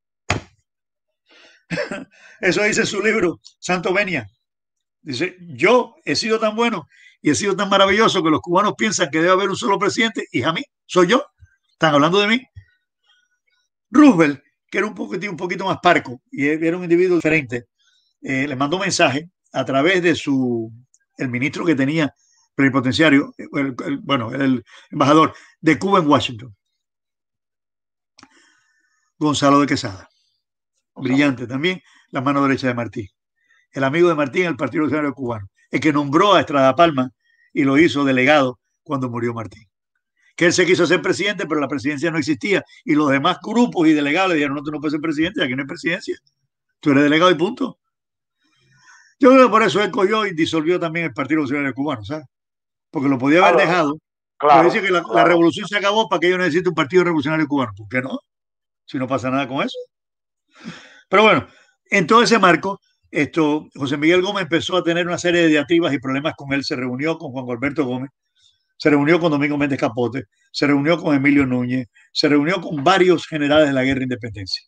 Eso dice en su libro, Santo Venia. Dice, yo he sido tan bueno y he sido tan maravilloso que los cubanos piensan que debe haber un solo presidente y a mí, soy yo. Están hablando de mí. Roosevelt, que era un poquito más parco y era un individuo diferente, le mandó un mensaje a través de el ministro que tenía plenipotenciario, el embajador de Cuba en Washington, Gonzalo de Quesada. Brillante también, la mano derecha de Martí. El amigo de Martí en el Partido Revolucionario Cubano, el que nombró a Estrada Palma y lo hizo delegado cuando murió Martí. Que él se quiso ser presidente, pero la presidencia no existía y los demás grupos y delegados le dijeron, no, tú no puedes ser presidente, aquí no hay presidencia. Tú eres delegado y punto. Yo creo que por eso él cogió y disolvió también el Partido Revolucionario Cubano, ¿sabes? Porque lo podía haber dejado. Claro, pero dice que la revolución se acabó para que ellos necesiten un Partido Revolucionario Cubano. ¿Por qué no? Si no pasa nada con eso. Pero bueno, en todo ese marco, José Miguel Gómez empezó a tener una serie de diatribas y problemas con él. Se reunió con Juan Alberto Gómez, se reunió con Domingo Méndez Capote, se reunió con Emilio Núñez, se reunió con varios generales de la Guerra de Independencia.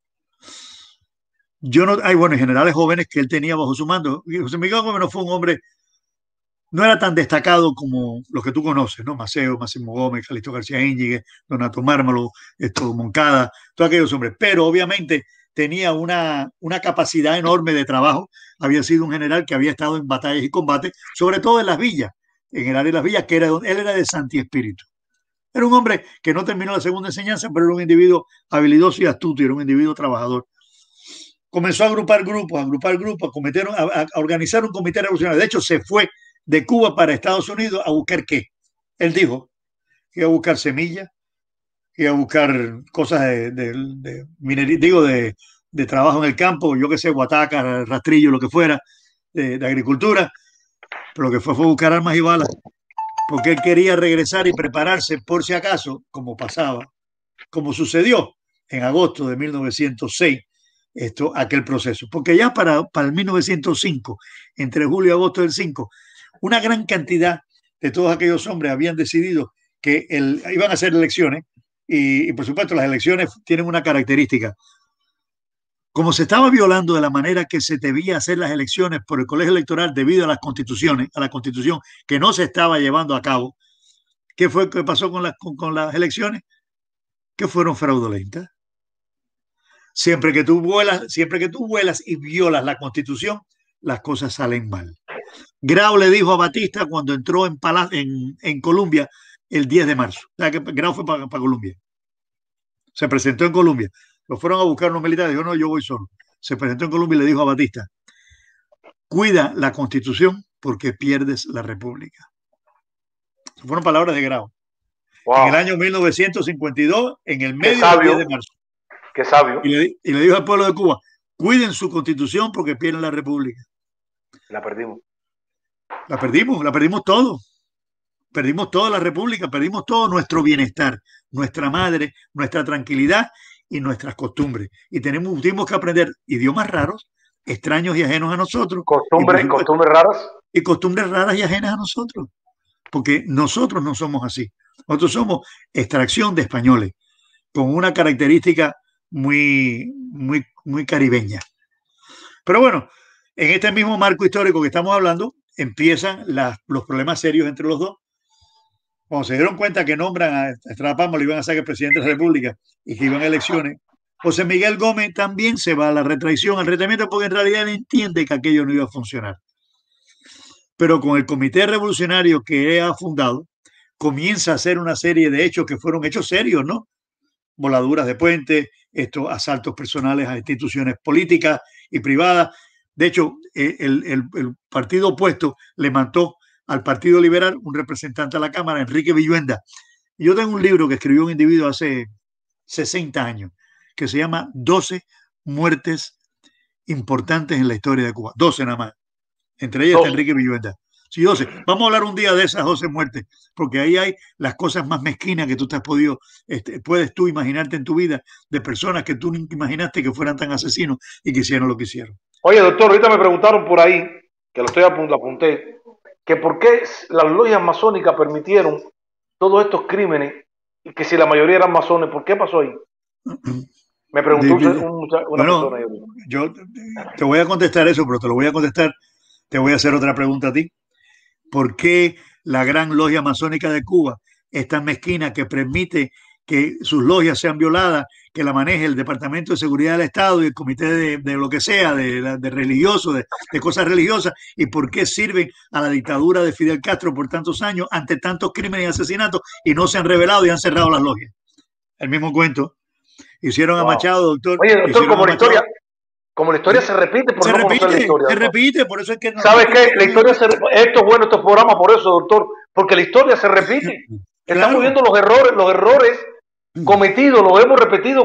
Hay generales jóvenes que él tenía bajo su mando. José Miguel Gómez no fue un hombre, no era tan destacado como los que tú conoces, ¿no? Maceo, Máximo Gómez, Calixto García Íñiguez, Donato Mármolo, Moncada, todos aquellos hombres. Pero obviamente tenía una capacidad enorme de trabajo. Había sido un general que había estado en batallas y combates, sobre todo en las villas, en el área de las villas, que él era de Santi Espíritu. Era un hombre que no terminó la segunda enseñanza, pero era un individuo habilidoso y astuto, y era un individuo trabajador. Comenzó a agrupar grupos, a organizar un comité revolucionario. De hecho, se fue de Cuba para Estados Unidos a buscar ¿qué? Él dijo que iba a buscar semillas, iba a buscar cosas de minería, de trabajo en el campo, yo qué sé, guataca, rastrillo, lo que fuera, de agricultura, pero lo que fue buscar armas y balas, porque él quería regresar y prepararse por si acaso, como sucedió en agosto de 1906, aquel proceso. Porque ya para el 1905, entre julio y agosto del 5, una gran cantidad de todos aquellos hombres habían decidido que iban a hacer elecciones y por supuesto las elecciones tienen una característica. Como se estaba violando de la manera que se debía hacer las elecciones por el colegio electoral debido a las constituciones, a la constitución que no se estaba llevando a cabo, ¿qué fue que pasó con las elecciones? Que fueron fraudulentas. Siempre que tú vuelas y violas la constitución, las cosas salen mal. Grau le dijo a Batista cuando entró en Colombia el 10 de marzo. O sea, que Grau fue para Colombia. Se presentó en Colombia. Lo fueron a buscar unos militares. Dijo, no, yo voy solo. Se presentó en Colombia y le dijo a Batista, cuida la constitución porque pierdes la república. Esas fueron palabras de Grau. Wow. En el año 1952, en el medio del 10 de marzo. Qué sabio. Y le dijo al pueblo de Cuba, cuiden su constitución porque pierden la república. La perdimos. La perdimos todo. perdimos toda la república, perdimos todo nuestro bienestar, nuestra madre, nuestra tranquilidad y nuestras costumbres. Y tuvimos que aprender idiomas raros, extraños y ajenos a nosotros. Costumbres raras. Y costumbres raras y ajenas a nosotros. Porque nosotros no somos así. Nosotros somos extracción de españoles, con una característica muy caribeña. Pero bueno, en este mismo marco histórico que estamos hablando, empiezan los problemas serios entre los dos. Cuando se dieron cuenta que nombran a Estrada Pamo, le iban a sacar presidente de la República y que iban a elecciones, José Miguel Gómez también se va a la retraición, al retraimiento, porque en realidad él entiende que aquello no iba a funcionar. Pero con el Comité Revolucionario que ha fundado, comienza a hacer una serie de hechos que fueron hechos serios, ¿no? Voladuras de puentes, estos asaltos personales a instituciones políticas y privadas. De hecho, el partido opuesto le mandó al Partido Liberal un representante a la Cámara, Enrique Villuenda. Y yo tengo un libro que escribió un individuo hace 60 años, que se llama 12 muertes importantes en la historia de Cuba. 12 nada más. Entre ellas está Enrique Villuenda. Sí, 12. Vamos a hablar un día de esas 12 muertes, porque ahí hay las cosas más mezquinas que tú te has podido, puedes tú imaginarte en tu vida, de personas que tú nunca imaginaste que fueran tan asesinos y que hicieron lo que hicieron. Oye, doctor, ahorita me preguntaron por ahí, que lo apunté, que por qué las logias masónicas permitieron todos estos crímenes y que si la mayoría eran masones, ¿por qué pasó ahí? Me preguntó una persona. Yo te voy a contestar eso, pero te lo voy a contestar, te voy a hacer otra pregunta a ti. ¿Por qué la gran logia masónica de Cuba es tan mezquina que permite que sus logias sean violadas, que la maneje el Departamento de Seguridad del Estado y el Comité de lo que sea, de religiosos, de cosas religiosas? ¿Y por qué sirven a la dictadura de Fidel Castro por tantos años ante tantos crímenes y asesinatos y no se han revelado y han cerrado las logias? El mismo cuento. Hicieron a Machado, doctor. Oye, doctor, como la historia se repite, por no conocer la historia. Se repite, por eso es que no. ¿Sabes qué? La historia esto es bueno, estos programas, por eso, doctor, porque la historia se repite. Claro. Estamos viendo los errores cometidos, los hemos repetido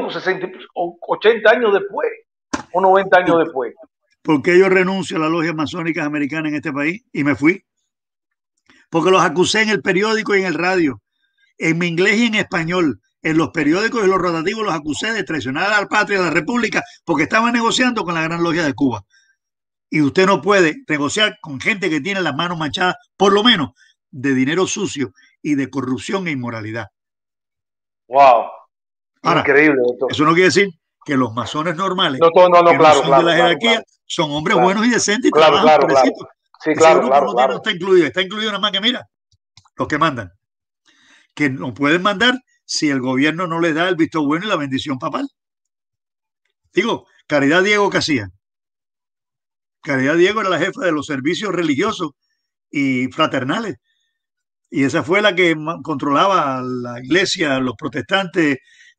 80 años después o 90 años después. Porque yo renuncio a las logias masónicas americanas en este país y me fui. Porque los acusé en el periódico y en el radio, en inglés y en español. En los periódicos y los rotativos los acusé de traicionar a la patria, a la república, porque estaban negociando con la Gran Logia de Cuba. Y usted no puede negociar con gente que tiene las manos manchadas, por lo menos, de dinero sucio y de corrupción e inmoralidad. ¡Wow! Ahora, increíble, doctor. Eso no quiere decir que los masones normales, claro, de la jerarquía, son hombres buenos y decentes y claro. Sí, claro, no está incluido nada más que, mira, los que mandan. Que no pueden mandar si el gobierno no les da el visto bueno y la bendición papal. Digo, Caridad Diego, ¿qué hacía? Caridad Diego era la jefa de los servicios religiosos y fraternales. Y esa fue la que controlaba la iglesia, los protestantes.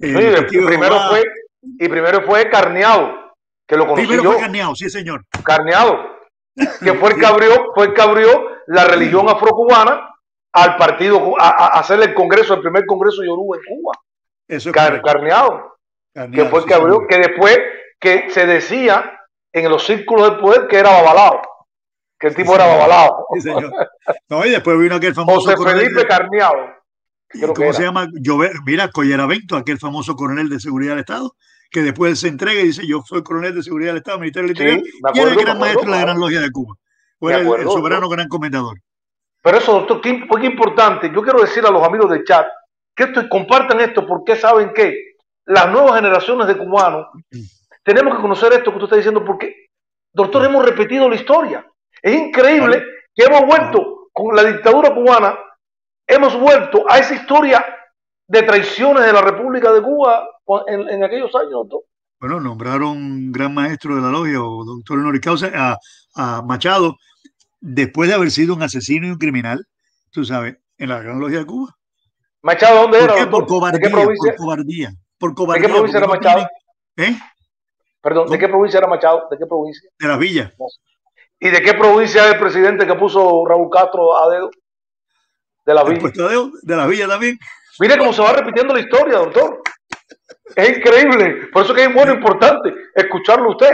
Primero fue Carneado, que lo conocí. Primero fue Carneado, sí, señor. Carneado, que fue el que abrió la religión afrocubana al partido, a hacer el primer congreso Yoruba en Cuba. Eso es Carneado, que fue el que abrió, que después que se decía en los círculos del poder que era Babalao, que el tipo era Babalao. Sí, señor. No, y después vino aquel famoso José Felipe Carneado. ¿Cómo se llama? Mira, Colleravento, aquel famoso coronel de seguridad del Estado, que después se entrega y dice: yo soy coronel de seguridad del Estado, Ministerio del Interior, y era el gran maestro de la Gran Logia de Cuba. Fue el soberano gran comendador. Pero eso, doctor, qué importante. Yo quiero decir a los amigos del chat que compartan esto, porque saben que las nuevas generaciones de cubanos tenemos que conocer esto que usted está diciendo, porque, doctor, hemos repetido la historia. Es increíble que hemos vuelto con la dictadura cubana, hemos vuelto a esa historia de traiciones de la República de Cuba en aquellos años, doctor. Bueno, nombraron gran maestro de la logia, o doctor honoris causa, a Machado, después de haber sido un asesino y un criminal, tú sabes, en la Gran Logia de Cuba. ¿Machado dónde era? Por cobardía. ¿De qué provincia era Machado? Perdón, ¿de qué provincia era Machado? ¿De qué provincia? De Las Villas. ¿Y de qué provincia es el presidente que puso Raúl Castro a dedo? De Las Villas. De Las Villas también. Mire cómo se va repitiendo la historia, doctor. Es increíble. Por eso que es bueno, importante escucharlo usted.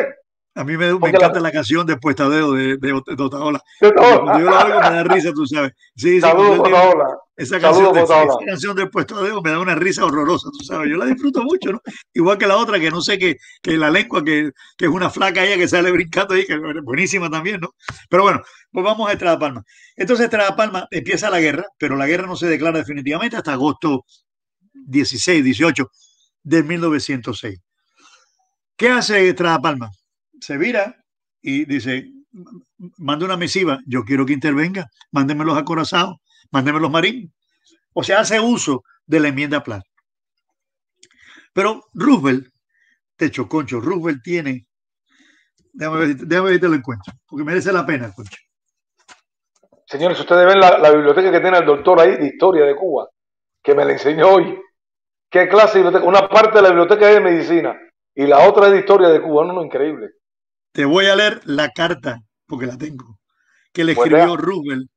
A mí me Porque encanta la canción de Puestadeo de Otaola. de Cuando yo la Otaola. oigo me da risa, tú sabes. Sí, sí, cuando Saludos, él dice Otaola. esa Saludos, esa Otaola. canción de Puestadeo me da una risa horrorosa, tú sabes. Yo la disfruto mucho, ¿no? Igual que la otra, que no sé, que la lengua, que es una flaca ella que sale brincando ahí, que es buenísima también, ¿no? Pero bueno, pues vamos a Estrada Palma. Entonces Estrada Palma empieza la guerra, pero la guerra no se declara definitivamente hasta agosto 16, 18 de 1906. ¿Qué hace Estrada Palma? Se vira y dice, manda una misiva, yo quiero que intervenga, mándenme los acorazados, mándenme los marines. O sea, hace uso de la enmienda Platt. Pero Roosevelt, techo, concho, Roosevelt tiene, déjame ver si te lo encuentro, porque merece la pena, concho. Señores, ustedes ven la biblioteca que tiene el doctor ahí de historia de Cuba, que me la enseñó hoy. ¿Qué clase de biblioteca? Una parte de la biblioteca es de medicina y la otra es de historia de Cuba. No, increíble. Te voy a leer la carta, porque la tengo, que le Pues escribió lea. Roosevelt,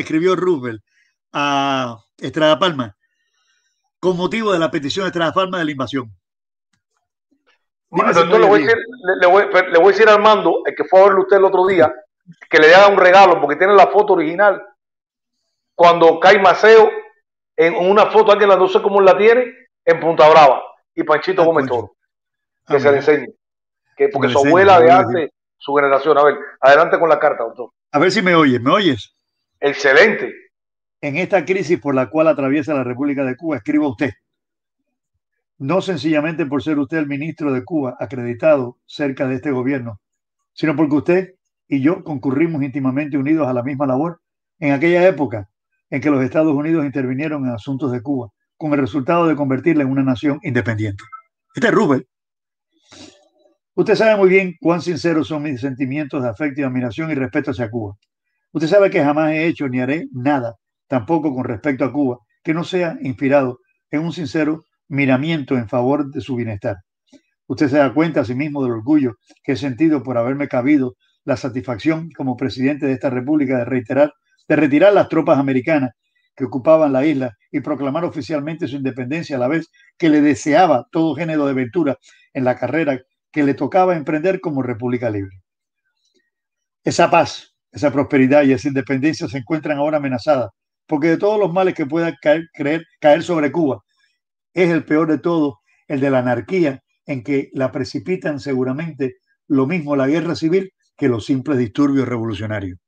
a Estrada Palma con motivo de la petición de Estrada Palma de la invasión. Dime si me Doctor, le voy oye a bien. decir, le voy a decir a Armando, el que fue a verlo usted el otro día, que le haga un regalo, porque tiene la foto original. Cuando cae Maceo, en una foto, alguien no sé cómo la tiene, en Punta Brava. Y Panchito Gómez Concho. Toro. Que se le Mira, enseñe. Que, porque me su enseña, abuela de antes, su generación. A ver, adelante con la carta, doctor. a ver si me oyes. ¿Me oyes? Excelente. En esta crisis por la cual atraviesa la República de Cuba, escriba usted. No sencillamente por ser usted el ministro de Cuba acreditado cerca de este gobierno, sino porque usted y yo concurrimos íntimamente unidos a la misma labor en aquella época en que los Estados Unidos intervinieron en asuntos de Cuba, con el resultado de convertirla en una nación independiente. Este es Rubén. Usted sabe muy bien cuán sinceros son mis sentimientos de afecto y admiración y respeto hacia Cuba. Usted sabe que jamás he hecho ni haré nada, tampoco con respecto a Cuba, que no sea inspirado en un sincero miramiento en favor de su bienestar. Usted se da cuenta a sí mismo del orgullo que he sentido por haberme cabido la satisfacción como presidente de esta república de retirar las tropas americanas que ocupaban la isla y proclamar oficialmente su independencia a la vez que le deseaba todo género de aventura en la carrera que le tocaba emprender como república libre. Esa paz, esa prosperidad y esa independencia se encuentran ahora amenazadas, porque de todos los males que puedan caer sobre Cuba, es el peor de todos el de la anarquía, en que la precipitan seguramente lo mismo la guerra civil que los simples disturbios revolucionarios.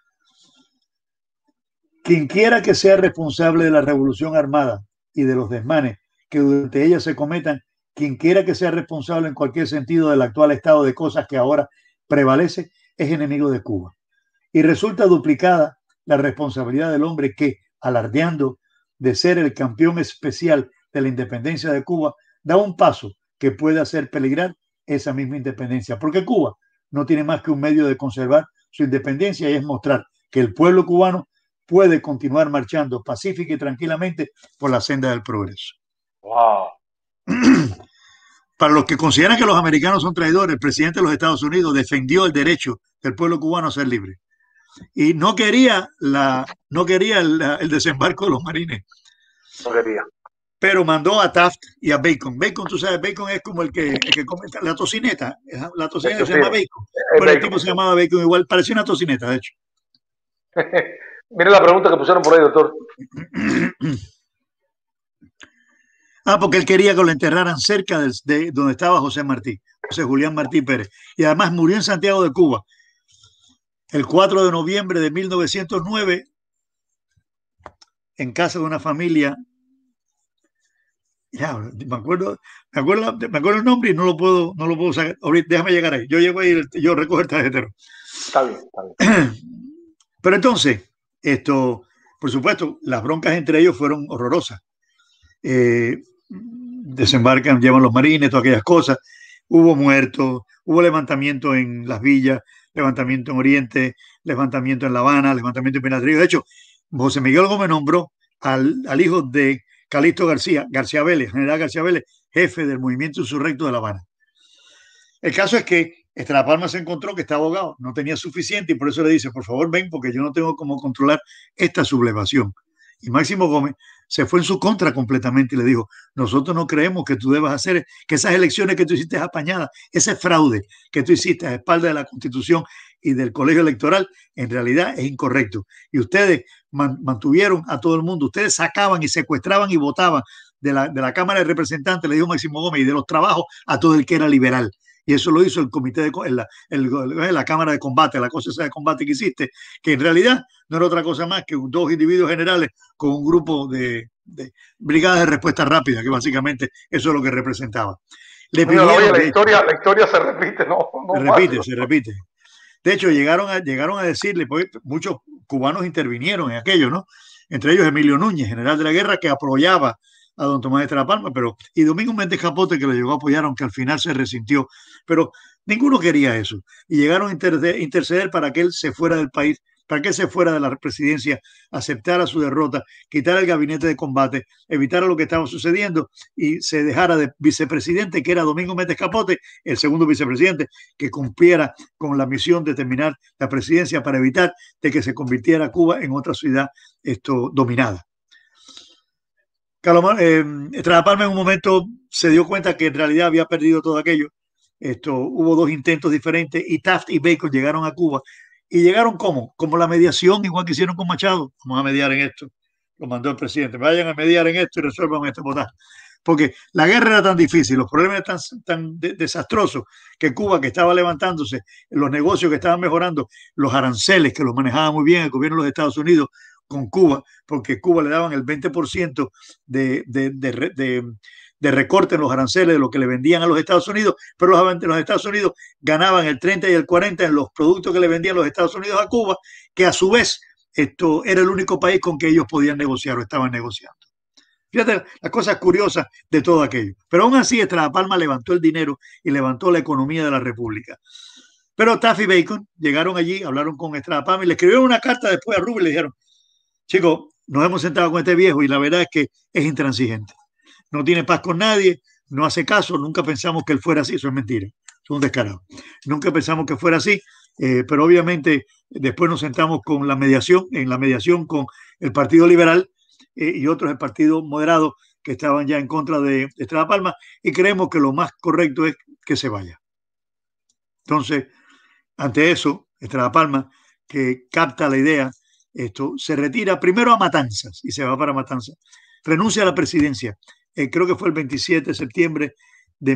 Quien quiera que sea responsable de la revolución armada y de los desmanes que durante ella se cometan, quien quiera que sea responsable en cualquier sentido del actual estado de cosas que ahora prevalece, es enemigo de Cuba. Y resulta duplicada la responsabilidad del hombre que, alardeando de ser el campeón especial de la independencia de Cuba, da un paso que puede hacer peligrar esa misma independencia, porque Cuba no tiene más que un medio de conservar su independencia y es mostrar que el pueblo cubano puede continuar marchando pacífica y tranquilamente por la senda del progreso. Wow. Para los que consideran que los americanos son traidores, el presidente de los Estados Unidos defendió el derecho del pueblo cubano a ser libre y no quería el desembarco de los marines. No quería. Pero mandó a Taft y a Bacon. Bacon, tú sabes, Bacon es como el que come la tocineta. La tocineta se llama Bacon. Bueno, el tipo se llamaba Bacon igual, parecía una tocineta, de hecho. Mire la pregunta que pusieron por ahí, doctor. Porque él quería que lo enterraran cerca de donde estaba José Julián Martí Pérez. Y además murió en Santiago de Cuba el 4 de noviembre de 1909 en casa de una familia. Ya, me acuerdo el nombre y no lo puedo sacar. Ahorita, déjame llegar ahí. Yo llego ahí, yo recojo el tarjetero. Está bien. Pero entonces, por supuesto, las broncas entre ellos fueron horrorosas. Desembarcan, llevan los marines, todas aquellas cosas. Hubo muertos, hubo levantamiento en las villas, levantamiento en Oriente, levantamiento en La Habana, levantamiento en Pinatrillo. De hecho, José Miguel Gómez nombró al hijo de Calixto García Vélez, general García Vélez, jefe del movimiento insurrecto de La Habana. El caso es que Estrada Palma se encontró que está abogado, no tenía suficiente y por eso le dice, por favor ven porque yo no tengo cómo controlar esta sublevación. Y Máximo Gómez se fue en su contra completamente y le dijo, nosotros no creemos que tú debas hacer, que esas elecciones que tú hiciste apañadas, ese fraude que tú hiciste a espaldas de la Constitución y del colegio electoral, en realidad es incorrecto. Y ustedes mantuvieron a todo el mundo, ustedes sacaban y secuestraban y votaban de la Cámara de Representantes, le dijo Máximo Gómez, y de los trabajos a todo el que era liberal. Y eso lo hizo el comité de la Cámara de Combate, la cosa esa de combate que hiciste, que en realidad no era otra cosa más que dos individuos generales con un grupo de brigadas de respuesta rápida, que básicamente eso es lo que representaba. Mira, oye, la historia se repite, no se repite. De hecho, llegaron a decirle, porque muchos cubanos intervinieron en aquello, ¿no? Entre ellos Emilio Núñez, general de la guerra, que apoyaba a don Tomás Estrada Palma, y Domingo Méndez Capote, que lo llegó a apoyar, aunque al final se resintió, pero ninguno quería eso. Y llegaron a interceder para que él se fuera del país, para que él se fuera de la presidencia, aceptara su derrota, quitara el gabinete de combate, evitara lo que estaba sucediendo y se dejara de vicepresidente, que era Domingo Méndez Capote, el segundo vicepresidente, que cumpliera con la misión de terminar la presidencia para evitar de que se convirtiera Cuba en otra ciudad dominada. Estrada Palma en un momento se dio cuenta que en realidad había perdido todo aquello. Hubo dos intentos diferentes y Taft y Bacon llegaron a Cuba. ¿Y llegaron cómo? Como la mediación, igual que hicieron con Machado. Vamos a mediar en esto. Lo mandó el presidente. Vayan a mediar en esto y resuelvan esto. Porque la guerra era tan difícil, los problemas eran tan desastrosos, que Cuba, que estaba levantándose, los negocios que estaban mejorando, los aranceles que los manejaba muy bien el gobierno de los Estados Unidos con Cuba, porque Cuba le daban el 20% de recorte en los aranceles de lo que le vendían a los Estados Unidos, pero los Estados Unidos ganaban el 30 y el 40 en los productos que le vendían los Estados Unidos a Cuba, que a su vez esto era el único país con que ellos podían negociar o estaban negociando. Fíjate las cosas curiosas de todo aquello. Pero aún así Estrada Palma levantó el dinero y levantó la economía de la República. Pero Taft y Bacon llegaron allí, hablaron con Estrada Palma y le escribieron una carta después a Rubio y le dijeron, chicos, nos hemos sentado con este viejo y la verdad es que es intransigente. No tiene paz con nadie, no hace caso, nunca pensamos que él fuera así, eso es mentira, es un descarado. Nunca pensamos que fuera así, pero obviamente después nos sentamos con la mediación con el Partido Liberal y otros del Partido Moderado que estaban ya en contra de Estrada Palma y creemos que lo más correcto es que se vaya. Entonces, ante eso, Estrada Palma, que capta la idea, se retira primero a Matanzas y se va para Matanzas. Renuncia a la presidencia. Creo que fue el 27 de septiembre de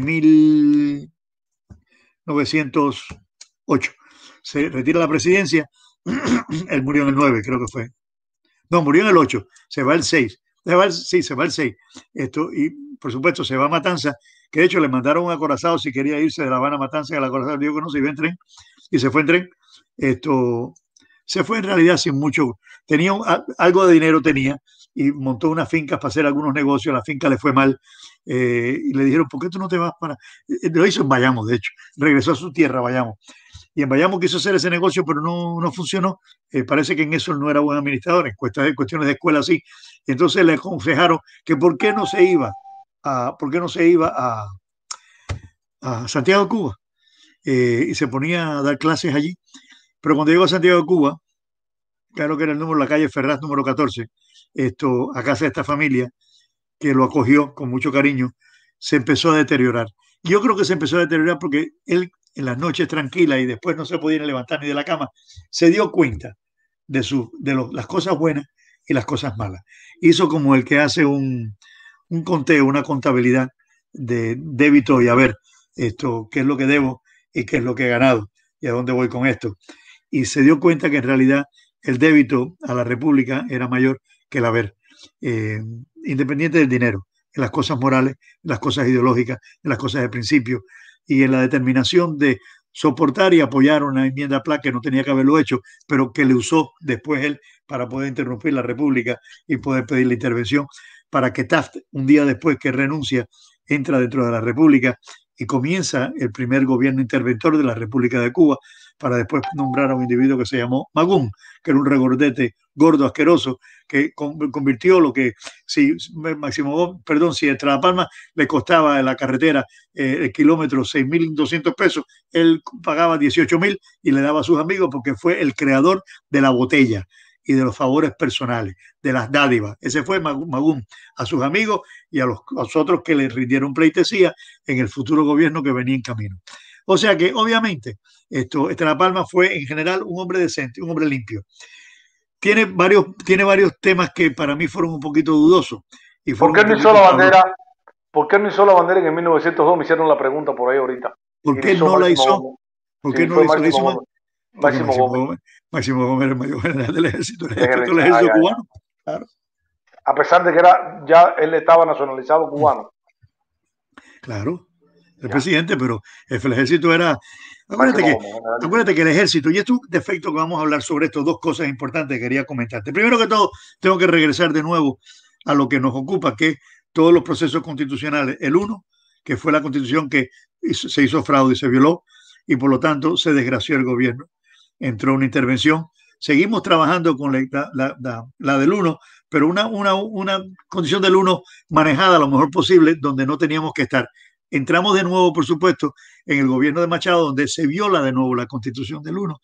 1908. Se retira a la presidencia. Él murió en el 9, creo que fue. No, murió en el 8. Se va el 6. Se va el 6. Y por supuesto se va a Matanzas, que de hecho le mandaron un acorazado si quería irse de La Habana a Matanzas, el acorazado dijo que no, se iba en tren y se fue en tren. Se fue en realidad sin mucho, tenía algo de dinero y montó unas fincas para hacer algunos negocios, la finca le fue mal y le dijeron, ¿por qué tú no te vas para...? Lo hizo en Bayamo, de hecho, regresó a su tierra, Bayamo. Y en Bayamo quiso hacer ese negocio, pero no funcionó. Parece que en eso no era buen administrador, en cuestiones de escuela sí. Entonces le aconsejaron que por qué no se iba a Santiago de Cuba y se ponía a dar clases allí. Pero cuando llegó a Santiago de Cuba, claro que era el número de la calle Ferraz, número 14, a casa de esta familia, que lo acogió con mucho cariño, se empezó a deteriorar. Yo creo que se empezó a deteriorar porque él, en las noches tranquilas y después no se podía levantar ni de la cama, se dio cuenta de las cosas buenas y las cosas malas. Hizo como el que hace un conteo, una contabilidad de débito y a ver qué es lo que debo y qué es lo que he ganado y a dónde voy con esto. Y se dio cuenta que en realidad el débito a la República era mayor que el haber, independiente del dinero, en las cosas morales, en las cosas ideológicas, en las cosas de principio y en la determinación de soportar y apoyar una enmienda a PLA que no tenía que haberlo hecho, pero que le usó después él para poder interrumpir la República y poder pedir la intervención para que Taft, un día después que renuncia, entra dentro de la República y comienza el primer gobierno interventor de la República de Cuba para después nombrar a un individuo que se llamó Magún, que era un regordete gordo, asqueroso, que convirtió lo que, si Estrada Palma le costaba en la carretera el kilómetro 6.200 pesos, él pagaba 18.000 y le daba a sus amigos porque fue el creador de la botella, y de los favores personales, de las dádivas. Ese fue Magún a sus amigos y a los otros que le rindieron pleitesía en el futuro gobierno que venía en camino. O sea que, obviamente, La Palma fue en general un hombre decente, un hombre limpio. Tiene varios temas que para mí fueron un poquito dudosos. Y ¿Por qué no hizo la bandera? ¿Por qué no hizo la bandera en el 1902? Me hicieron la pregunta por ahí ahorita. ¿Por qué no la hizo? ¿Por qué no la hizo? Máximo Gómez era el mayor general del ejército cubano. Claro. A pesar de que ya él estaba nacionalizado cubano. Claro, el presidente, pero el ejército era... Acuérdate que el ejército, y esto es un defecto que vamos a hablar sobre esto, dos cosas importantes que quería comentarte. Primero que todo, tengo que regresar de nuevo a lo que nos ocupa, que es todos los procesos constitucionales. El uno, que fue la constitución que se hizo fraude y se violó, y por lo tanto se desgració el gobierno. Entró una intervención. Seguimos trabajando con la del 1, pero una condición del 1 manejada lo mejor posible, donde no teníamos que estar. Entramos de nuevo, por supuesto, en el gobierno de Machado, donde se viola de nuevo la constitución del 1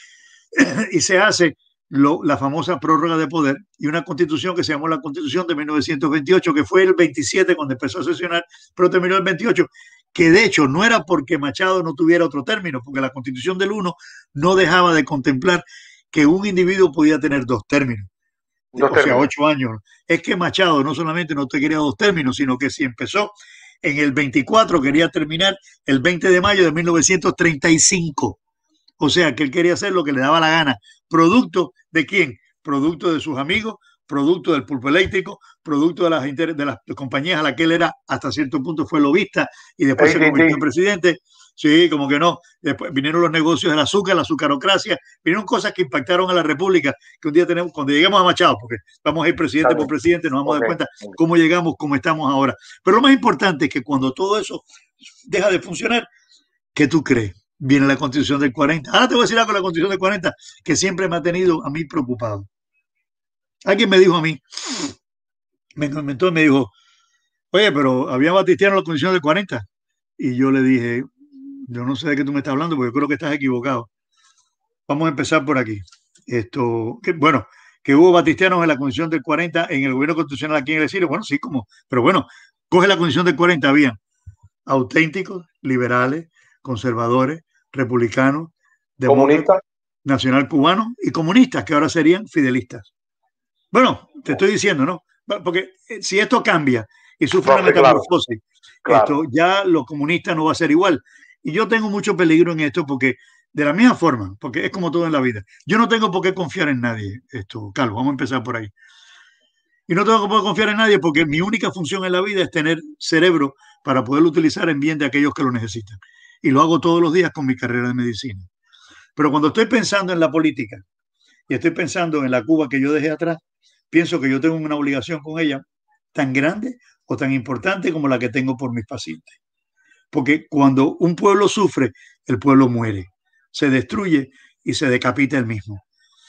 y se hace la famosa prórroga de poder y una constitución que se llamó la Constitución de 1928, que fue el 27 cuando empezó a sesionar, pero terminó el 28, que de hecho no era porque Machado no tuviera otro término, porque la Constitución del 1 no dejaba de contemplar que un individuo podía tener dos términos. O sea, 8 años. Es que Machado no solamente no te quería dos términos, sino que si empezó en el 24, quería terminar el 20 de mayo de 1935. O sea, que él quería hacer lo que le daba la gana. ¿Producto de quién? Producto de sus amigos, producto del pulpo eléctrico, producto de las compañías a las que él era, hasta cierto punto, fue lobista y después se convirtió en presidente. Sí, como que no. Después vinieron los negocios del azúcar, la azucarocracia, vinieron cosas que impactaron a la República, que un día tenemos, cuando lleguemos a Machado, porque vamos a ir presidente por presidente, nos vamos a dar cuenta cómo llegamos, cómo estamos ahora. Pero lo más importante es que cuando todo eso deja de funcionar, ¿qué tú crees? Viene la Constitución del 40. Ahora te voy a decir algo con la Constitución del 40 que siempre me ha tenido a mí preocupado. Alguien me dijo a mí, me comentó y me dijo, oye, pero había batistiano la Constitución del 40. Y yo le dije, yo no sé de qué tú me estás hablando porque yo creo que estás equivocado. Vamos a empezar por aquí. Que hubo batistianos en la Constitución del 40 en el gobierno constitucional aquí en el exilio. Bueno, sí, pero bueno, coge la Constitución del 40, habían auténticos, liberales, conservadores, republicanos, demócratas, nacional cubanos y comunistas, que ahora serían fidelistas. Bueno, te estoy diciendo, ¿no? Porque si esto cambia y sufre una metamorfosis, claro, ya los comunistas no va a ser igual. Y yo tengo mucho peligro en esto porque, de la misma forma, porque es como todo en la vida, yo no tengo por qué confiar en nadie, Carlos, vamos a empezar por ahí. Y no tengo por qué confiar en nadie porque mi única función en la vida es tener cerebro para poderlo utilizar en bien de aquellos que lo necesitan. Y lo hago todos los días con mi carrera de medicina. Pero cuando estoy pensando en la política y estoy pensando en la Cuba que yo dejé atrás, pienso que yo tengo una obligación con ella tan grande o tan importante como la que tengo por mis pacientes. Porque cuando un pueblo sufre, el pueblo muere, se destruye y se decapita él mismo.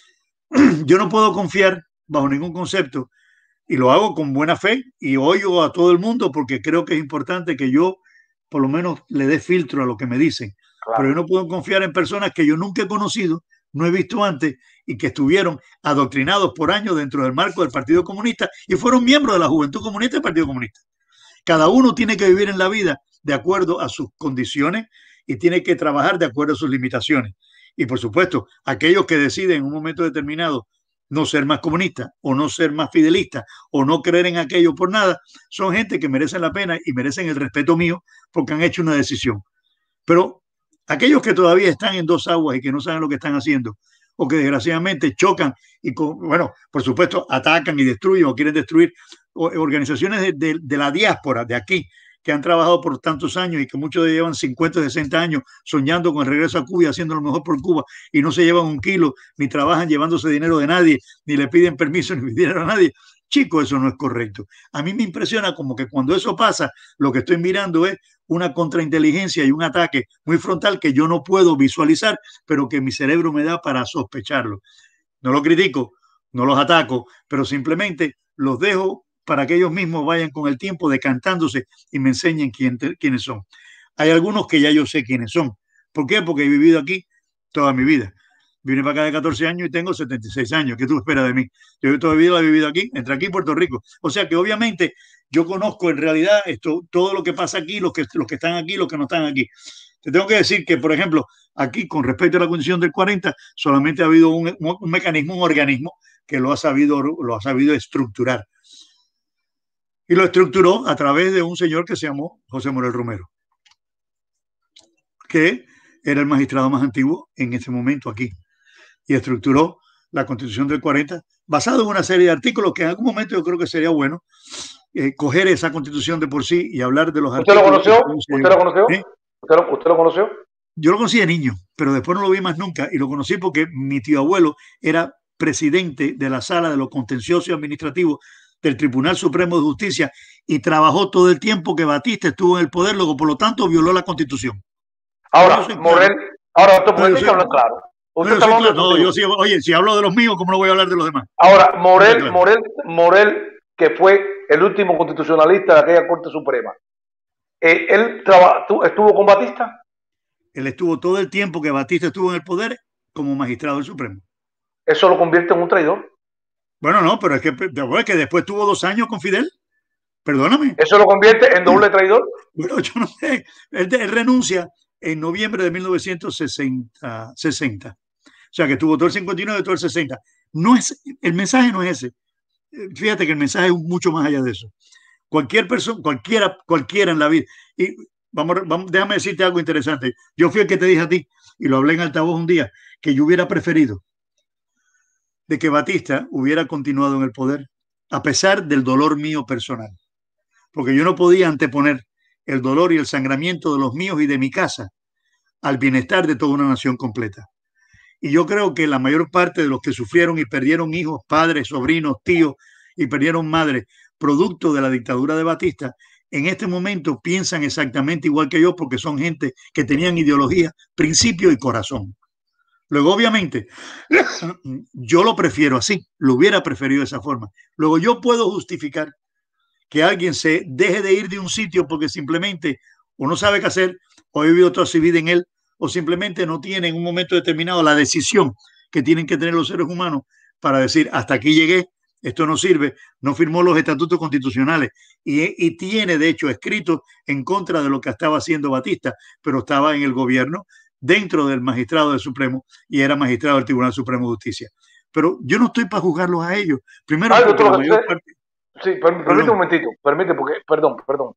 Yo no puedo confiar bajo ningún concepto y lo hago con buena fe y oigo a todo el mundo porque creo que es importante que yo por lo menos le dé filtro a lo que me dicen. Claro. Pero yo no puedo confiar en personas que yo nunca he conocido, no he visto antes y que estuvieron adoctrinados por años dentro del marco del Partido Comunista y fueron miembros de la Juventud Comunista y del Partido Comunista. Cada uno tiene que vivir en la vida de acuerdo a sus condiciones y tiene que trabajar de acuerdo a sus limitaciones. Y por supuesto, aquellos que deciden en un momento determinado no ser más comunistas o no ser más fidelistas o no creer en aquello por nada, son gente que merecen la pena y merecen el respeto mío porque han hecho una decisión. Pero aquellos que todavía están en dos aguas y que no saben lo que están haciendo o que desgraciadamente chocan y, bueno, por supuesto, atacan y destruyen o quieren destruir organizaciones de la diáspora de aquí que han trabajado por tantos años y que muchos de ellos llevan 50 o 60 años soñando con el regreso a Cuba y haciendo lo mejor por Cuba y no se llevan un kilo, ni trabajan llevándose dinero de nadie, ni le piden permiso ni dinero a nadie. Chicos, eso no es correcto. A mí me impresiona como que cuando eso pasa, lo que estoy mirando es una contrainteligencia y un ataque muy frontal que yo no puedo visualizar, pero que mi cerebro me da para sospecharlo. No lo critico, no los ataco, pero simplemente los dejo para que ellos mismos vayan con el tiempo decantándose y me enseñen quiénes son. Hay algunos que ya yo sé quiénes son. ¿Por qué? Porque he vivido aquí toda mi vida. Vine para acá de 14 años y tengo 76 años. ¿Qué tú esperas de mí? Yo todavía la he vivido aquí, entre aquí y Puerto Rico. O sea que obviamente yo conozco en realidad esto, todo lo que pasa aquí, los que están aquí, los que no están aquí. Te tengo que decir que, por ejemplo, aquí con respecto a la Constitución del 40, solamente ha habido un mecanismo, un organismo que lo ha sabido estructurar. Y lo estructuró a través de un señor que se llamó José Morel Romero, que era el magistrado más antiguo en ese momento aquí. Y estructuró la Constitución del 40 basado en una serie de artículos que en algún momento yo creo que sería bueno coger esa Constitución de por sí y hablar de los artículos. ¿Usted lo conoció? ¿Usted lo conoció? ¿Sí? ¿Usted lo conoció? Yo lo conocí de niño, pero después no lo vi más nunca y lo conocí porque mi tío abuelo era presidente de la Sala de los Contenciosos y Administrativos del Tribunal Supremo de Justicia y trabajó todo el tiempo que Batista estuvo en el poder, luego por lo tanto violó la Constitución. Ahora, Morel, ahora esto puede que hablar claro. Usted está claro. No, yo sí, oye, si hablo de los míos, ¿cómo no voy a hablar de los demás? Ahora, Morel, que fue el último constitucionalista de aquella Corte Suprema, ¿él estuvo con Batista? Él estuvo todo el tiempo que Batista estuvo en el poder como magistrado del Supremo. ¿Eso lo convierte en un traidor? Bueno, no, pero es que después tuvo 2 años con Fidel. Perdóname. ¿Eso lo convierte en doble traidor? Bueno, yo no sé. Él renuncia en noviembre de 1960. O sea, que tuvo todo el 59 y todo el 60. No es, el mensaje no es ese. Fíjate que el mensaje es mucho más allá de eso. Cualquier persona, cualquiera en la vida. Y déjame decirte algo interesante. Yo fui el que te dije a ti, y lo hablé en altavoz un día, que yo hubiera preferido de que Batista hubiera continuado en el poder, a pesar del dolor mío personal. Porque yo no podía anteponer el dolor y el sangramiento de los míos y de mi casa al bienestar de toda una nación completa. Y yo creo que la mayor parte de los que sufrieron y perdieron hijos, padres, sobrinos, tíos y perdieron madres, producto de la dictadura de Batista, en este momento piensan exactamente igual que yo porque son gente que tenían ideología, principio y corazón. Luego, obviamente, yo lo prefiero así, lo hubiera preferido de esa forma. Luego, yo puedo justificar que alguien se deje de ir de un sitio porque simplemente o no sabe qué hacer, o ha vivido toda su vida en él, o simplemente no tiene en un momento determinado la decisión que tienen que tener los seres humanos para decir, hasta aquí llegué, esto no sirve, no firmó los estatutos constitucionales y tiene, de hecho, escrito en contra de lo que estaba haciendo Batista, pero estaba en el gobierno dentro del magistrado del Supremo y era magistrado del Tribunal Supremo de Justicia. Pero yo no estoy para juzgarlos a ellos. Primero, porque la mayor parte... Sí, permite un momentito, porque, perdón.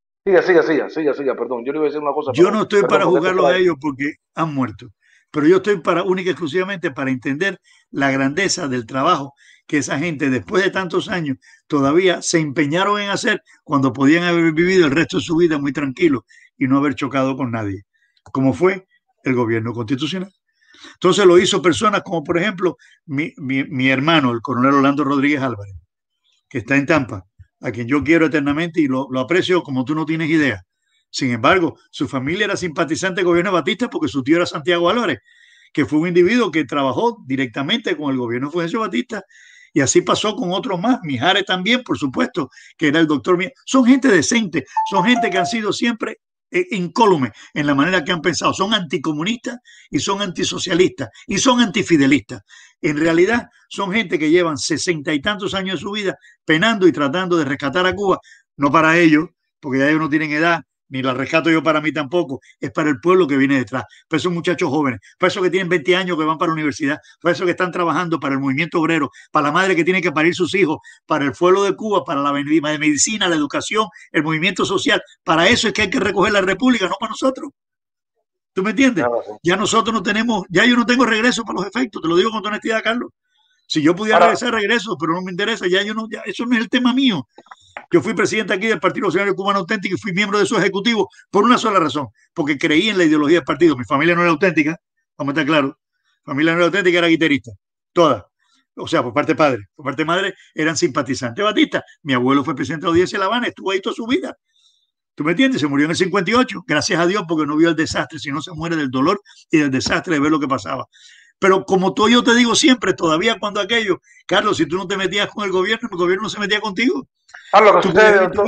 Siga, perdón. Yo le iba a decir una cosa. Yo no estoy para juzgarlos a ellos porque han muerto, pero yo estoy única y exclusivamente para entender la grandeza del trabajo que esa gente después de tantos años todavía se empeñaron en hacer cuando podían haber vivido el resto de su vida muy tranquilos y no haber chocado con nadie, como fue el gobierno constitucional. Entonces lo hizo personas como, por ejemplo, mi hermano, el coronel Orlando Rodríguez Álvarez, que está en Tampa, a quien yo quiero eternamente y lo aprecio como tú no tienes idea. Sin embargo, su familia era simpatizante del gobierno de Batista porque su tío era Santiago Álvarez, que fue un individuo que trabajó directamente con el gobierno de Fulgencio Batista, y así pasó con otros más. Mijares también, por supuesto, que era el doctor Mijares. Son gente decente, son gente que han sido siempre incólumes en la manera que han pensado. Son anticomunistas y son antisocialistas y son antifidelistas. En realidad son gente que llevan 60 y tantos años de su vida penando y tratando de rescatar a Cuba, no para ellos, porque ya ellos no tienen edad, ni la rescato yo para mí tampoco, es para el pueblo que viene detrás, para esos muchachos jóvenes, para esos que tienen 20 años que van para la universidad, para esos que están trabajando para el movimiento obrero, para la madre que tiene que parir sus hijos, para el pueblo de Cuba, para la medicina, la educación, el movimiento social. Para eso es que hay que recoger la república, no para nosotros. ¿Tú me entiendes? Ya nosotros no tenemos, ya yo no tengo regreso para los efectos, te lo digo con honestidad, Carlos. Si yo pudiera regresar, regreso, pero no me interesa, ya eso no es el tema mío. Yo fui presidente aquí del Partido Revolucionario Cubano Auténtico y fui miembro de su ejecutivo por una sola razón, porque creí en la ideología del partido. Mi familia no era auténtica, vamos a estar claros. Mi familia no era auténtica, era guitarrista, toda. O sea, por parte de padre, por parte de madre eran simpatizantes de Batista. Mi abuelo fue presidente de la audiencia de La Habana, estuvo ahí toda su vida. ¿Tú me entiendes? Se murió en el 58, gracias a Dios, porque no vio el desastre, sino se muere del dolor y del desastre de ver lo que pasaba. Pero como yo te digo siempre, todavía cuando aquello, Carlos, si tú no te metías con el gobierno no se metía contigo. Lo que sucede, doctor,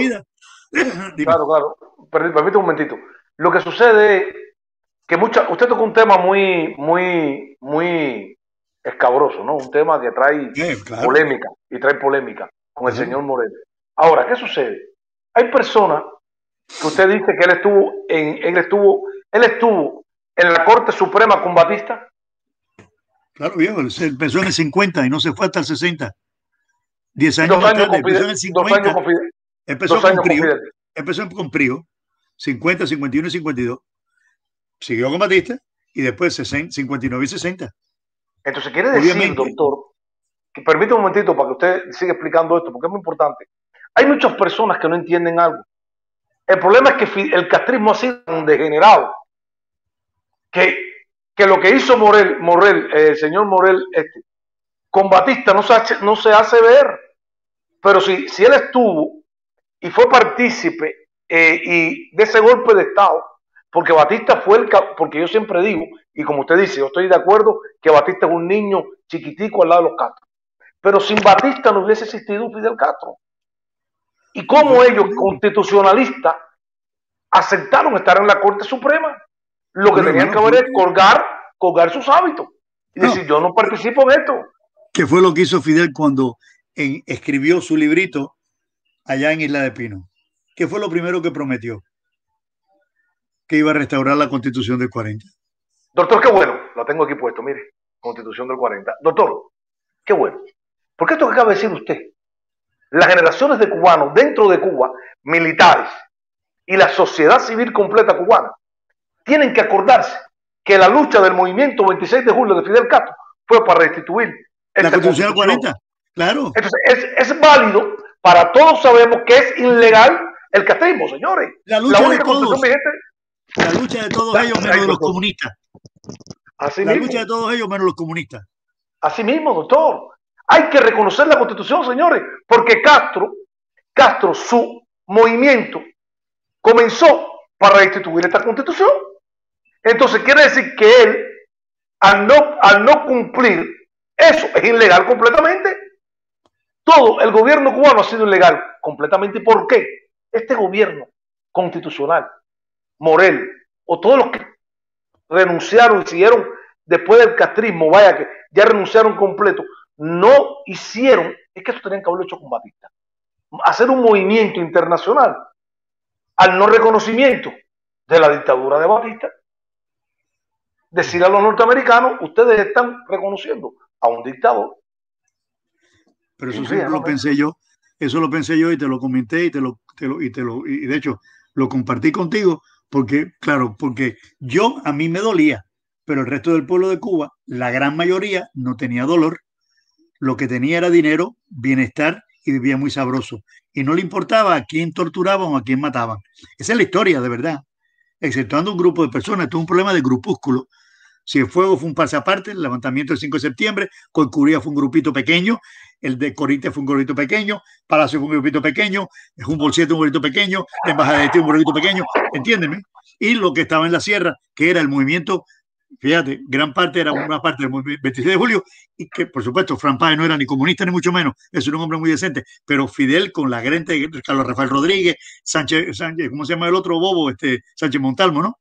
claro, permítame un momentito. Lo que sucede es que usted tocó un tema muy escabroso, ¿no? Un tema que trae Claro. polémica y trae polémica con el Ajá. señor Morel. Ahora, ¿qué sucede? Hay personas que usted dice que él estuvo en la Corte Suprema con Batista. Claro, viejo, él empezó en el 50 y no se fue hasta el 60. 10 Y años dos más años tarde, con empezó en Fidel. el Dos años 50, con Fidel. empezó Dos con años con Prío, Fidel. empezó con Prío, 50, 51 y 52, siguió con Batista y después 60, 59 y 60. Entonces quiere decir, Obviamente, doctor, que permítame un momentito para que usted siga explicando esto, porque es muy importante. Hay muchas personas que no entienden algo. El problema es que el castrismo ha sido tan degenerado que lo que hizo el señor Morel, con Batista no se hace ver. Pero si él estuvo y fue partícipe y de ese golpe de Estado, porque Batista fue porque yo siempre digo, y como usted dice, yo estoy de acuerdo que Batista es un niño chiquitico al lado de los Castro. Pero sin Batista no hubiese existido un Fidel Castro. Y cómo ellos, constitucionalistas, aceptaron estar en la Corte Suprema. Lo que tenían que hacer es colgar sus hábitos y decir, yo no participo en esto. ¿Qué fue lo que hizo Fidel cuando escribió su librito allá en Isla de Pino? ¿Qué fue lo primero que prometió? Que iba a restaurar la Constitución del 40. Doctor, qué bueno, lo tengo aquí puesto, mire, Constitución del 40. Doctor, qué bueno. Porque esto que acaba de decir usted, las generaciones de cubanos dentro de Cuba, militares, y la sociedad civil completa cubana, tienen que acordarse que la lucha del movimiento 26 de julio de Fidel Castro fue para restituir la Constitución del 40, claro. Entonces, es válido, para todos sabemos que es ilegal el castrismo, señores. La lucha de todos. La lucha de todos ellos menos de los comunistas. Así la mismo. Lucha de todos ellos menos los comunistas. Así mismo, doctor. Hay que reconocer la Constitución, señores, porque Castro, su movimiento comenzó para restituir esta Constitución. Entonces quiere decir que él, al no cumplir, eso es ilegal completamente. Todo el gobierno cubano ha sido ilegal completamente. ¿Por qué? Este gobierno constitucional, Morel, o todos los que renunciaron y siguieron después del castrismo, vaya que ya renunciaron completo, no hicieron, es que eso tenían que haberlo hecho con Batista, hacer un movimiento internacional al no reconocimiento de la dictadura de Batista, decir a los norteamericanos, ustedes están reconociendo a un dictador. Pero eso siempre lo pensé yo, y te lo comenté y de hecho lo compartí contigo porque a mí me dolía, pero el resto del pueblo de Cuba, la gran mayoría no tenía dolor, lo que tenía era dinero, bienestar y vivía muy sabroso y no le importaba a quién torturaban o a quién mataban. Esa es la historia de verdad, exceptuando un grupo de personas. Esto es un problema de grupúsculo. Cienfuegos fue un pasaporte, el levantamiento del 5 de septiembre, Coicuría fue un grupito pequeño, el de Corinthians fue un grupito pequeño, Palacio fue un grupito pequeño, Humboldt 7 un grupito pequeño, la Embajada de Haití un grupito pequeño, entiéndeme. Y lo que estaba en la sierra, que era el movimiento, fíjate, gran parte era una parte del 26 de julio, y que por supuesto Fran Páez no era ni comunista ni mucho menos, eso era un hombre muy decente, pero Fidel con la gerente de Carlos Rafael Rodríguez, Sánchez, ¿cómo se llama el otro bobo? Sánchez Montalmo, ¿no?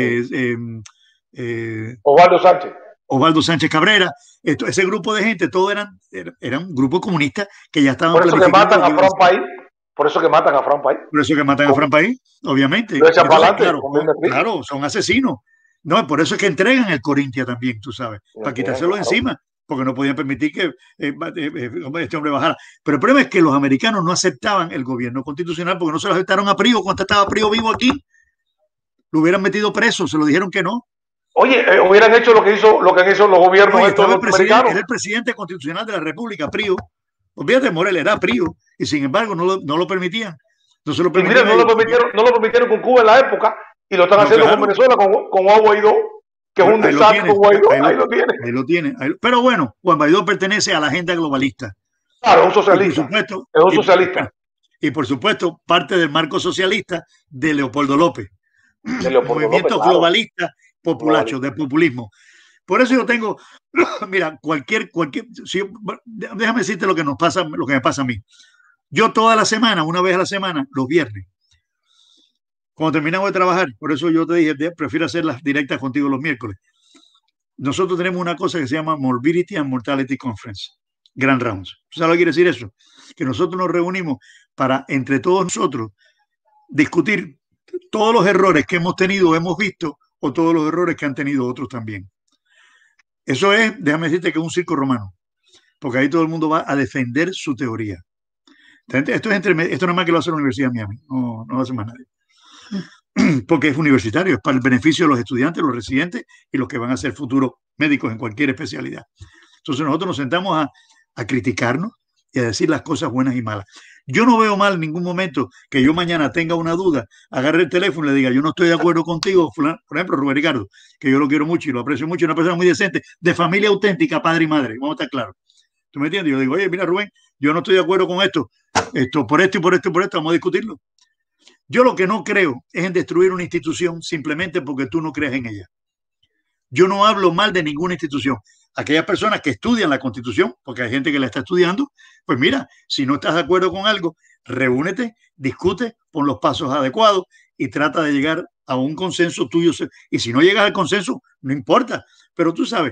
Osvaldo Sánchez Cabrera, ese grupo de gente, todos eran un grupo comunista que ya estaban por eso que matan a Fran Páez. Por eso que matan a Fran Páez. Por eso que matan a Fran Páez, obviamente. Lo echan para adelante, claro, claro, son asesinos. No, por eso es que entregan el Corinthians también, tú sabes, para quitárselo encima, porque no podían permitir que este hombre bajara. Pero el problema es que los americanos no aceptaban el gobierno constitucional porque no se lo aceptaron a Prío cuando estaba Prío vivo aquí. Lo hubieran metido preso, se lo dijeron que no. Oye, hubieran hecho lo que han hecho los gobiernos americanos. Era el presidente constitucional de la República, Prío. Olvídate, Morel era Prío, y sin embargo no lo permitían. No se lo permitieron. No lo permitieron con Cuba en la época, y lo están haciendo con Venezuela, con Juan Guaidó, que es un desastre con Guaidó. Ahí lo tiene. Pero bueno, Juan Guaidó pertenece a la agenda globalista. Claro, es un socialista. Es un socialista. Y por supuesto, parte del marco socialista de Leopoldo López. Movimiento globalista, populacho, de populismo. Por eso yo tengo, mira, déjame decirte lo que me pasa a mí. Yo toda la semana, una vez a la semana, los viernes, cuando terminamos de trabajar, por eso yo te dije, prefiero hacer las directas contigo los miércoles. nosotros tenemos una cosa que se llama Morbidity and Mortality Conference, Grand Rounds. ¿Sabes lo que quiere decir eso? Que nosotros nos reunimos para, entre todos nosotros, discutir todos los errores que hemos tenido o hemos visto, o todos los errores que han tenido otros también. Eso es, déjame decirte que es un circo romano, porque ahí todo el mundo va a defender su teoría. Esto no es más que lo hace la Universidad de Miami, no lo hace más nadie. Porque es universitario, es para el beneficio de los estudiantes, los residentes y los que van a ser futuros médicos en cualquier especialidad. Entonces nosotros nos sentamos a criticarnos y a decir las cosas buenas y malas. Yo no veo mal en ningún momento que yo mañana tenga una duda, agarre el teléfono y le diga, yo no estoy de acuerdo contigo, fulano, por ejemplo, Rubén Ricardo, que yo lo quiero mucho y lo aprecio mucho, una persona muy decente, de familia auténtica, padre y madre, vamos a estar claros. ¿Tú me entiendes? Yo digo, oye, mira, Rubén, yo no estoy de acuerdo con esto, por esto y por esto y por esto, vamos a discutirlo. Yo lo que no creo es en destruir una institución simplemente porque tú no crees en ella. Yo no hablo mal de ninguna institución. Aquellas personas que estudian la Constitución, porque hay gente que la está estudiando, pues mira, si no estás de acuerdo con algo, reúnete, discute, pon los pasos adecuados y trata de llegar a un consenso tuyo. Y si no llegas al consenso, no importa. Pero tú sabes,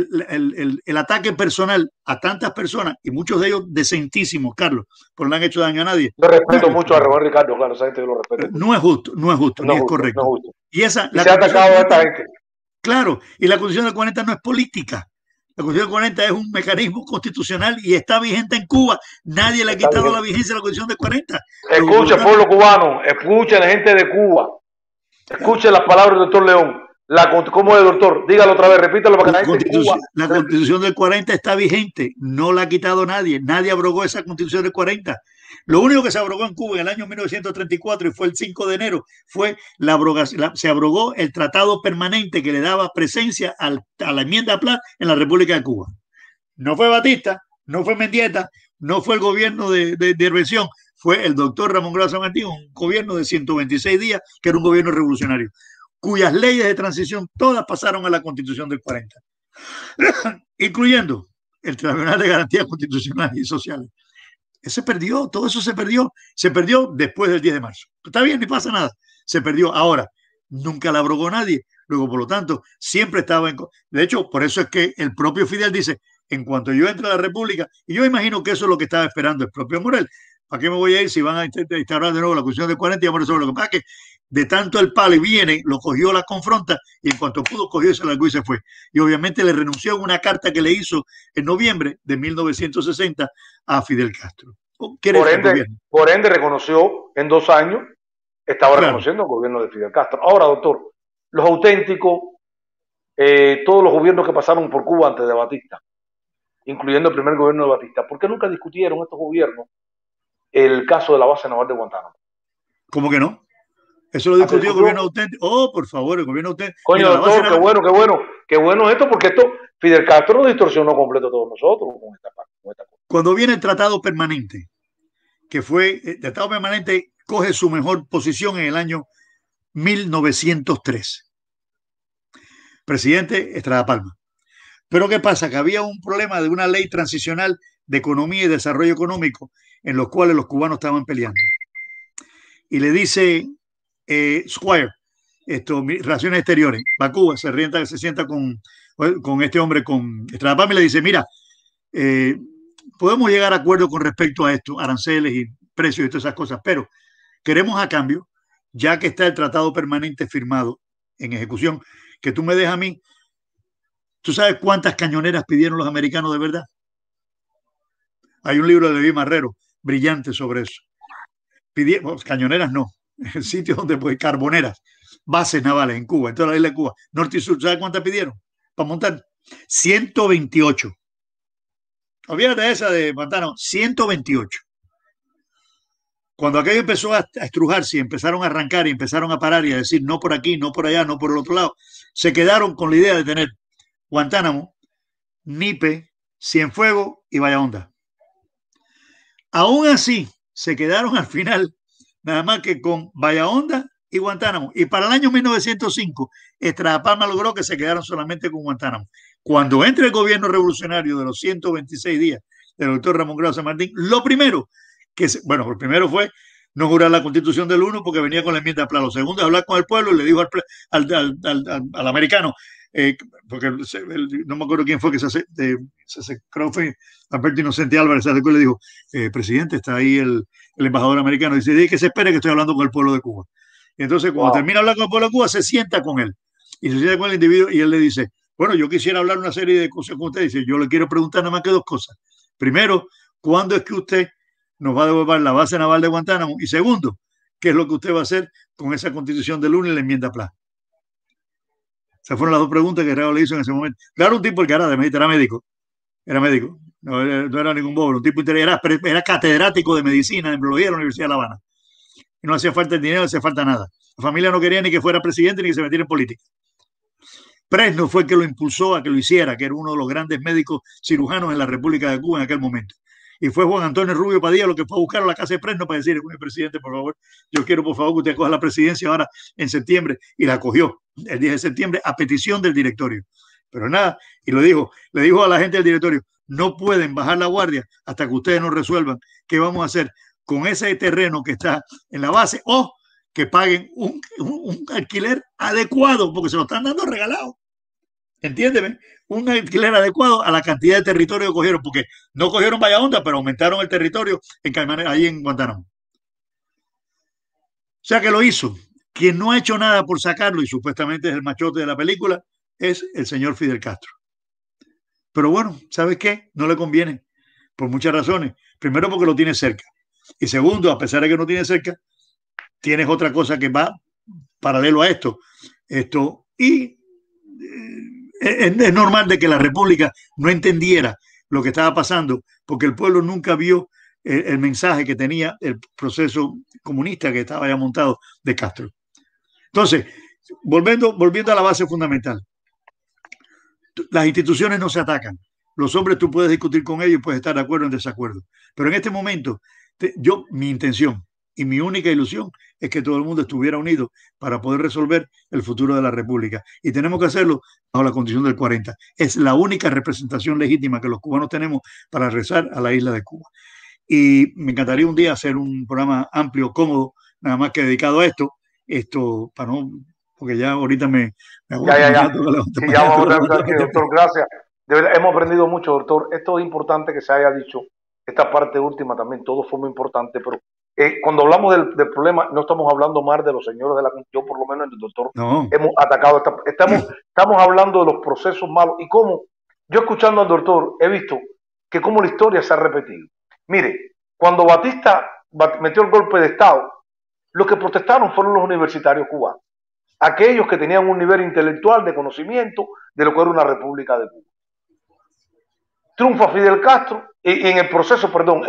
el ataque personal a tantas personas, y muchos de ellos decentísimos, Carlos, porque no han hecho daño a nadie. Yo respeto mucho a Rubén Ricardo, claro, esa gente yo lo respeto. No es justo, no es justo, ni es correcto. No es justo. Y esa, y se ha atacado a esta gente. Claro, y la Constitución del 40 no es política. La Constitución del 40 es un mecanismo constitucional y está vigente en Cuba. Nadie le ha quitado la vigencia a la Constitución del 40. Escuche, pueblo cubano, escuche la gente de Cuba. Escuche las palabras del doctor León. ¿Cómo es, doctor? Dígalo otra vez, repítalo para que la gente de Cuba. La Constitución del 40 está vigente, no la ha quitado nadie. Nadie abrogó esa Constitución del 40. Lo único que se abrogó en Cuba en el año 1934 y fue el 5 de enero fue la abrogación. Se abrogó el tratado permanente que le daba presencia a la enmienda Platt en la República de Cuba. No fue Batista, no fue Mendieta, no fue el gobierno de intervención, fue el doctor Ramón Grau San Martín, un gobierno de 126 días que era un gobierno revolucionario, cuyas leyes de transición todas pasaron a la Constitución del 40, incluyendo el Tribunal de Garantías Constitucionales y Sociales. Se perdió, todo eso se perdió después del 10 de marzo. Está bien, ni pasa nada, se perdió. Ahora, nunca la abrogó nadie, luego por lo tanto, siempre estaba en... De hecho, por eso es que el propio Fidel dice, en cuanto yo entre a la República, y yo imagino que eso es lo que estaba esperando el propio Morel, ¿para qué me voy a ir si van a instaurar de nuevo la Constitución del 40 y vamos a resolver? Lo que pasa es que de tanto el palo y viene, lo cogió, la confronta, y en cuanto pudo, cogió, se largó y se fue. Y obviamente le renunció en una carta que le hizo en noviembre de 1960 a Fidel Castro. Por ende, reconoció en 2 años, estaba reconociendo el gobierno de Fidel Castro. Ahora, doctor, los auténticos, todos los gobiernos que pasaron por Cuba antes de Batista, incluyendo el primer gobierno de Batista, ¿por qué nunca discutieron estos gobiernos el caso de la base naval de Guantánamo? ¿Cómo que no? Eso lo discutió el gobierno auténtico. Oh, por favor, el gobierno auténtico. Coño, doctor, qué bueno esto, porque esto Fidel Castro nos distorsionó completo a todos nosotros con esta cosa. Cuando viene el tratado permanente, que fue, el tratado permanente coge su mejor posición en el año 1903. Presidente Estrada Palma. Pero ¿qué pasa? Que había un problema de una ley transicional de economía y desarrollo económico en los cuales los cubanos estaban peleando. Y le dice Squire, Relaciones Exteriores, va a Cuba, se sienta con este hombre, con Estrada Palma, y le dice, mira, podemos llegar a acuerdo con respecto a esto, aranceles y precios y todas esas cosas, pero queremos a cambio, ya que está el tratado permanente firmado en ejecución, que tú me dejas a mí. ¿Tú sabes cuántas cañoneras pidieron los americanos de verdad? Hay un libro de Levi Marrero brillante sobre eso. Pidieron, cañoneras no, el sitio donde pues carboneras, bases navales en Cuba, en toda la isla de Cuba, norte y sur. ¿Sabes cuántas pidieron para montar? 128. Olvídate de esa de Guantánamo, 128. Cuando aquello empezó a estrujarse y empezaron a arrancar y empezaron a parar y a decir no por aquí, no por allá, no por el otro lado, se quedaron con la idea de tener Guantánamo, Nipe, Cienfuegos y Bahía Honda. Aún así, se quedaron al final nada más que con Bahía Honda y Guantánamo. Y para el año 1905, Estrada Palma logró que se quedaran solamente con Guantánamo. Cuando entra el gobierno revolucionario de los 126 días del doctor Ramón Grau San Martín, lo primero fue no jurar la Constitución del 1 porque venía con la enmienda Platt. Lo segundo es hablar con el pueblo y le dijo al americano, porque no me acuerdo quién fue que creo que fue Alberto Inocente Álvarez, se acercó y le dijo, presidente, está ahí el embajador americano, dice, que se espere que estoy hablando con el pueblo de Cuba. Y entonces cuando termina de hablar con el pueblo de Cuba, se sienta con él, y se sienta con el individuo, y él le dice, bueno, yo quisiera hablar una serie de cosas con usted. Dice, yo le quiero preguntar nada más que dos cosas. Primero, ¿cuándo es que usted nos va a devolver la base naval de Guantánamo? Y segundo, ¿qué es lo que usted va a hacer con esa constitución de lunes y la enmienda Pla? Esas fueron las dos preguntas que Reagan le hizo en ese momento. Claro, un tipo, el cara de era médico. Era médico. No era ningún bobo. Un tipo era catedrático de medicina en biología de la Universidad de La Habana. Y no hacía falta el dinero, no hacía falta nada. La familia no quería ni que fuera presidente ni que se metiera en política. Fresno fue el que lo impulsó a que lo hiciera, que era uno de los grandes médicos cirujanos en la República de Cuba en aquel momento. Y fue Juan Antonio Rubio Padilla lo que fue a buscar a la casa de Fresno para decirle, presidente, por favor, yo quiero por favor que usted coja la presidencia ahora en septiembre. Y la cogió el 10 de septiembre a petición del directorio. Pero nada, y le dijo a la gente del directorio, no pueden bajar la guardia hasta que ustedes nos resuelvan qué vamos a hacer con ese terreno que está en la base o que paguen un alquiler adecuado porque se lo están dando regalado. Entiéndeme, un alquiler adecuado a la cantidad de territorio que cogieron, porque no cogieron Bahía Honda, pero aumentaron el territorio ahí en Guantánamo. O sea que lo hizo. Quien no ha hecho nada por sacarlo, y supuestamente es el machote de la película, es el señor Fidel Castro. Pero bueno, ¿sabes qué? No le conviene, por muchas razones. Primero porque lo tiene cerca. Y segundo, a pesar de que no tiene cerca, tienes otra cosa que va paralelo a esto. Y es normal de que la República no entendiera lo que estaba pasando, porque el pueblo nunca vio el mensaje que tenía el proceso comunista que estaba ya montado de Castro. Entonces, volviendo a la base fundamental, las instituciones no se atacan. Los hombres tú puedes discutir con ellos, puedes estar de acuerdo o en desacuerdo. Pero en este momento, mi intención y mi única ilusión es que todo el mundo estuviera unido para poder resolver el futuro de la República. Y tenemos que hacerlo bajo la Constitución del 40. Es la única representación legítima que los cubanos tenemos para regresar a la isla de Cuba. Y me encantaría un día hacer un programa amplio, cómodo, nada más que dedicado a esto, para no, porque ya ahorita me Ya, doctor, gracias. De verdad, hemos aprendido mucho, doctor. Esto es importante que se haya dicho. Esta parte última también, todo fue muy importante, pero cuando hablamos del problema, no estamos hablando más de los señores de la Constitución, por lo menos el doctor, no. hemos atacado, estamos hablando de los procesos malos y cómo, yo escuchando al doctor, he visto que cómo la historia se ha repetido. Mire, cuando Batista metió el golpe de Estado, los que protestaron fueron los universitarios cubanos, aquellos que tenían un nivel intelectual de conocimiento de lo que era una república de Cuba. Triunfa Fidel Castro y en el proceso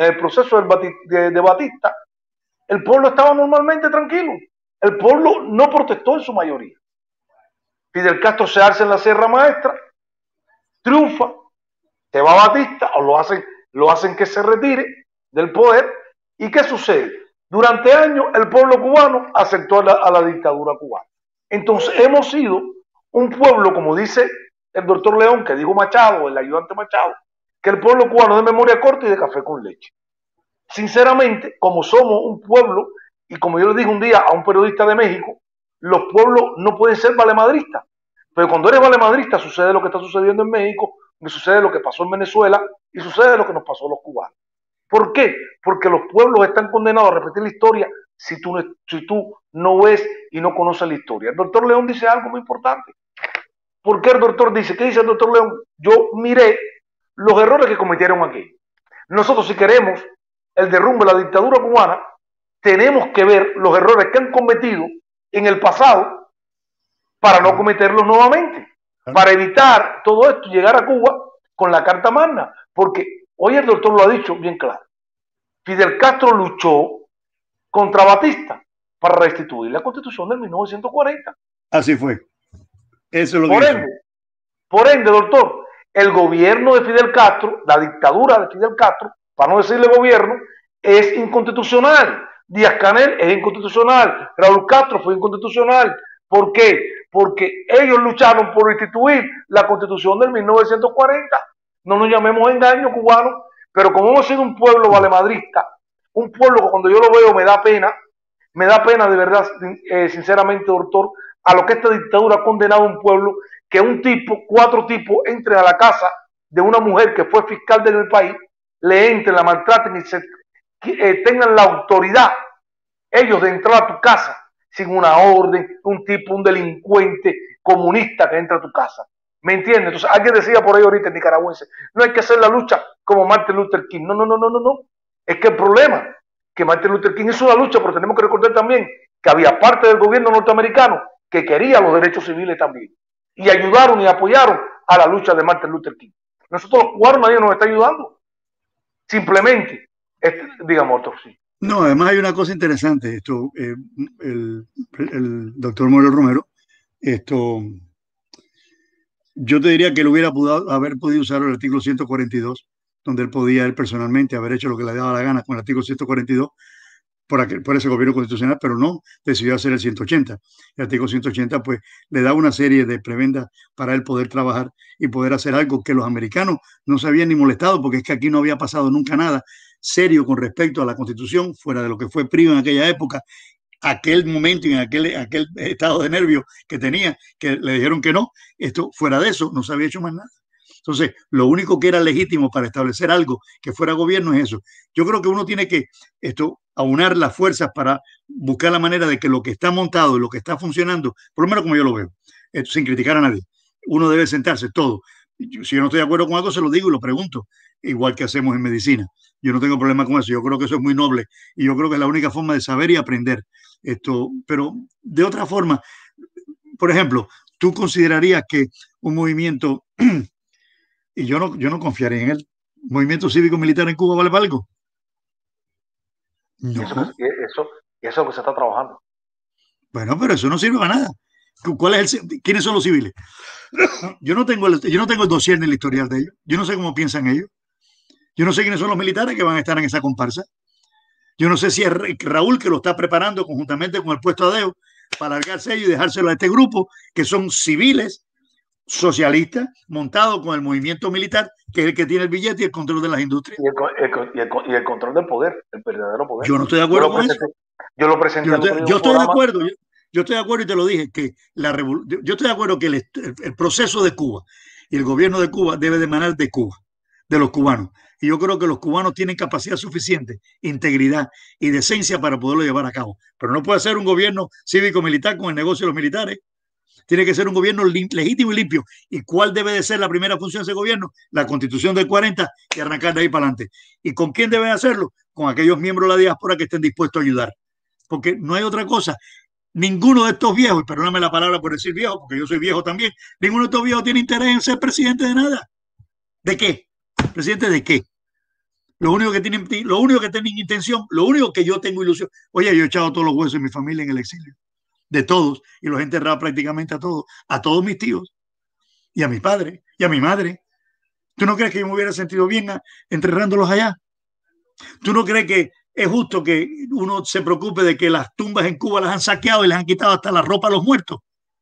de Batista, el pueblo estaba normalmente tranquilo. El pueblo no protestó en su mayoría. Fidel Castro se alza en la Sierra Maestra, triunfa, se va a Batista o lo hacen que se retire del poder. ¿Y qué sucede? Durante años el pueblo cubano aceptó a la dictadura cubana. Entonces hemos sido un pueblo, como dice el doctor León, que dijo Machado, el ayudante Machado, que el pueblo cubano es de memoria corta y de café con leche. Sinceramente, como somos un pueblo, y como yo le dije un día a un periodista de México, los pueblos no pueden ser valemadristas. Pero cuando eres valemadrista sucede lo que está sucediendo en México, sucede lo que pasó en Venezuela y sucede lo que nos pasó a los cubanos. ¿Por qué? Porque los pueblos están condenados a repetir la historia si tú no ves y no conoces la historia. El doctor León dice algo muy importante. ¿Por qué el doctor dice? ¿Qué dice el doctor León? Yo miré los errores que cometieron aquí. Nosotros, si queremos el derrumbe de la dictadura cubana, tenemos que ver los errores que han cometido en el pasado para no cometerlos nuevamente, para evitar todo esto y llegar a Cuba con la Carta Magna, porque hoy el doctor lo ha dicho bien claro. Fidel Castro luchó contra Batista para restituir la Constitución de 1940. Así fue. Eso es lo que por ende, doctor, el gobierno de Fidel Castro, la dictadura de Fidel Castro, para no decirle gobierno, es inconstitucional. Díaz-Canel es inconstitucional. Raúl Castro fue inconstitucional. ¿Por qué? Porque ellos lucharon por instituir la Constitución del 1940. No nos llamemos engaño, cubanos, pero como hemos sido un pueblo valemadrista, un pueblo que cuando yo lo veo me da pena de verdad, sinceramente, doctor, a lo que esta dictadura ha condenado a un pueblo que cuatro tipos entren a la casa de una mujer que fue fiscal del país, le entren, la maltraten y tengan la autoridad ellos de entrar a tu casa sin una orden, un delincuente comunista que entra a tu casa. ¿Me entiendes? Entonces, alguien decía por ahí ahorita en nicaragüense, no hay que hacer la lucha como Martin Luther King. No. Es que el problema es que Martin Luther King hizo una lucha, pero tenemos que recordar también que había parte del gobierno norteamericano que quería los derechos civiles también. Y ayudaron y apoyaron a la lucha de Martin Luther King. Nosotros los cubanos, nadie nos está ayudando. Simplemente, digamos otro sí. No, además hay una cosa interesante. El doctor Morel Romero, yo te diría que él hubiera haber podido usar el artículo 142, donde él podía él personalmente haber hecho lo que le daba la gana con el artículo 142 por ese gobierno constitucional, pero no, decidió hacer el 180. El artículo 180 pues le da una serie de prebendas para él poder trabajar y poder hacer algo que los americanos no se habían ni molestado, porque es que aquí no había pasado nunca nada serio con respecto a la Constitución, fuera de lo que fue PRI en aquella época, aquel momento y en aquel estado de nervio que tenía, que le dijeron que no. Fuera de eso no se había hecho más nada. Entonces, lo único que era legítimo para establecer algo que fuera gobierno es eso. Yo creo que uno tiene que aunar las fuerzas para buscar la manera de que lo que está montado y lo que está funcionando, por lo menos como yo lo veo, sin criticar a nadie, uno debe sentarse todo. Si yo no estoy de acuerdo con algo, se lo digo y lo pregunto, igual que hacemos en medicina. Yo no tengo problema con eso. Yo creo que eso es muy noble y yo creo que es la única forma de saber y aprender. Pero de otra forma, por ejemplo, ¿tú considerarías que un movimiento, y yo no confiaría en él, movimiento cívico-militar en Cuba vale para algo? No. Eso que se está trabajando. Bueno, pero eso no sirve para nada. ¿Quiénes son los civiles? Yo no tengo el dossier ni el historial de ellos. Yo no sé cómo piensan ellos. Yo no sé quiénes son los militares que van a estar en esa comparsa. Yo no sé si es Raúl que lo está preparando conjuntamente con el puesto Adeo para largarse ellos y dejárselo a este grupo, que son civiles socialistas montados con el movimiento militar, que es el que tiene el billete y el control de las industrias. Y el control del poder, el verdadero poder. Yo no estoy de acuerdo con eso. Yo lo presenté. Yo estoy de acuerdo. Yo estoy de acuerdo y te lo dije, que yo estoy de acuerdo que el proceso de Cuba y el gobierno de Cuba debe de emanar de Cuba, de los cubanos. Y yo creo que los cubanos tienen capacidad suficiente, integridad y decencia para poderlo llevar a cabo. Pero no puede ser un gobierno cívico-militar con el negocio de los militares. Tiene que ser un gobierno legítimo y limpio. ¿Y cuál debe de ser la primera función de ese gobierno? La Constitución del 40 y arrancar de ahí para adelante. ¿Y con quién debe hacerlo? Con aquellos miembros de la diáspora que estén dispuestos a ayudar. Porque no hay otra cosa. Ninguno de estos viejos, y perdóname la palabra por decir viejo, porque yo soy viejo también, ninguno de estos viejos tiene interés en ser presidente de nada. ¿De qué? ¿Presidente de qué? Lo único que tienen intención, lo único que yo tengo ilusión. Oye, yo he echado todos los huesos de mi familia en el exilio, de todos, y los he enterrado prácticamente a todos mis tíos, y a mi padre, y a mi madre. ¿Tú no crees que yo me hubiera sentido bien enterrándolos allá? ¿Tú no crees que es justo que uno se preocupe de que las tumbas en Cuba las han saqueado y les han quitado hasta la ropa a los muertos?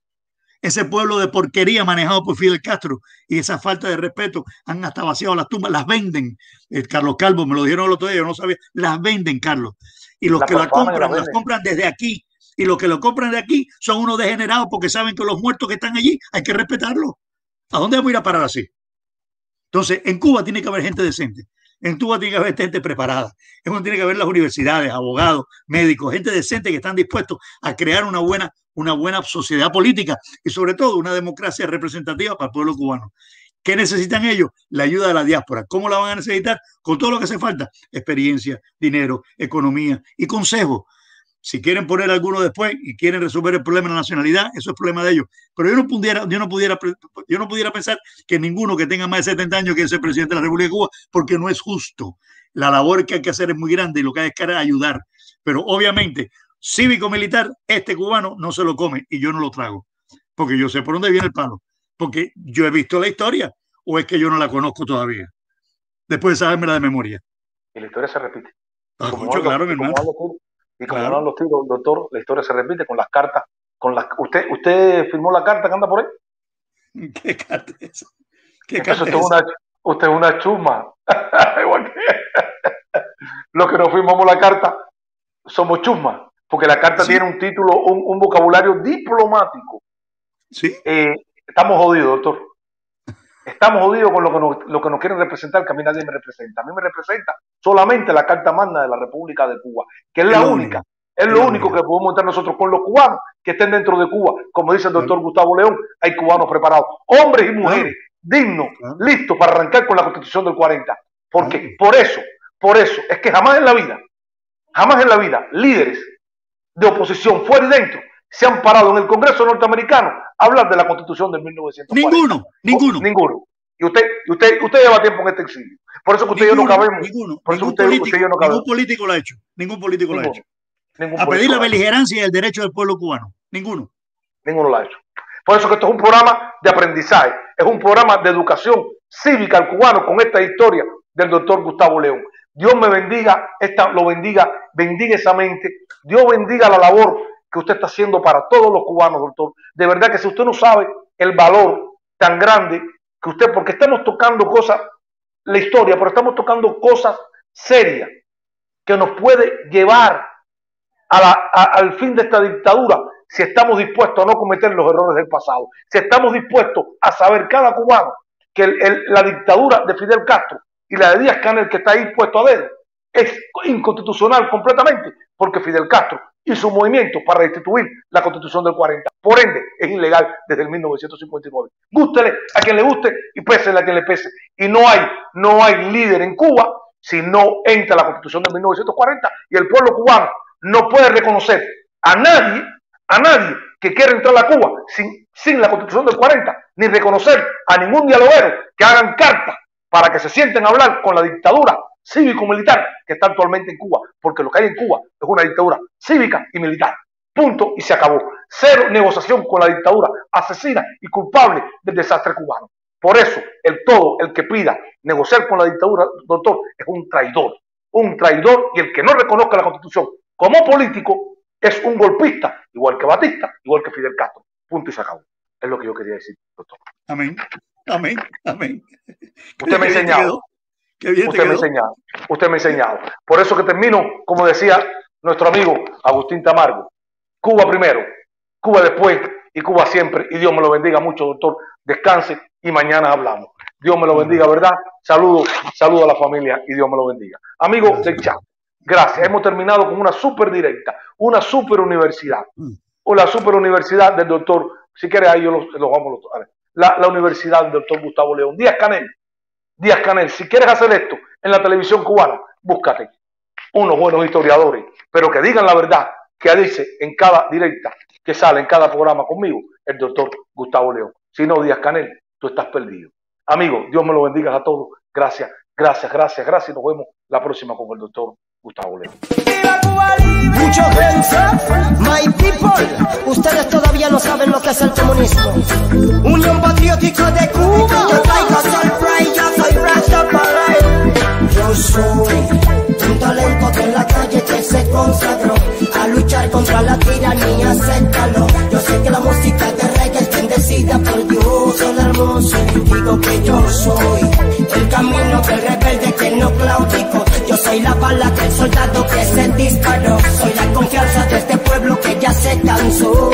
Ese pueblo de porquería manejado por Fidel Castro y esa falta de respeto, han hasta vaciado las tumbas, las venden. Carlos Calvo me lo dijeron el otro día, yo no sabía, las venden, Carlos. Y los que las compran desde aquí. Y los que lo compran de aquí son unos degenerados porque saben que los muertos que están allí hay que respetarlos. ¿A dónde vamos a ir a parar así? Entonces, en Cuba tiene que haber gente decente. En Cuba tiene que haber gente preparada. En Cuba tiene que haber las universidades, abogados, médicos, gente decente que están dispuestos a crear una buena sociedad política y sobre todo una democracia representativa para el pueblo cubano. ¿Qué necesitan ellos? La ayuda de la diáspora. ¿Cómo la van a necesitar? Con todo lo que hace falta. Experiencia, dinero, economía y consejo. Si quieren poner alguno después y quieren resolver el problema de la nacionalidad, eso es problema de ellos. Pero yo no pudiera pensar que ninguno que tenga más de 70 años quiere ser presidente de la República de Cuba, porque no es justo. La labor que hay que hacer es muy grande y lo que hay que hacer es ayudar. Pero obviamente, cívico-militar, este cubano no se lo come y yo no lo trago. Porque yo sé por dónde viene el palo. Porque yo he visto la historia o es que yo no la conozco todavía. Después de sabérmela de memoria. Y la historia se repite. Mucho, claro, mi hermano. Y como no los tiros, doctor, la historia se repite con las cartas. ¿Usted firmó la carta que anda por ahí? ¿Qué carta es esa? Usted es una chusma. Igual que los que no firmamos la carta somos chusmas. Porque la carta tiene un título, un vocabulario diplomático. Sí. Estamos jodidos, doctor. Estamos jodidos con lo que nos quieren representar, que a mí nadie me representa. A mí me representa solamente la Carta Magna de la República de Cuba, que es la única. Es lo único que podemos estar nosotros con los cubanos que estén dentro de Cuba. Como dice el doctor Gustavo León, hay cubanos preparados, hombres y mujeres, dignos, listos para arrancar con la Constitución del 40. Porque por eso, es que jamás en la vida, líderes de oposición fuera y dentro se han parado en el Congreso norteamericano a hablar de la Constitución del 1940. Ninguno. Y usted lleva tiempo en este exilio. Por eso que usted y yo no cabemos. Ningún político lo ha hecho. A pedir la beligerancia y el derecho del pueblo cubano. Ninguno lo ha hecho. Por eso que esto es un programa de aprendizaje, es un programa de educación cívica al cubano con esta historia del doctor Gustavo León. Dios me bendiga, bendiga esa mente, Dios bendiga la labor que usted está haciendo para todos los cubanos, doctor. De verdad que si usted no sabe el valor tan grande que usted, porque estamos tocando cosas, la historia, pero estamos tocando cosas serias que nos puede llevar al fin de esta dictadura, si estamos dispuestos a no cometer los errores del pasado, si estamos dispuestos a saber cada cubano que la dictadura de Fidel Castro y la de Díaz-Canel, que está ahí puesto a dedo, es inconstitucional completamente, porque Fidel Castro hizo un movimiento para destituir la Constitución del 40. Por ende, es ilegal desde el 1959. Gústele a quien le guste y pésele a quien le pese. Y no hay líder en Cuba si no entra la Constitución de 1940, y el pueblo cubano no puede reconocer a nadie que quiera entrar a Cuba sin la Constitución del 40, ni reconocer a ningún dialoguero que hagan cartas para que se sienten a hablar con la dictadura cívico-militar que está actualmente en Cuba, porque lo que hay en Cuba es una dictadura cívica y militar. Punto, y se acabó. Cero negociación con la dictadura asesina y culpable del desastre cubano. Por eso, el que pida negociar con la dictadura, doctor, es un traidor, y el que no reconozca la Constitución como político es un golpista, igual que Batista, igual que Fidel Castro. Punto, y se acabó. Es lo que yo quería decir, doctor. Amén. Usted me ha enseñado. Usted me ha enseñado. Por eso que termino, como decía nuestro amigo Agustín Tamargo: Cuba primero, Cuba después y Cuba siempre. Y Dios me lo bendiga mucho, doctor. Descanse y mañana hablamos. Dios me lo bendiga, ¿verdad? Saludo a la familia y Dios me lo bendiga. Amigos del chat, gracias. Hemos terminado con una súper directa, una súper universidad. O la super universidad del doctor, si quieres ahí yo los vamos a la universidad del doctor Gustavo León. Díaz-Canel, si quieres hacer esto en la televisión cubana, búscate unos buenos historiadores, pero que digan la verdad, que dice en cada directa que sale en cada programa conmigo el doctor Gustavo León. Si no, Díaz-Canel, tú estás perdido. Amigos, Dios me lo bendiga a todos. Gracias. Y nos vemos la próxima con el doctor Gustavo León. Mucho my people, ustedes todavía no saben lo que es el comunismo. Unión Patriótica de Cuba. Yo traigo Surprise, yo soy Rastafari. Yo soy un talento de la calle que se consagró a luchar contra la tiranía, acéptalo. Yo sé que la música de reggae es bendecida por Dios, el hermoso, y digo que yo soy el camino del rebelde que no claudicó. Yo soy la bala del soldado que se disparó. Soy la confianza de este pueblo que ya se cansó,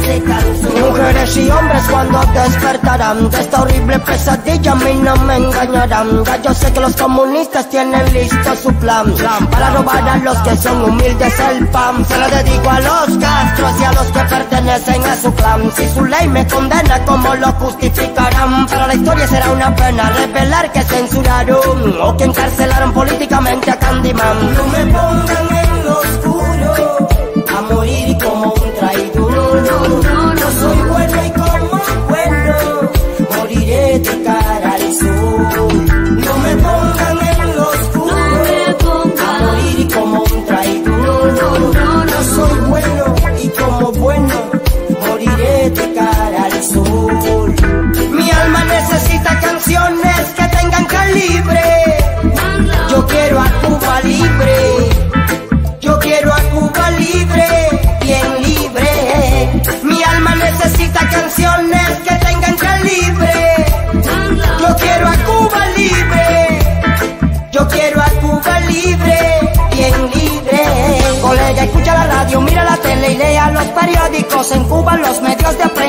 Mujeres y hombres cuando despertarán de esta horrible pesadilla, a mí no me engañarán. Ya yo sé que los comunistas tienen listo su plan para robar a los que son humildes el pan. Se lo dedico a los Castros y a los que pertenecen a su clan. Si su ley me condena, ¿cómo lo justificarán? Para la historia será una pena revelar que censuraron o que encarcelaron políticamente a Candyman. No me pongan en lo oscuro a morir como un traidor. No soy bueno y como bueno moriré de cara al sol. No me pongan en lo oscuro a morir como un traidor. No soy bueno y como bueno moriré de cara al sol. Mi alma necesita canciones que tengan calibre. Yo quiero a Cuba libre. Yo quiero a Cuba libre, bien libre. Mi alma necesita canciones que tengan calibre. Yo quiero a Cuba libre. Yo quiero a Cuba libre, bien libre. Colega, escucha la radio, mira la tele y lea los periódicos. En Cuba los medios de prensa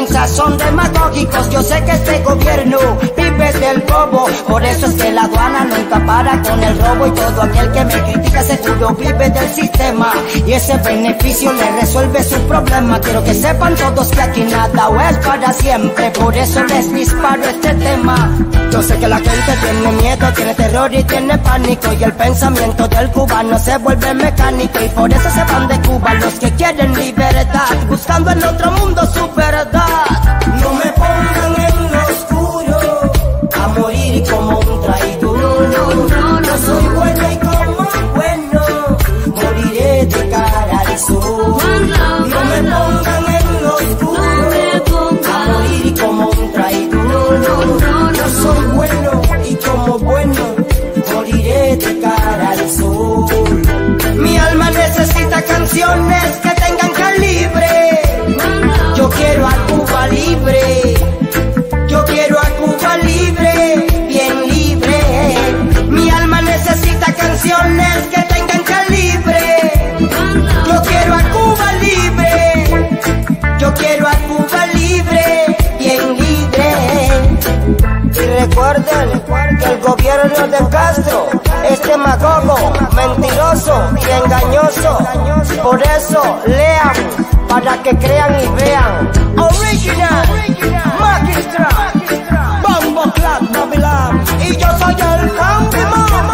defensa son demagógicos. Yo sé que este gobierno vive del robo, por eso es que la aduana nunca para con el robo. Y todo aquel que me critica seguro vive del sistema, y ese beneficio le resuelve su problema. Quiero que sepan todos que aquí nada es para siempre, por eso les disparo este tema. Yo sé que la gente tiene miedo, tiene terror y tiene pánico, y el pensamiento del cubano se vuelve mecánico, y por eso se van de Cuba los que quieren libertad, buscando en otro mundo su verdad. No me pongan en lo oscuro a morir como un traidor. No soy bueno y como bueno moriré de cara al sol. No me pongan en lo oscuro a morir como un traidor. No soy bueno y como bueno moriré de cara al sol. Mi alma necesita canciones que tengan calibre. Yo quiero a Cuba libre. Yo quiero a Cuba libre, bien libre. Mi alma necesita canciones que tengan calibre. Yo quiero a Cuba libre. Yo quiero a Cuba libre, bien libre. Y recuerden que el gobierno de Castro es demagogo, mentiroso y engañoso. Por eso lean para que crean y vean. Original, Magistra, Bombo Clap, Babylon. Y yo soy el Candyman.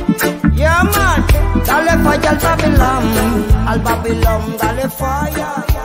Yeah man, dale falla al Babylon, dale falla.